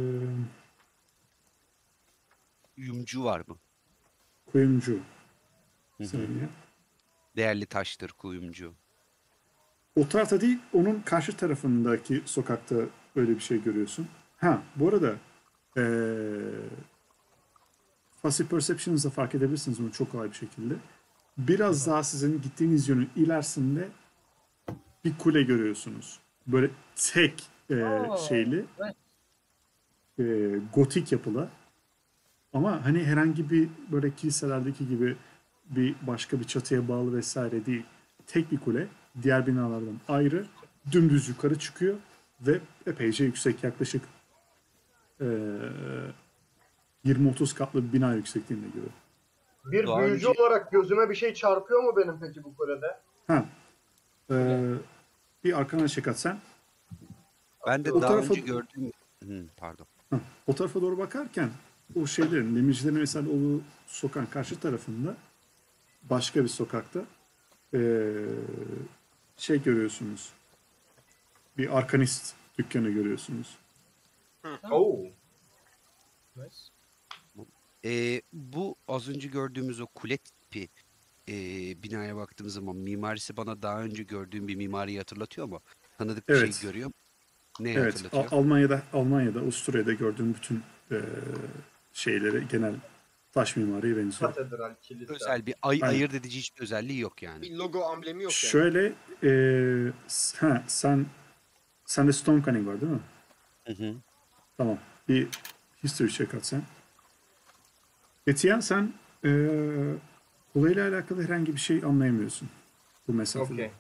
Yumcu var mı? kuyumcu Hı hı. saniye. Değerli taştır kuyumcu. O tarafta değil, onun karşı tarafındaki sokakta öyle bir şey görüyorsun. Ha, bu arada ee, Passive Perception'ınızda fark edebilirsiniz bunu çok kolay bir şekilde. Biraz daha sizin gittiğiniz yönün ilerisinde bir kule görüyorsunuz. Böyle tek ee, Aa, şeyli, evet. ee, gotik yapılı. Ama hani herhangi bir böyle kiliselerdeki gibi bir başka bir çatıya bağlı vesaire değil. Tek bir kule diğer binalardan ayrı dümdüz yukarı çıkıyor ve epeyce yüksek, yaklaşık ee, yirmi otuz katlı bir bina yüksekliğinde gibi. Bir Daha büyücü önce- olarak gözüme bir şey çarpıyor mu benim peki bu kulede? Ha. Ee, bir arkana çek at sen. Ben de O daha tarafa- önce gördüğüm... Hı, pardon. Ha, o tarafa doğru bakarken o şeylerin, demircilerin mesela olduğu sokağın karşı tarafında başka bir sokakta ee, şey görüyorsunuz. Bir arkanist dükkanı görüyorsunuz. Oo. Nice. Ee, bu az önce gördüğümüz o kule tipi e, binaya baktığımız zaman mimarisi bana daha önce gördüğüm bir mimariyi hatırlatıyor mu? Tanıdık bir Evet. şey görüyor mu? Ne Evet, hatırlatıyor? A- Almanya'da, Almanya'da, Avusturya'da gördüğüm bütün ee, şeyleri, genel taş mimariye benziyor. Katedral, kilise. Özel bir ay Aynen. ayırt edici hiçbir özelliği yok yani. Bir logo amblemi yok yani. Şöyle, ee, s- ha, sen sende Stone Cunning var değil mi? Hı hı. Tamam. Bir history check at sen. Etienne sen ee, olayla alakalı herhangi bir şey anlayamıyorsun bu mesafede. Okey.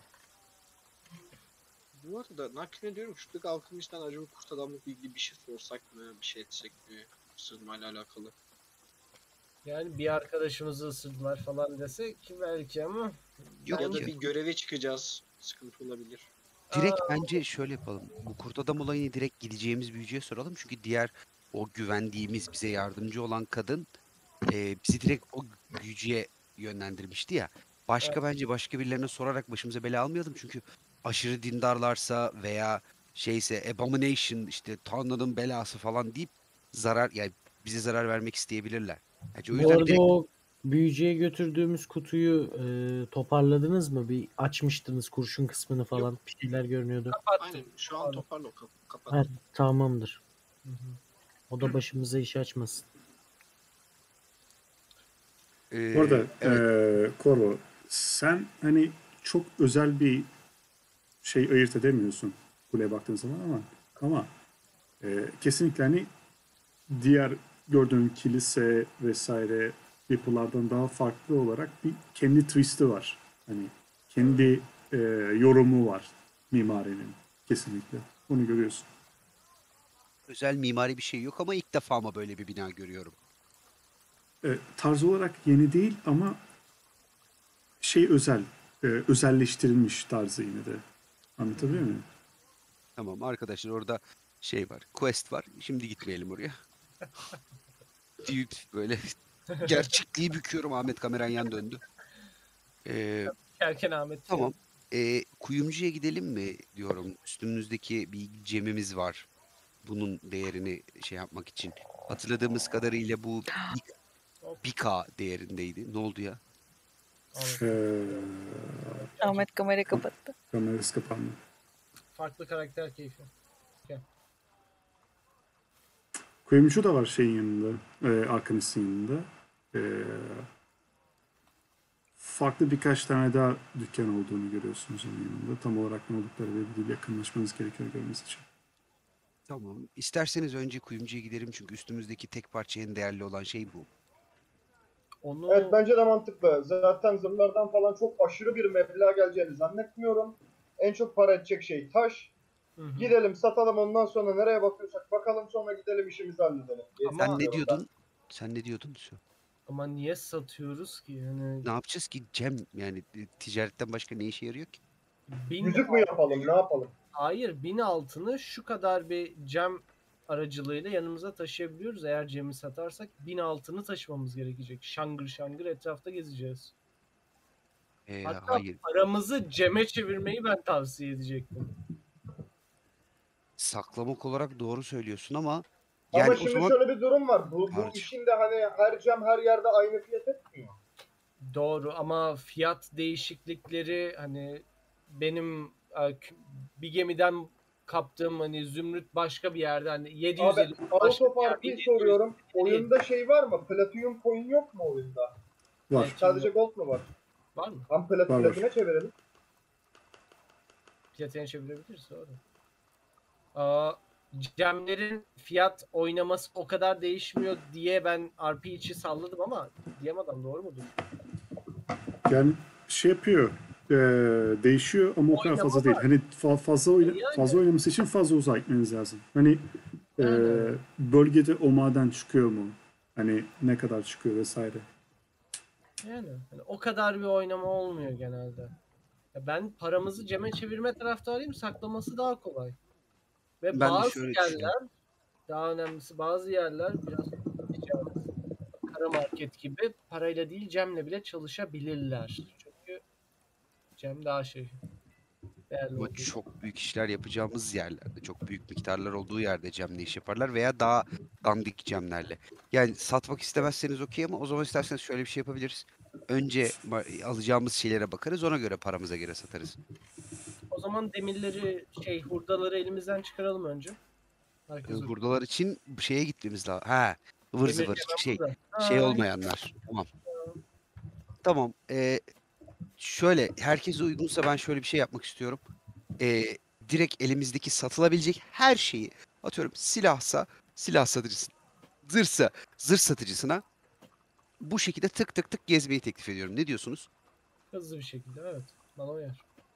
Bu arada nakil ediyorum şuradaki alkımistten acaba kurt adamla ilgili bir şey sorsak mı, bir şey etsek mi, sığınmayla alakalı. Yani bir arkadaşımızı ısırdılar falan desek ki belki ama Yok Ya da ki. bir göreve çıkacağız, sıkıntı olabilir. Direkt Aa. bence şöyle yapalım. Bu kurt adam olayını direkt gideceğimiz büyücüye soralım. Çünkü diğer o güvendiğimiz, bize yardımcı olan kadın e, bizi direkt o büyücüye yönlendirmişti ya. Başka bence başka birilerine sorarak başımıza bela almayalım. Çünkü aşırı dindarlarsa veya şeyse abomination işte Tanrı'nın belası falan deyip zarar yani bize zarar vermek isteyebilirler. Bence o Bu yüzden arada direkt o büyücüye götürdüğümüz kutuyu e, toparladınız mı? Bir açmıştınız kurşun kısmını falan. Bir şeyler görünüyordu. Aynen şu an toparla o kapı. Kapat. Ha, tamamdır. Hı hı. O da başımıza iş açmasın. e, Bu arada evet. eee Koro, sen hani çok özel bir şey ayırt edemiyorsun kuleye baktığın zaman ama ama eee, kesinlikle hani diğer gördüğün kilise vesaire yapılardan daha farklı olarak bir kendi twist'i var. Hani kendi eee, yorumu var mimarinin kesinlikle. Bunu görüyorsun. Özel mimari bir şey yok ama ilk defa mı böyle bir bina görüyorum? E, tarz olarak yeni değil ama şey özel, e, özelleştirilmiş tarzı yine de. Anlatabiliyor muyum? Tamam arkadaşlar orada şey var. Quest var. Şimdi gitmeyelim oraya. Deyip böyle gerçekliği büküyorum. Ahmet kameran yan döndü. Ee, Erken Ahmet. tamam. Ee, kuyumcuya gidelim mi diyorum. Üstümüzdeki bir gemimiz var. Bunun değerini şey yapmak için. Hatırladığımız kadarıyla bu bir K değerindeydi. Ne oldu ya? Ahmet. E, Ahmet kamerayı kapattı. kamerası kapandı. Farklı karakter keyfi. Kuyumcu da var şeyin yanında, e, Arkanist'in yanında. E, farklı birkaç tane daha dükkan olduğunu görüyorsunuz onun yanında. Tam olarak ne oldukları belli değil. Yakınlaşmanız gerekiyor görmeniz için. Tamam. İsterseniz önce kuyumcuya gidelim çünkü üstümüzdeki tek parça en değerli olan şey bu. Onu Evet bence de mantıklı. Zaten zırhlardan falan çok aşırı bir meblağ geleceğini zannetmiyorum. En çok para edecek şey taş. Hı hı. Gidelim satalım ondan sonra nereye bakıyorsak bakalım sonra gidelim işimizi halledelim. Ama- Sen ne diyordun? Sen ne diyordun Su? ama niye satıyoruz ki? Yani Ne yapacağız ki Cem yani e, ticaretten başka ne işe yarıyor ki? bin, Müzik mi yapalım ne yapalım? hayır bin altını şu kadar bir cem aracılığıyla yanımıza taşıyabiliyoruz. Eğer cemi satarsak bin altını taşımamız gerekecek. Şangır şangır etrafta gezeceğiz. Ee, Hatta hayır. paramızı ceme çevirmeyi ben tavsiye edecektim. Saklamak olarak doğru söylüyorsun ama Ama yani o şimdi zaman şöyle bir durum var. Bu, bu Harcı. işin de hani her cam her yerde aynı fiyat etmiyor. Doğru ama fiyat değişiklikleri hani benim e, k- bir gemiden kaptığım hani zümrüt başka bir yerde hani yedi yüz Abi elli başka auto bir yerde farkı yedi yüz soruyorum. değil. Oyunda şey var mı? Platinum coin yok mu oyunda? Var. Evet. Sadece gold mu var? Var mı? Tam plat Var, var. platine çevirelim. Platine çevirebiliriz doğru. Aa, gemlerin fiyat oynaması o kadar değişmiyor diye ben R P içi salladım ama diyemeden doğru mudur? Yani şey yapıyor, e, değişiyor ama o kadar Oynama fazla değil. Hani fa- fazla oyna- Yani. fazla oynaması için fazla uzağa gitmeniz lazım. Hani e, Yani. bölgede o maden çıkıyor mu? Hani ne kadar çıkıyor vesaire. Yani hani o kadar bir oynama olmuyor genelde. Ya ben paramızı ceme çevirme taraftarıyım. Saklaması daha kolay. Ve Ben de bazı şöyle yerler düşünüyorum. daha önemlisi bazı yerler biraz ticaret, kara market gibi parayla değil cemle bile çalışabilirler. Çünkü cem daha şey değerli Ama olduğu için. çok büyük işler yapacağımız yerlerde, çok büyük miktarlar olduğu yerde cemle iş yaparlar veya daha dandik cemlerle. Yani satmak istemezseniz okey ama o zaman isterseniz şöyle bir şey yapabiliriz. Önce ma- alacağımız şeylere bakarız, ona göre paramıza göre satarız. O zaman demirleri şey hurdaları elimizden çıkaralım önce. Ee, Herkes o- Hurdalar için şeye gitmemiz lazım. Ha, ıvır Demir zıvır hemen şey, burada. şey Aa, olmayanlar. Tamam. Tamam. ee, şöyle, herkese uygunsa ben şöyle bir şey yapmak istiyorum. Ee, direkt elimizdeki satılabilecek her şeyi, atıyorum silahsa silah satıcısı, zırhsa zırh satıcısına bu şekilde tık tık tık gezmeyi teklif ediyorum. Ne diyorsunuz? hızlı bir şekilde evet. Bana uyar.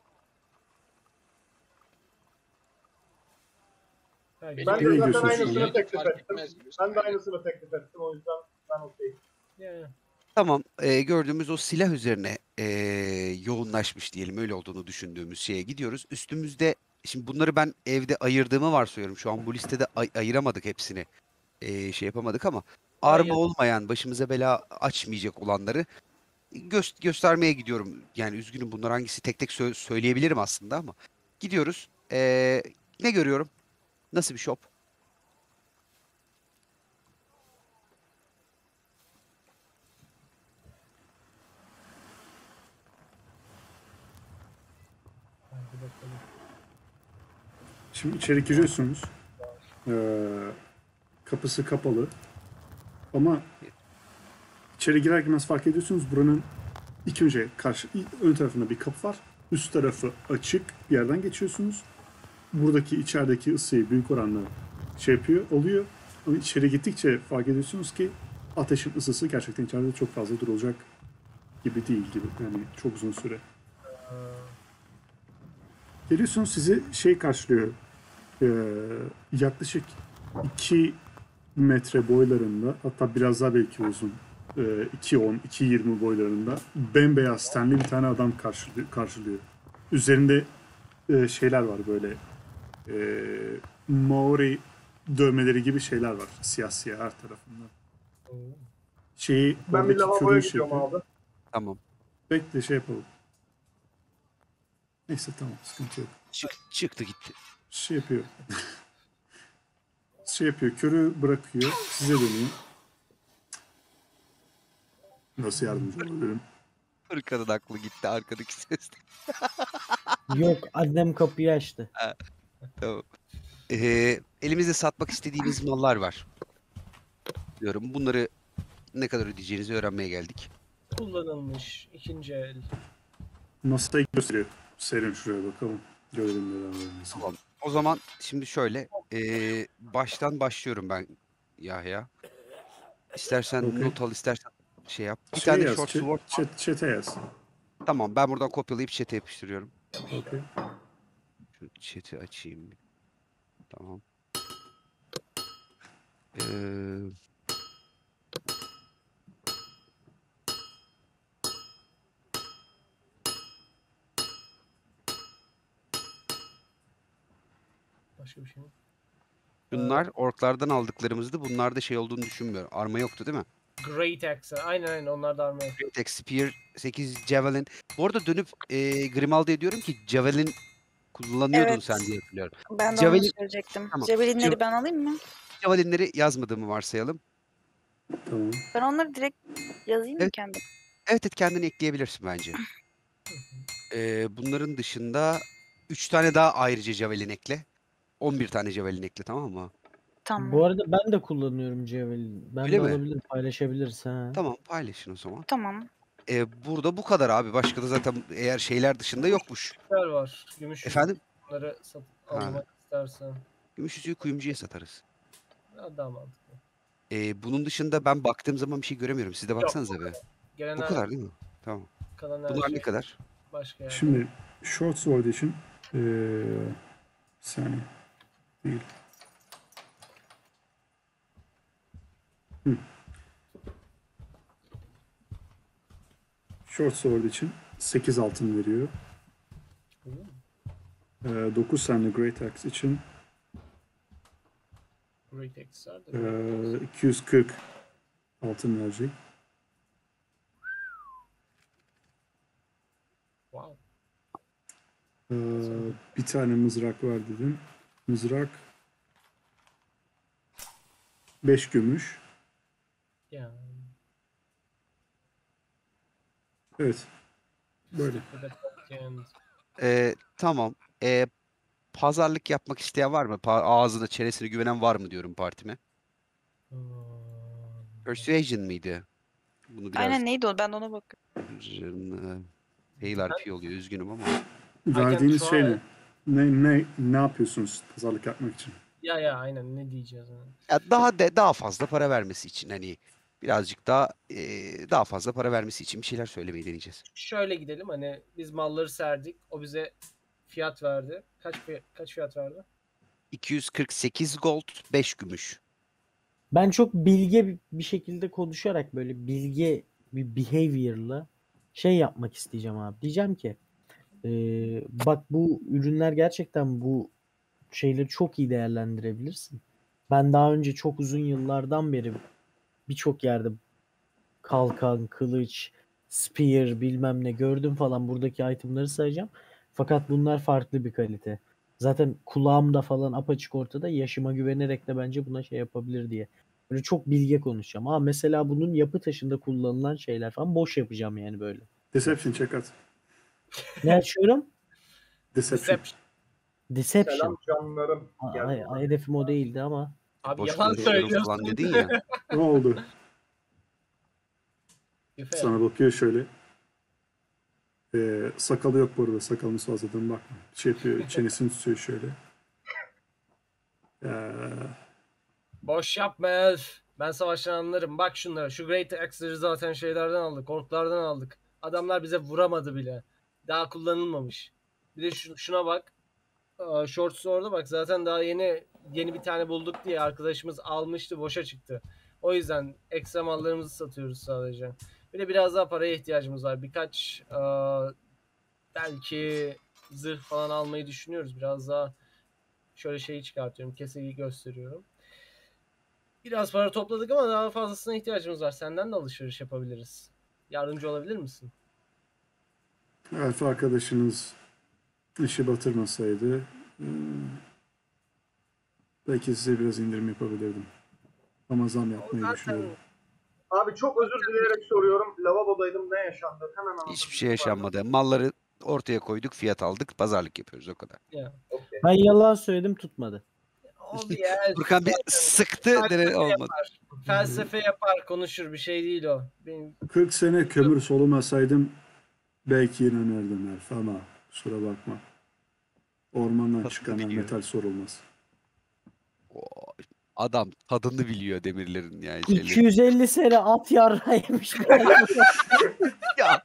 Herkes Ben Nereye de zaten gidiyorsunuz aynısını şu an? teklif Fark ettim. etmez diyorsun. Ben de Aynen. aynısını teklif ettim o yüzden ben okeyim. yani. Tamam. ee, gördüğümüz o silah üzerine ee, yoğunlaşmış diyelim öyle olduğunu düşündüğümüz şeye gidiyoruz. Üstümüzde Şimdi bunları ben evde ayırdığımı varsayıyorum. Şu an bu listede ay- ayıramadık hepsini. Ee, şey yapamadık ama arma Hayır. olmayan, başımıza bela açmayacak olanları gö- göstermeye gidiyorum. Yani üzgünüm, bunlar hangisi tek tek sö- söyleyebilirim aslında ama gidiyoruz. Ee, ne görüyorum? Nasıl bir shop? Hadi bakalım. Şimdi içeri giriyorsunuz. Ee, kapısı kapalı. Ama içeri girer girmez fark ediyorsunuz buranın ilk önce karşı ön tarafında bir kapı var. Üst tarafı açık bir yerden geçiyorsunuz. Buradaki içerideki ısıyı büyük oranda şey yapıyor, oluyor. Ama içeri gittikçe fark ediyorsunuz ki ateşin ısısı gerçekten içeride çok fazla durulacak gibi değil gibi. Yani çok uzun süre. Geliyorsunuz, sizi şey karşılıyor. Ee, yaklaşık iki metre boylarında, hatta biraz daha belki uzun, e, iki on iki yirmi boylarında bembeyaz tenli bir tane adam karşılıyor. karşılıyor. Üzerinde e, şeyler var böyle e, Maori dövmeleri gibi şeyler var. Siyah siyah her tarafında. Şeyi Ben bir oradaki lavaboya körüğü şey gidiyorum yapıyor. abi. Tamam. Bekle şey yapalım. Neyse tamam, sıkıntı yok. Çık, çıktı gitti. Şey yapıyor. şey yapıyor. Körü bırakıyor. Size dönüyor. Nasıl yardımcı olabilirim? Hırkanın aklı gitti arkadaki sesle. Yok, annem kapıyı açtı. Tamam. Ee, elimizde satmak istediğimiz mallar var. Diyorum. Bunları ne kadar ödeyeceğinizi öğrenmeye geldik. Kullanılmış ikinci el. Masayı gösteriyor. Serin şuraya bakalım. Görelim beraber nasıl. Tamam. O zaman şimdi şöyle. ee, baştan başlıyorum ben Yahya. İstersen Okey. not al, istersen şey yap. Bir Şey tane yaz, short chat, sword. chat, chat'e yaz. Tamam, ben buradan kopyalayıp chat'e yapıştırıyorum. Okey. Şu chat'i açayım. Tamam. Ee, Başka bir şey mi? bunlar orklardan aldıklarımızdı. Bunlarda şey olduğunu düşünmüyorum. Arma yoktu değil mi? Great Axe. Aynen aynen onlar da armaya. Great Axe, Spear, sekiz Javelin. Bu arada dönüp e, Grimaldi'ye diyorum ki Javelin kullanıyordun Evet. sen diye hatırlıyorum. Ben de onu Javelin, söyleyecektim. tamam. Javelinleri Jav- ben alayım mı? Javelinleri yazmadığımı varsayalım. Tamam. Ben onları direkt yazayım mı Evet. kendim? Evet, evet, kendini ekleyebilirsin bence. Ee, bunların dışında üç tane daha ayrıca Javelin ekle. on bir tane Javelin ekle, tamam mı? Tamam. Bu arada ben de kullanıyorum Javelin. Ben Öyle de mi? alabilirim, paylaşabiliriz ha. Tamam, paylaşın o zaman. Tamam. Ee, burada bu kadar abi. Başka da zaten eğer şeyler dışında yokmuş. Şeyler var. Gümüş Efendim? Bunları sat Ha. almak istersen. Gümüş yüzüğü kuyumcuya satarız. Daha, daha mantıklı. Ee, bunun dışında ben baktığım zaman bir şey göremiyorum. Siz de Yok, baksanıza bu be. Gelen Bu her- kadar değil mi? Tamam. kalan her Bunlar şey ne kadar? başka yerde. Şimdi short sword için ee, bir saniye. Değil. Hı. Short sword için sekiz altın veriyor. Ee, dokuz tane great axe için Great Axe var da. ee, iki yüz kırk altın verecek. Wow. Ee, bir tane mızrak var dedim. Mızrak beş gümüş. Yani. Evet. Böyle. And Ee, tamam. Ee, pazarlık yapmak isteyen var mı? Pa- ağzına çenesine güvenen var mı diyorum partime. hmm, Persuasion mıydı? Bunu biraz Aynen neydi o? Ben de ona bakıyorum. Fail R P oluyor. Üzgünüm ama. Verdiğiniz try şey ne? it. Ne ne ne yapıyorsunuz pazarlık yapmak için? ya ya aynen ne diyeceğiz yani. Ya daha de, daha fazla para vermesi için hani birazcık daha ee, daha fazla para vermesi için bir şeyler söylemeyi deneyeceğiz. Şöyle gidelim hani biz malları serdik. O bize fiyat verdi. Kaç fi- kaç fiyat verdi? iki yüz kırk sekiz gold, beş gümüş. Ben çok bilge bir- bir şekilde konuşarak böyle bilge bir behavior'la şey yapmak isteyeceğim abi. Diyeceğim ki Ee, bak bu ürünler gerçekten bu şeyleri çok iyi değerlendirebilirsin. Ben daha önce çok uzun yıllardan beri birçok yerde kalkan, kılıç, spear bilmem ne gördüm falan, buradaki itemları sayacağım. Fakat bunlar farklı bir kalite. Zaten kulağımda falan apaçık ortada, yaşıma güvenerek de bence buna şey yapabilir diye. Böyle çok bilge konuşacağım. Ama mesela bunun yapı taşında kullanılan şeyler falan boş yapacağım yani böyle. Deception check at. Ne açıyorum? Deception. Deception. Deception. Selam canlarım. Ay, Geldim. ay, hedefim o değildi ama. Abi Boş yalan konuşuyorum söylüyorsun. falan dedin ya. Ne oldu? Efe, Sana bakıyor şöyle. Ee, sakalı yok bu arada. Sakalını fazladan bakma. Şey yapıyor. Çenesini tutuyor şöyle. Ee, Boş yapma Elf. Ben savaştan anlarım. Bak şunlara. Şu Great Axe'leri zaten şeylerden aldık. Orklardan aldık. Adamlar bize vuramadı bile. Daha kullanılmamış. Bir de şu- şuna bak. Aa, Short Sword'a bak. Zaten daha yeni yeni bir tane bulduk diye arkadaşımız almıştı. Boşa çıktı. O yüzden ekstra mallarımızı satıyoruz sadece. Bir de biraz daha paraya ihtiyacımız var. Birkaç aa, belki zırh falan almayı düşünüyoruz. Biraz daha şöyle şeyi çıkartıyorum. Keseyi gösteriyorum. Biraz para topladık ama daha fazlasına ihtiyacımız var. Senden de alışveriş yapabiliriz. Yardımcı olabilir misin? Elf arkadaşınız işi batırmasaydı hmm, belki size biraz indirim yapabilirdim. Ama zam yapmayı Zaten düşünüyorum. Abi çok özür dileyerek soruyorum. Lavabodaydım, ne yaşandı? Hemen anlatın. Hiçbir şey yaşanmadı. Malları ortaya koyduk, fiyat aldık, pazarlık yapıyoruz o kadar. ya. Okey. Ben yalan söyledim, tutmadı. Oldu ya. Furkan bir sıktı, dene olmadı. Felsefe yapar, konuşur. Bir şey değil o. Benim kırk sene kömür solumasaydım belki inanırdım Elf ama kusura bakma. Ormandan Tadını çıkan biliyor. metal sorulmaz. O adam tadını biliyor demirlerin yani şeyleri. iki yüz elli sene at yarrağı yemiş. Ya,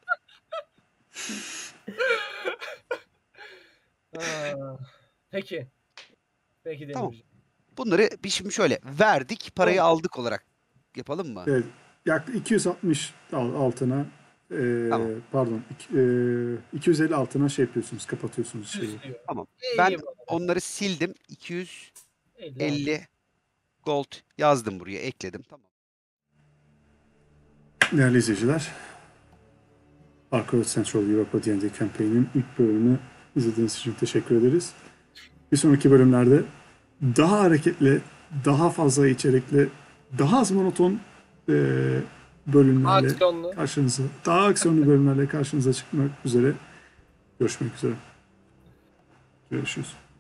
Aa, peki. Peki Tamam. Demirci. bunları bir şimdi şöyle verdik, parayı aldık olarak yapalım mı? Evet, yak iki yüz altmış al- altına e, Tamam. pardon iki- e, iki yüz elli altına şey yapıyorsunuz, kapatıyorsunuz şeyi. Düz diyor. Tamam. İyi, Ben iyi baba. onları sildim. iki yüz elli. elli gold yazdım buraya, ekledim. Tamam. Değerli izleyiciler, Ark Central Europa D and D Campaign'in ilk bölümünü izlediğiniz için teşekkür ederiz. Bir sonraki bölümlerde daha hareketli, daha fazla içerikli, daha az monoton e, bölümlerle Aksiyonlu. karşınıza, daha aksiyonlu bölümlerle karşınıza çıkmak üzere. Görüşmek üzere. Görüşürüz.